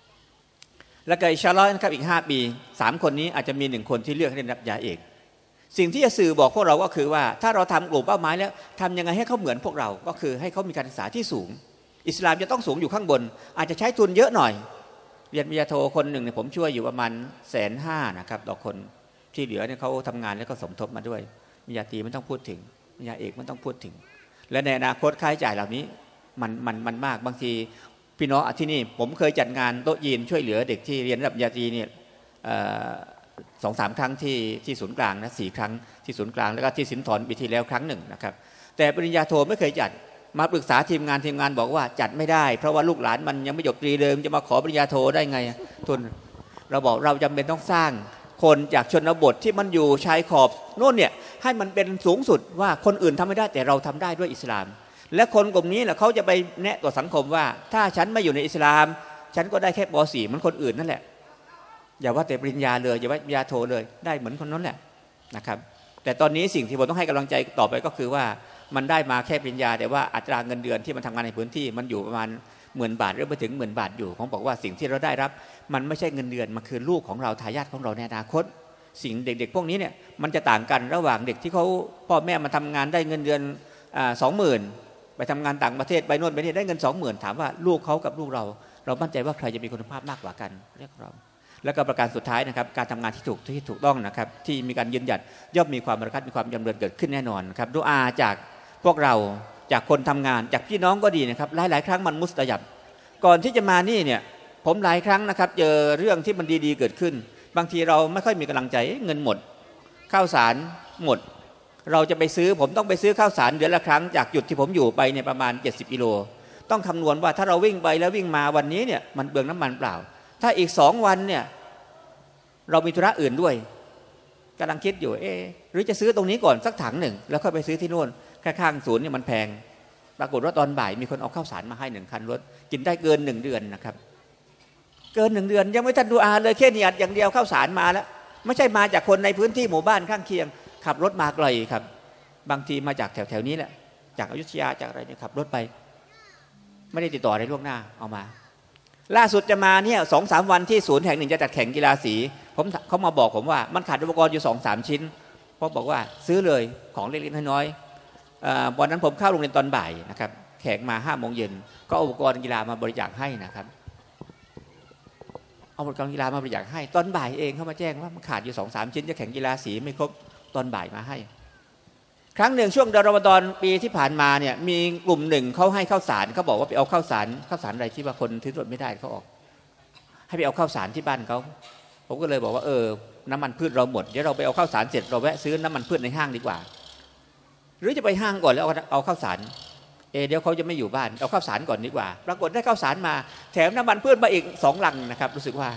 แล้วก็อินชาอัลลอฮ์นะครับอีก5 ปี3 คนนี้อาจจะมี1 คนที่เลือกให้ได้รับยาเอกสิ่งที่จะสื่อบอกพวกเราก็คือว่าถ้าเราทำกลุ่มเป้าหมายแล้วทำยังไงให้เขาเหมือนพวกเราก็คือให้เขามีการศึกษาที่สูงอิสลามจะต้องสูงอยู่ข้างบนอาจจะใช้ทุนเยอะหน่อยเรียนปริญญาโทคนหนึ่งเนี่ยผมช่วยอยู่ประมาณ150,000นะครับต่อคนที่เหลือเนี่ยเขาทำงานแล้วก็สมทบมาด้วยปริญญาตรีไม่ต้องพูดถึงปริญญาเอกไม่ต้องพูดถึงและในอนาคตค่าใช้จ่ายเหล่านี้มันมากบางทีพี่น้องที่นี่ผมเคยจัดงานโต๊ะยีนช่วยเหลือเด็กที่เรียนระดับปริญญาตรีเนี่ย2-3 ครั้งที่ศูนย์กลางนะ4 ครั้งที่ศูนย์กลางแล้วก็ที่สินธรปีที่แล้วครั้งหนึ่งนะครับแต่ปริญญาโทไม่เคยจัดมาปรึกษาทีมงานบอกว่าจัดไม่ได้เพราะว่าลูกหลานมันยังไม่จบตรีเลยจะมาขอปริญญาโทได้ไงทุนเราบอกเราจำเป็นต้องสร้างคนจากชนบทที่มันอยู่ชายขอบโน่นเนี่ยให้มันเป็นสูงสุดว่าคนอื่นทำไม่ได้แต่เราทำได้ด้วยอิสลามและคนกลุ่มนี้แหละเขาจะไปแนะต่อสังคมว่าถ้าฉันไม่อยู่ในอิสลามฉันก็ได้แค่ป .4 เหมือนคนอื่นนั่นแหละอย่าว่าแต่ปริญญาเลยอย่าว่าปริญญาโทเลยได้เหมือนคนนั้นแหละนะครับแต่ตอนนี้สิ่งที่ผมต้องให้กำลังใจต่อไปก็คือว่ามันได้มาแค่ปริญญาแต่ว่าอัตราเงินเดือนที่มันทำงานในพื้นที่มันอยู่ประมาณ10,000 บาทหรือไปถึง10,000 บาทอยู่ผมบอกว่าสิ่งที่เราได้รับมันไม่ใช่เงินเดือนมันคือลูกของเราทายาทของเราในอนาคตสิ่งเด็กๆพวกนี้เนี่ยมันจะต่างกันระหว่างเด็กที่เขาพ่อแม่มาทำงานได้เงินเดือน20,000ไปทำงานต่างประเทศไปโน่นไปนี่ได้เงิน20,000ถามว่าลูกเขากับลูกเรามั่นใจว่าใครจะมีคุณภาพมากกว่ากันเรียกเราแล้วก็ประการสุดท้ายนะครับการทำงานที่ถูกต้องนะครับที่มีการยืนหยัดย่อมมีความบารอกัตมีความจำเริญเกิดขึ้นแน่นอนครับดุอาจากพวกเราจากคนทำงานจากพี่น้องก็ดีนะครับหลายครั้งมันมุสตะญับก่อนที่จะมานี่เนี่ยผมหลายครั้งนะครับเจอเรื่องที่มันดีๆเกิดขึ้นบางทีเราไม่ค่อยมีกำลังใจเงินหมดข้าวสารหมดเราจะไปซื้อผมต้องไปซื้อข้าวสารเดือนละครั้งจากจุดที่ผมอยู่ไปเนี่ยประมาณ70 กิโลต้องคำนวณว่าถ้าเราวิ่งไปแล้ววิ่งมาวันนี้เนี่ยมันเปลืองน้ำมันเปล่าถ้าอีก2 วันเนี่ยเรามีธุระอื่นด้วยกำลังคิดอยู่หรือจะซื้อตรงนี้ก่อนสักถังหนึ่งแล้วค่อยไปซื้อที่โน่นข้างศูนย์เนี่ยมันแพงปรากฏว่าตอนบ่ายมีคนเอาข้าวสารมาให้1 คันรถกินได้เกิน1 เดือนนะครับเกิน1 เดือนยังไม่ทันดูอาเลยแค่เนียดอย่างเดียวข้าวสารมาแล้วไม่ใช่มาจากคนในพื้นที่หมู่บ้านข้างเคียงขับรถมาไกลครับบางทีมาจากแถวนี้แหละจากอยุธยาจากอะไรเนี่ยขับรถไปไม่ได้ติดต่ออะไรล่วงหน้าเอามาล่าสุดจะมาเนี่ย2-3 วันที่ศูนย์แห่งหนึ่งจะจัดแข่งกีฬาสีเขามาบอกผมว่ามันขาดอุปกรณ์อยู่2-3 ชิ้นเพราะบอกว่าซื้อเลยของเล็กๆน้อยๆวันนั้นผมเข้าโรงเรียนตอนบ่ายนะครับแขกมา5 โมงเย็นก็เอาอุปกรณ์กีฬามาบริจาคให้นะครับเอาอุปกรณ์กีฬามาบริจาคให้ตอนบ่ายเองเขามาแจ้งว่ามันขาดอยู่2-3 ชิ้นจะแข่งกีฬาสีไม่ครบตอนบ่ายมาให้ครั้งหนึ่งช่วงเดือนรอมฎอนปีที่ผ่านมาเนี่ยมีกลุ่มหนึ่งเขาให้ข้าวสารเขาบอกว่าไปเอาข้าวสารอะไรที่ว่าคนถือรถไม่ได้เขาออกให้ไปเอาข้าวสารที่บ้านเขาผมก็เลยบอกว่าน้ำมันพืชเราหมดเดี๋ยวเราไปเอาข้าวสารเสร็จเราแวะซื้อน้ำมันพืชในห้างดีกว่าหรือจะไปห้างก่อนแล้วเอาข้าวสารเดี๋ยวเขาจะไม่อยู่บ้านเอาข้าวสารก่อนดีกว่าปรากฏได้ข้าวสารมาแถมน้ำมันพืชมาอีก2 ลังนะครับรู้สึกว่า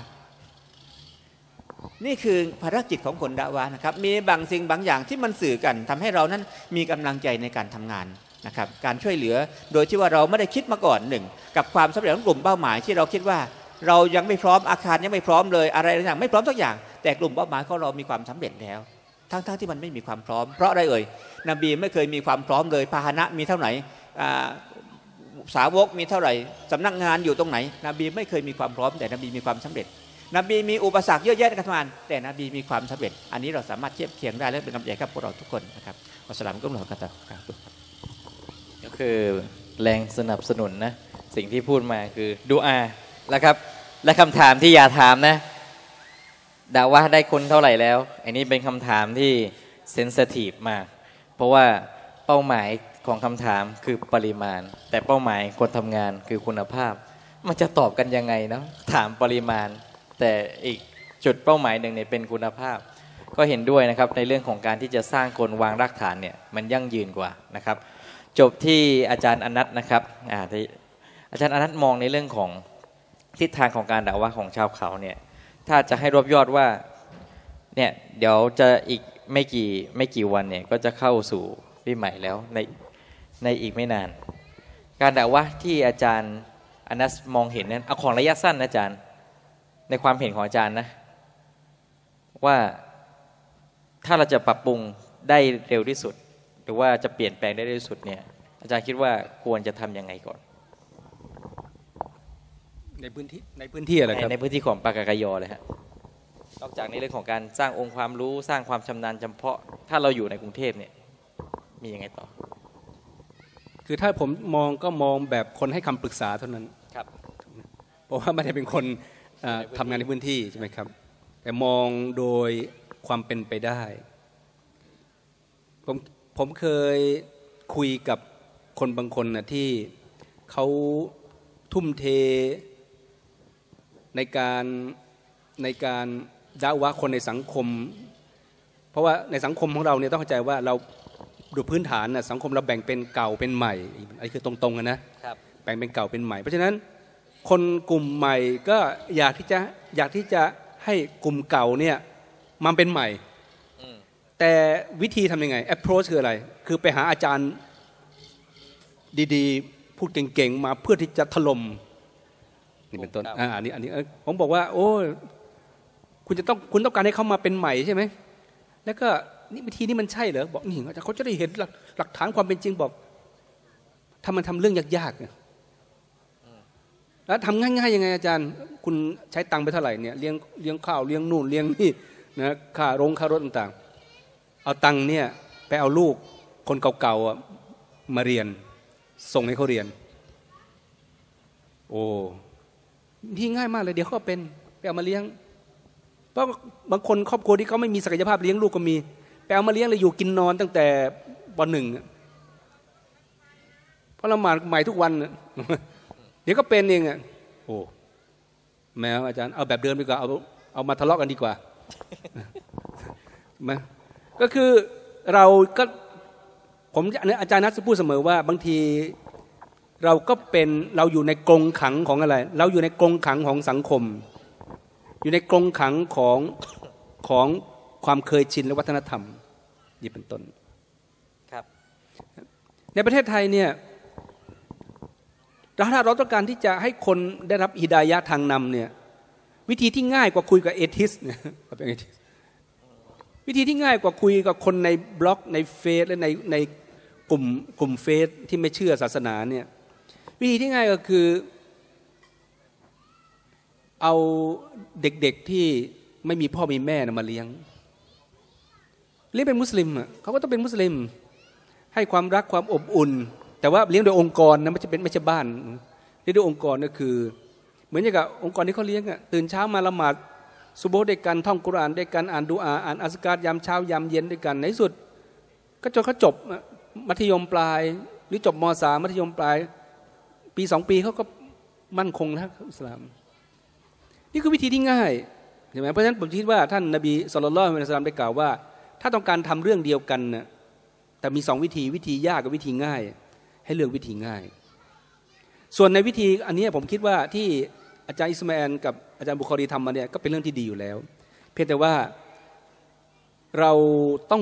นี่คือภารกิจของคนดะวะนะครับมีบางสิ่งบางอย่างที่มันสื่อกันทำให้เรานั้นมีกำลังใจในการทำงานนะครับการช่วยเหลือโดยที่ว่าเราไม่ได้คิดมาก่อน1กับความสำเร็จของกลุ่มเป้าหมายที่เราคิดว่าเรายังไม่พร้อมอาคารยังไม่พร้อมเลยอะไรต่างๆไม่พร้อมสักอย่างแต่กลุ่มเป้าหมายของเรามีความสำเร็จแล้วทั้งที่มันไม่มีความพร้อมเพราะอะไรนบีไม่เคยมีความพร้อมเลยพาหนะมีเท่าไหร่สาวกมีเท่าไหร่สำนักงานอยู่ตรงไหนนบีไม่เคยมีความพร้อมแต่นบีมีความสำเร็จนบีมีอุปสรรคเยอะแยะในการทำงานแต่นบีมีความสำเร็จอันนี้เราสามารถเทียบเคียงได้และเป็นกำลังใจกับพวกเราทุกคนนะครับอัสสลามุอะลัยกุมวะเราะห์มะตุลลอฮิวะบะเราะกาตุฮ์ก็คือแรงสนับสนุนนะสิ่งที่พูดมาคือดุอาแล้วครับและคำถามที่อย่าถามนะดะวะห์ได้คนเท่าไหร่แล้วอันนี้เป็นคำถามที่เซนซิทีฟมากเพราะว่าเป้าหมายของคำถามคือปริมาณแต่เป้าหมายคนทำงานคือคุณภาพมันจะตอบกันยังไงนะถามปริมาณแต่อีกจุดเป้าหมายหนึ่งเนี่ยเป็นคุณภาพก็เห็นด้วยนะครับในเรื่องของการที่จะสร้างคนวางรากฐานเนี่ยมันยั่งยืนกว่านะครับจบที่อาจารย์อนัทนะครับอาจารย์อนัทมองในเรื่องของทิศทางของการดะวะห์ของชาวเขาเนี่ยถ้าจะให้รวบยอดว่าเนี่ยเดี๋ยวจะอีกไม่กี่วันเนี่ยก็จะเข้าสู่ปีใหม่แล้วในอีกไม่นานการดะวะห์ที่อาจารย์อนัทมองเห็นนั้นเอาของระยะสั้นนะอาจารย์ในความเห็นของอาจารย์นะว่าถ้าเราจะปรับปรุงได้เร็วที่สุดหรือว่าจะเปลี่ยนแปลงได้เร็วที่สุดเนี่ยอาจารย์คิดว่าควรจะทำยังไงก่อนในพื้นที่อะไรครับในพื้นที่ของปากากยอเลยฮะนอกจากในเรื่องของการสร้างองค์ความรู้สร้างความชำนาญเฉพาะถ้าเราอยู่ในกรุงเทพเนี่ยมียังไงต่อคือถ้าผมมองก็มองแบบคนให้คำปรึกษาเท่านั้นครับเพราะว่าไม่ได้เป็นคนทำงานในพื้นที่ใช่ไหมครับแต่มองโดยความเป็นไปได้ผมเคยคุยกับคนบางคนนะที่เขาทุ่มเทในการดะวะคนในสังคมเพราะว่าในสังคมของเราเนี่ยต้องเข้าใจว่าเราดูพื้นฐานนะสังคมเราแบ่งเป็นเก่าเป็นใหม่อันนี้คือตรงๆกันนะแบ่งเป็นเก่าเป็นใหม่เพราะฉะนั้นคนกลุ่มใหม่ก็อยากที่จะให้กลุ่มเก่าเนี่ยมันเป็นใหม่แต่วิธีทำยังไง approach คืออะไรคือไปหาอาจารย์ดีๆพูดเก่งๆมาเพื่อที่จะถล่มนี่เป็นต้นอันนี้ผมบอกว่าโอ้คุณต้องการให้เขามาเป็นใหม่ใช่ไหมแล้วก็นี่วิธีนี้มันใช่เหรอบอกนี่เขาจะได้เห็นหลักฐานความเป็นจริงบอกถ้ามันทำเรื่องยากๆเนี่ยแล้วทำง่ายๆยังไงอาจารย์คุณใช้ตังค์ไปเท่าไหร่เนี่ยเลี้ยงข้าวเลี้ยงนู่นเลี้ยงนี่นะค่ารถต่างๆเอาตังค์เนี่ยไปเอาลูกคนเก่าๆมาเรียนส่งให้เขาเรียนโอ้ที่ง่ายมากเลยเดี๋ยวเขาเป็นไปเอามาเลี้ยงเพราะบางคนครอบครัวที่เขาไม่มีศักยภาพเลี้ยงลูกก็มีไปเอามาเลี้ยงเลยอยู่กินนอนตั้งแต่ป.1เพราะละหมาดใหม่ทุกวันเดี๋ยวก็เป็นเองอ่ะโอ้แม่อาจารย์เอาแบบเดิมดีกว่าเอามาทะเลาะกันดีกว่ามาก็คือเราก็ผมอาจารย์นัทพูดเสมอว่าบางทีเราอยู่ในกรงขังของอะไรเราอยู่ในกรงขังของสังคมอยู่ในกรงขังของความเคยชินและวัฒนธรรมนี่เป็นต้นครับในประเทศไทยเนี่ยถ้าเราต้องการที่จะให้คนได้รับฮิดายะห์ทางนำเนี่ยวิธีที่ง่ายกว่าคุยกับเอทิสต์เนี่ยเป็นเอทิสต์วิธีที่ง่ายกว่าคุยกับคนในบล็อกในเฟซและในกลุ่มเฟซที่ไม่เชื่อศาสนาเนี่ยวิธีที่ง่ายก็คือเอาเด็กๆที่ไม่มีพ่อมีแม่มาเลี้ยงเป็นมุสลิมเขาก็ต้องเป็นมุสลิมให้ความรักความอบอุ่นแต่ว่าเลี้ยงโดยองค์กรนะไม่ใช่บ้านเลี้ยงโดยองค์กรก็คือเหมือนอย่างกับองค์กรที่เขาเลี้ยงตื่นเช้ามาละหมาดซุบฮ์ด้วยกันท่องกุรอานด้วยกันอ่านดุอาอ่านอัสการ์ยามเช้ายามเย็นด้วยกันในที่สุดก็จนเขาจบมัธยมปลายหรือจบม.3 มัธยมปลายปี2 ปีเขาก็มั่นคงนะอิสลามนี่คือวิธีที่ง่ายใช่ไหมเพราะฉะนั้นผมคิดว่าท่านนบีศ็อลลัลลอฮุอะลัยฮิวะซัลลัมได้กล่าวว่าถ้าต้องการทำเรื่องเดียวกันนะแต่มี2 วิธียากกับวิธีง่ายให้เลือกวิธีง่ายส่วนในวิธีอันนี้ผมคิดว่าที่อาจารย์อิสมาอีลกับอาจารย์บุคอรีทำมาเนี่ยก็เป็นเรื่องที่ดีอยู่แล้วเพียงแต่ว่าเราต้อง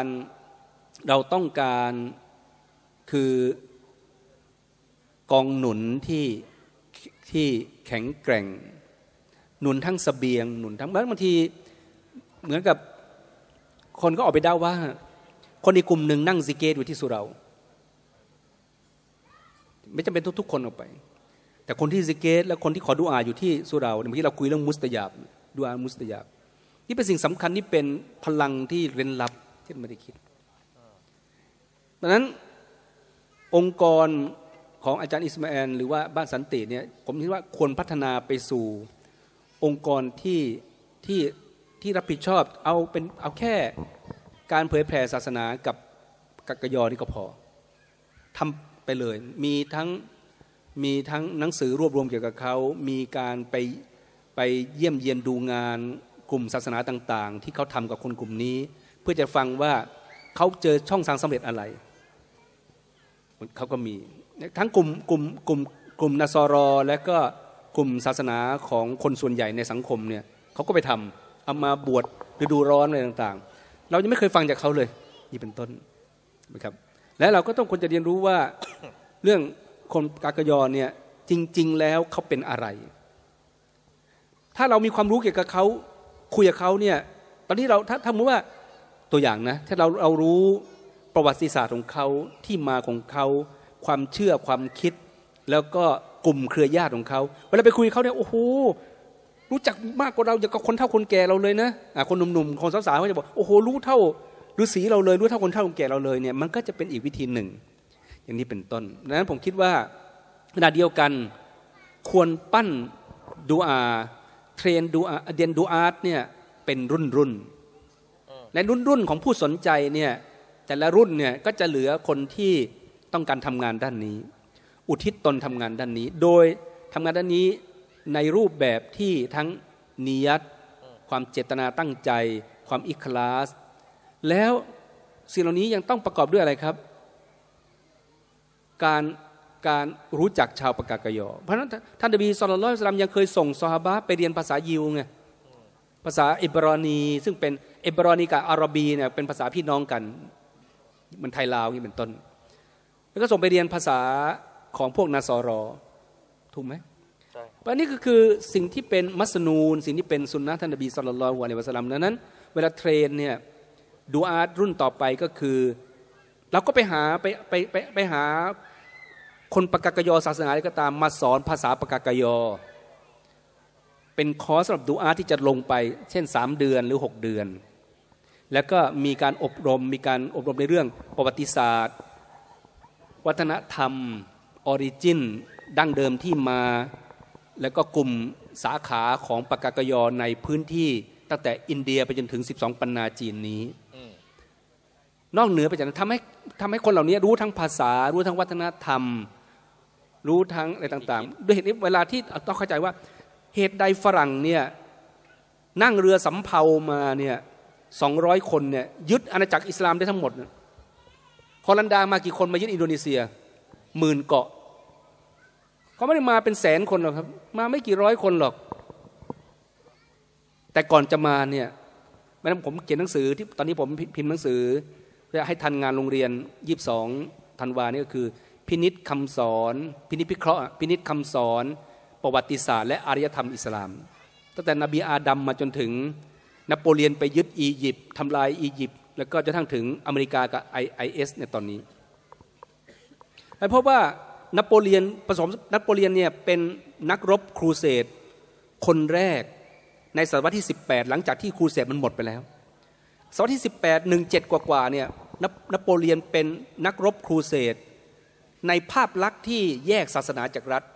การคือกองหนุนที่แข็งแกร่งหนุนทั้งเสบียงหนุนทั้งบางทีเหมือนกับคนก็ออกไปเดาว่าคนในกลุ่มหนึ่งนั่งซิกเกตอยู่ที่สุเราไม่จำเป็นทุกคนออกไปแต่คนที่ซิกเกตและคนที่ขอดุอาอยู่ที่สุเราเมื่อกี้เราคุยเรื่องมุสตะญาบดุอามุสตะญาบนี่เป็นสิ่งสำคัญที่เป็นพลังที่เร้นลับที่ไม่ได้คิดดังนั้นองค์กรของอาจารย์อิสมาอีลหรือว่าบ้านสันติเนี่ยผมคิดว่าควรพัฒนาไปสู่องค์กรที่รับผิดชอบเอาแค่การเผยแผ่ศาสนากับกยนี่ก็พอทำไปเลยมีทั้งหนังสือรวบรวมเกี่ยวกับเขามีการไปเยี่ยมเยียนดูงานกลุ่มศาสนาต่างๆที่เขาทำกับคนกลุ่มนี้เพื่อจะฟังว่าเขาเจอช่องทางสำเร็จอะไรเขาก็มีทั้งกลุ่มนัสรอและก็กลุ่มศาสนาของคนส่วนใหญ่ในสังคมเนี่ยเขาก็ไปทำเอามาบวชฤดูร้อนอะไรต่างๆเรายังไม่เคยฟังจากเขาเลยนี่เป็นต้นนะครับและเราก็ต้องควรจะเรียนรู้ว่า เรื่องคนกากยอเนี่ยจริงๆแล้วเขาเป็นอะไรถ้าเรามีความรู้เกี่ยวกับเขาคุยกับเขาเนี่ยตอนนี้เราถ้าสมมติว่าตัวอย่างนะถ้าเรารู้ประวัติศาสตร์ของเขาที่มาของเขาความเชื่อความคิดแล้วก็กลุ่มเครือญาติของเขาเวลาไปคุยเขาเนี่ยโอ้โหรู้จักมากกว่าเราอย่างกับคนเฒ่าคนแก่เราเลยนะคนหนุ่มๆคนสาวๆเขาจะบอกโอ้โหรู้เท่าฤาษีเราเลยรู้เท่าคนเฒ่าคนแก่เราเลยเนี่ยมันก็จะเป็นอีกวิธีหนึ่งอย่างนี้เป็นต้นดังนั้นผมคิดว่าขณะเดียวกันควรปั้นดูอาเทรนดูอาเรียนดูอาเนี่ยเป็นรุ่นในรุ่นของผู้สนใจเนี่ยแต่ละรุ่นเนี่ยก็จะเหลือคนที่ต้องการทำงานด้านนี้อุทิศตนทำงานด้านนี้โดยทำงานด้านนี้ในรูปแบบที่ทั้งนียัตความเจตนาตั้งใจความอิคลาสแล้วสิ่งเหล่านี้ยังต้องประกอบด้วยอะไรครับการรู้จักชาวปากากยอเพราะฉะนั้นท่านนบีศ็อลลัลลอฮุอะลัยฮิวะซัลลัมยังเคยส่งซอฮาบะห์ไปเรียนภาษายิวไงภาษาอิบรอนีซึ่งเป็นอิบรอนีกับอาหรับีเนี่ยเป็นภาษาพี่น้องกันมันไทยลาวนี่เป็นต้นแล้วก็ส่งไปเรียนภาษาของพวกนาซอรอถูกไหมใช่เพราะนี่ก็คือสิ่งที่เป็นมัสนูนสิ่งที่เป็นสุนนะท่านนบีศ็อลลัลลอฮุอะลัยฮิวะซัลลัมนั้นเวลาเทรนเนี่ยดูอารุ่นต่อไปก็คือเราก็ไปหาคนปากากยอศาสนาอะไรก็ตามมาสอนภาษาปากากยอเป็นคอร์สสำหรับดูอาที่จะลงไปเช่น3เดือนหรือ6เดือนแล้วก็มีการอบรมในเรื่องประวัติศาสตร์วัฒนธรรมออริจินดั้งเดิมที่มาแล้วก็กลุ่มสาขาของปากากยอในพื้นที่ตั้งแต่อินเดียไปจนถึง12ปันนาจีนนี้นอกเหนือไปจากนั้นทำให้คนเหล่านี้รู้ทั้งภาษารู้ทั้งวัฒนธรรมรู้ทั้งอะไรต่างๆด้วยเหตุนี้เวลาที่ต้องเข้าใจว่าเหตุใดฝรั่งเนี่ยนั่งเรือสำเภามาเนี่ย200 คนเนี่ยยึดอาณาจักรอิสลามได้ทั้งหมดฮอลันดามากี่คนมายึดอินโดนีเซีย10,000 เกาะเขาไม่ได้มาเป็นแสนคนหรอกครับมาไม่กี่ร้อยคนหรอกแต่ก่อนจะมาเนี่ยผมเขียนหนังสือที่ตอนนี้ผมพิมพ์หนังสือเพื่อให้ทันงานโรงเรียน22 ธันวานี่ก็คือพินิจคำสอนพินิจพิเคราะห์พินิจคำสอนประวัติศาสตร์และอารยธรรมอิสลามตั้งแต่นบีอาดัมมาจนถึงนโปเลียนไปยึดอียิปต์ทำลายอียิปต์แล้วก็จนทั้งถึงอเมริกากับ IS ในตอนนี้เพราะว่านโปเลียนเนี่ยเป็นนักรบครูเสดคนแรกในศตวรรษที่18หลังจากที่ครูเสดมันหมดไปแล้วศตวรรษที่18 17กว่าเนี่ยนโปเลียนเป็นนักรบครูเสดในภาพลักษณ์ที่แยกศาสนาจากรัฐ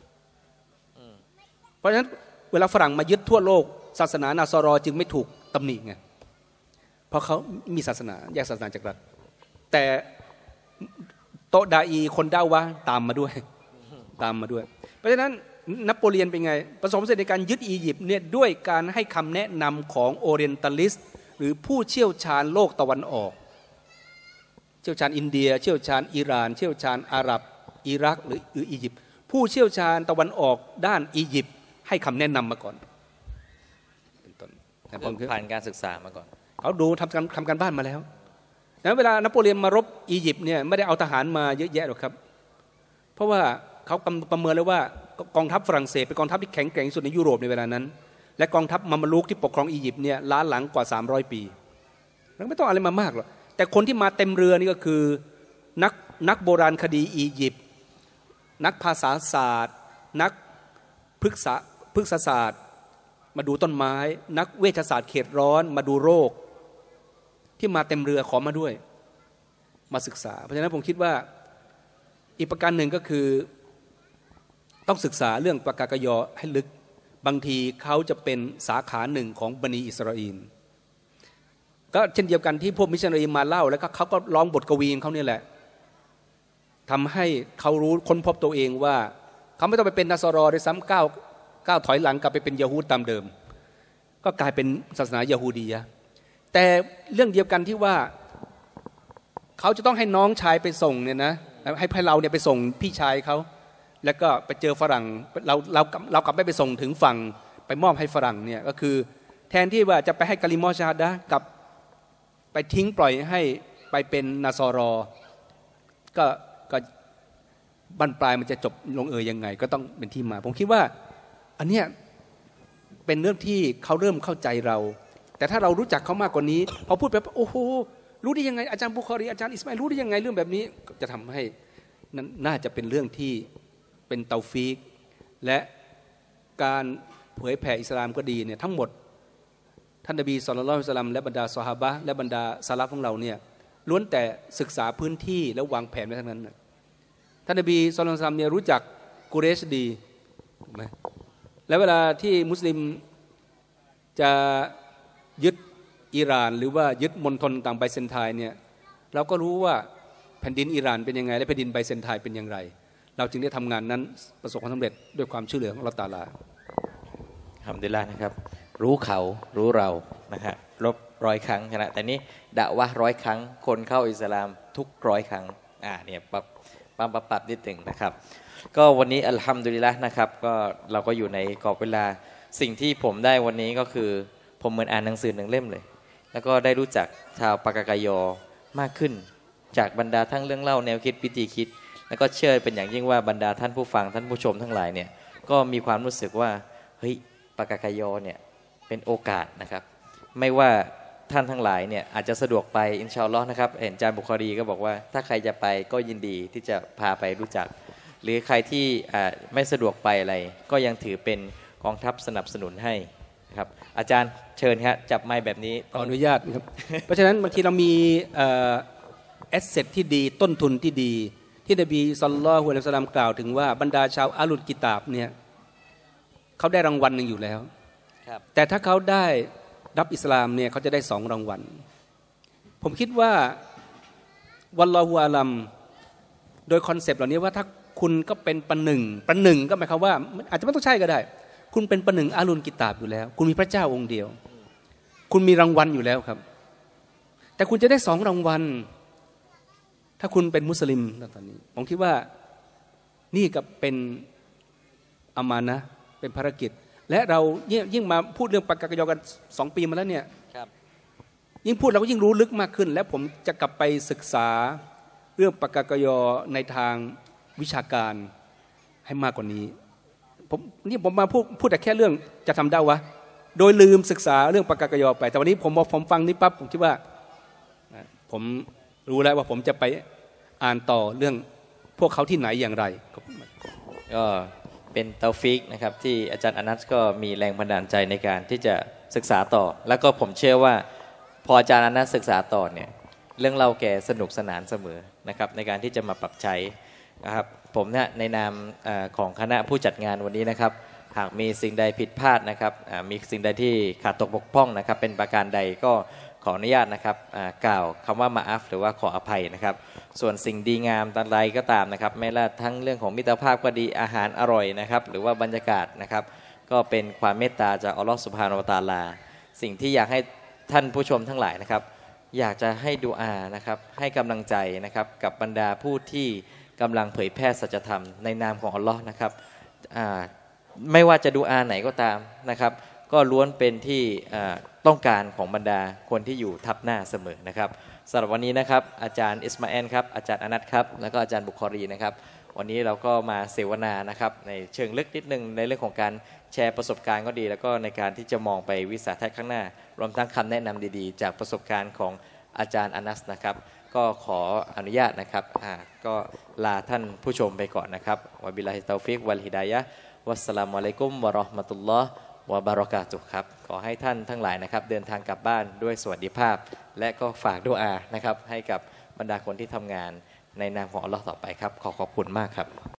เพราะฉะนั้นเวลาฝรั่งมายึดทั่วโลกศาสนานาซอรอจึงไม่ถูกตำหนิไงเพราะเขามีศาสนาแยกศาสนาจากรัฐแต่โตดาอีคนดาวะตามมาด้วยเพราะฉะนั้นนโปเลียนเป็นไงประสบความสำเร็จในการยึดอียิปต์เนี่ยด้วยการให้คำแนะนำของโอเรียนตัลลิสต์หรือผู้เชี่ยวชาญโลกตะวันออกเชี่ยวชาญอินเดียเชี่ยวชาญอิหร่านเชี่ยวชาญอาหรับอิรักหรืออียิปต์ผู้เชี่ยวชาญตะวันออกด้านอียิปต์ให้คำแนะนำมาก่อนเป็นต้นผ่านการศึกษามาก่อนเขาดูทำการบ้านมาแล้วนะเวลานโปเลียนมารบอียิปต์เนี่ยไม่ได้เอาทหารมาเยอะแยะหรอกครับเพราะว่าเขาประเมินแล้วว่ากองทัพฝรั่งเศสเป็นกองทัพที่แข็งแกร่งที่สุดในยุโรปในเวลานั้นและกองทัพมาลุกที่ปกครองอียิปต์เนี่ยล้าหลังกว่า300 ปีแล้วไม่ต้องอะไรมามากหรอกแต่คนที่มาเต็มเรือนี่ก็คือนักโบราณคดีอียิปต์นักภาษาศาสตร์นักพฤกษศาสตร์มาดูต้นไม้นักเวชศาสตร์เขตร้อนมาดูโรคที่มาเต็มเรือขอมาด้วยมาศึกษาเพราะฉะนั้นผมคิดว่าอีกประการหนึ่งก็คือต้องศึกษาเรื่องปากากยอให้ลึกบางทีเขาจะเป็นสาขาหนึ่งของบันิอิสราเอลก็เช่นเดียวกันที่พวกมิชชันนารีมาเล่าแล้วก็เขาก็ร้องบทกวีเขาเนี่ยแหละทำให้เขารู้ค้นพบตัวเองว่าเขาไม่ต้องไปเป็นนาซอรอด้วยซ้ำก้าวถอยหลังกลับไปเป็นยะฮูดตามเดิมก็กลายเป็นศาสนายะฮูดียะแต่เรื่องเดียวกันที่ว่าเขาจะต้องให้น้องชายไปส่งเนี่ยนะให้เราเนี่ยไปส่งพี่ชายเขาแล้วก็ไปเจอฝรั่งเรากลับไม่ไปส่งถึงฝั่งไปมอบให้ฝรั่งเนี่ยก็คือแทนที่ว่าจะไปให้กะลิมอชาฮาดะห์กับไปทิ้งปล่อยให้ไปเป็นนาซอรอก็บรรปลายมันจะจบลงยังไงก็ต้องเป็นที่มาผมคิดว่าอันเนี้ยเป็นเรื่องที่เขาเริ่มเข้าใจเราแต่ถ้าเรารู้จักเขามากกว่านี้พอพูดไปโอ้โหรู้ได้ยังไงอาจารย์บุคอรีอาจารย์อิสมาอิลรู้ได้ยังไงเรื่องแบบนี้จะทำให้น่าจะเป็นเรื่องที่เป็นเตาฟีกและการเผยแผ่อิสลามก็ดีเนี่ยทั้งหมดท่านนบีศ็อลลัลลอฮุอะลัยฮิวะซัลลัมและบรรดาซอฮาบะห์และบรรดาซะลัฟของเราเนี่ยล้วนแต่ศึกษาพื้นที่และวางแผนไว้ทั้งนั้นท่านนบีศ็อลลัลลอฮุอะลัยฮิวะซัลลัมเนี่ยรู้จักกุเรชดีถูกไหมแล้วเวลาที่มุสลิมจะยึดอิหร่านหรือว่ายึดมณฑลต่างไบเซนไทน์เนี่ยเราก็รู้ว่าแผ่นดินอิหร่านเป็นยังไงและแผ่นดินไบเซนไทน์เป็นอย่างไรเราจึงได้ทำงานนั้นประสบความสำเร็จด้วยความช่วยเหลือของอัลเลาะห์ตะอาลาอัลฮัมดุลิลลาห์นะครับรู้เขารู้เรานะฮะลบ100 ครั้งขณะแต่นี้ดะวะห์100 ครั้งคนเข้าอิสลามทุก100 ครั้งเนี่ยปรับนิดหนึ่งนะครับก็วันนี้อัลฮัมดุลิลลาห์นะครับก็เราก็อยู่ในกรอบเวลาสิ่งที่ผมได้วันนี้ก็คือผมเหมือนอ่านหนังสือ1 เล่มเลยแล้วก็ได้รู้จักชาวปากากยอมากขึ้นจากบรรดาทั้งเรื่องเล่าแนวคิดวิธีคิดแล้วก็เชื่อเป็นอย่างยิ่งว่าบรรดาท่านผู้ฟังท่านผู้ชมทั้งหลายเนี่ยก็มีความรู้สึกว่าเฮ้ยปากากยอเนี่ยเป็นโอกาสนะครับไม่ว่าท่านทั้งหลายเนี่ยอาจจะสะดวกไปอินชาอัลลอฮ์นะครับเห็นอาจารย์บุคอรีก็บอกว่าถ้าใครจะไปก็ยินดีที่จะพาไปรู้จักหรือใครที่ไม่สะดวกไปอะไรก็ยังถือเป็นกองทัพสนับสนุนให้ครับอาจารย์เชิญครับจับไม้แบบนี้ขออนุญาตครับ เพราะฉะนั้นบางทีเรามีแอสเซทที่ดีต้นทุนที่ดีที่นบีศ็อลลัลลอฮุอะลัยฮิวะซัลลัมกล่าวถึงว่าบรรดาชาวอาลุลกิตาบเนี่ยเขาได้รางวัลหนึ่งอยู่แล้วแต่ถ้าเขาได้รับอิสลามเนี่ยเขาจะได้2 รางวัลผมคิดว่าวัลลอฮุอาลัมโดยคอนเซปต์เหล่านี้ว่าถ้าคุณก็เป็นประหนึ่งก็หมายความว่าอาจจะไม่ต้องใช่ก็ได้คุณเป็นประหนึ่งอาลุลกิตาบอยู่แล้วคุณมีพระเจ้าองค์เดียวคุณมีรางวัลอยู่แล้วครับแต่คุณจะได้2 รางวัลถ้าคุณเป็นมุสลิมตอนนี้ผมคิดว่านี่ก็เป็นอามานะห์เป็นภารกิจและเรายิ่งมาพูดเรื่องปากากยอกัน2 ปีมาแล้วเนี่ยยิ่งพูดเราก็ยิ่งรู้ลึกมากขึ้นและผมจะกลับไปศึกษาเรื่องปากากยอในทางวิชาการให้มากกว่านี้ผมมาพูดแต่แค่เรื่องจะทำได้วะโดยลืมศึกษาเรื่องปากากยอไปแต่วันนี้ผมฟังนี้ปั๊บผมคิดว่าผมรู้แล้วว่าผมจะไปอ่านต่อเรื่องพวกเขาที่ไหนอย่างไรก็เป็นเตาฟิกนะครับที่อาจารย์อนัสก็มีแรงบันดาลใจในการที่จะศึกษาต่อแล้วก็ผมเชื่อว่าพออาจารย์อนัสศึกษาต่อเนี่ยเรื่องเราแก่สนุกสนานเสมอนะครับในการที่จะมาปรับใช้นะครับผมเนี่ยในนามของคณะผู้จัดงานวันนี้นะครับหากมีสิ่งใดผิดพลาดนะครับมีสิ่งใดที่ขาดตกบกพร่องนะครับเป็นประการใดก็ขออนุญาตนะครับกล่าวคำว่ามาอัฟหรือว่าขออภัยนะครับส่วนสิ่งดีงามใดก็ตามนะครับแม้ว่าทั้งเรื่องของมิตรภาพก็ดีอาหารอร่อยนะครับหรือว่าบรรยากาศนะครับก็เป็นความเมตตาจากอัลลอฮฺซุบฮานะฮูวะตะอาลาสิ่งที่อยากให้ท่านผู้ชมทั้งหลายนะครับอยากจะให้ดุอานะครับให้กำลังใจนะครับกับบรรดาผู้ที่กำลังเผยแพร่สัจธรรมในนามของอัลลอฮ์นะครับไม่ว่าจะดุอาไหนก็ตามนะครับก็ล้วนเป็นที่ต้องการของบรรดาคนที่อยู่ทับหน้าเสมอนะครับสำหรับวันนี้นะครับอาจารย์อิสมาอิลครับอาจารย์อนัทครับแล้วก็อาจารย์บุคอรีนะครับวันนี้เราก็มาเสวนานะครับในเชิงลึกนิดนึงในเรื่องของการแชร์ประสบการณ์ก็ดีแล้วก็ในการที่จะมองไปวิสัยทัศน์ข้างหน้ารวมทั้งคำแนะนำดีๆจากประสบการณ์ของอาจารย์อนัสนะครับก็ขออนุญาตนะครับก็ลาท่านผู้ชมไปก่อนนะครับวะบิลลาฮิตตอฟิกวัลฮิดายะฮ์วัสสลามุอะลัยกุมวะเราะห์มะตุลลอฮ์วะบารอกาตุฮ์ครับขอให้ท่านทั้งหลายนะครับเดินทางกลับบ้านด้วยสวัสดิภาพและก็ฝากดุอานะครับให้กับบรรดาคนที่ทำงานในนามของอัลเลาะห์ต่อไปครับขอบคุณมากครับ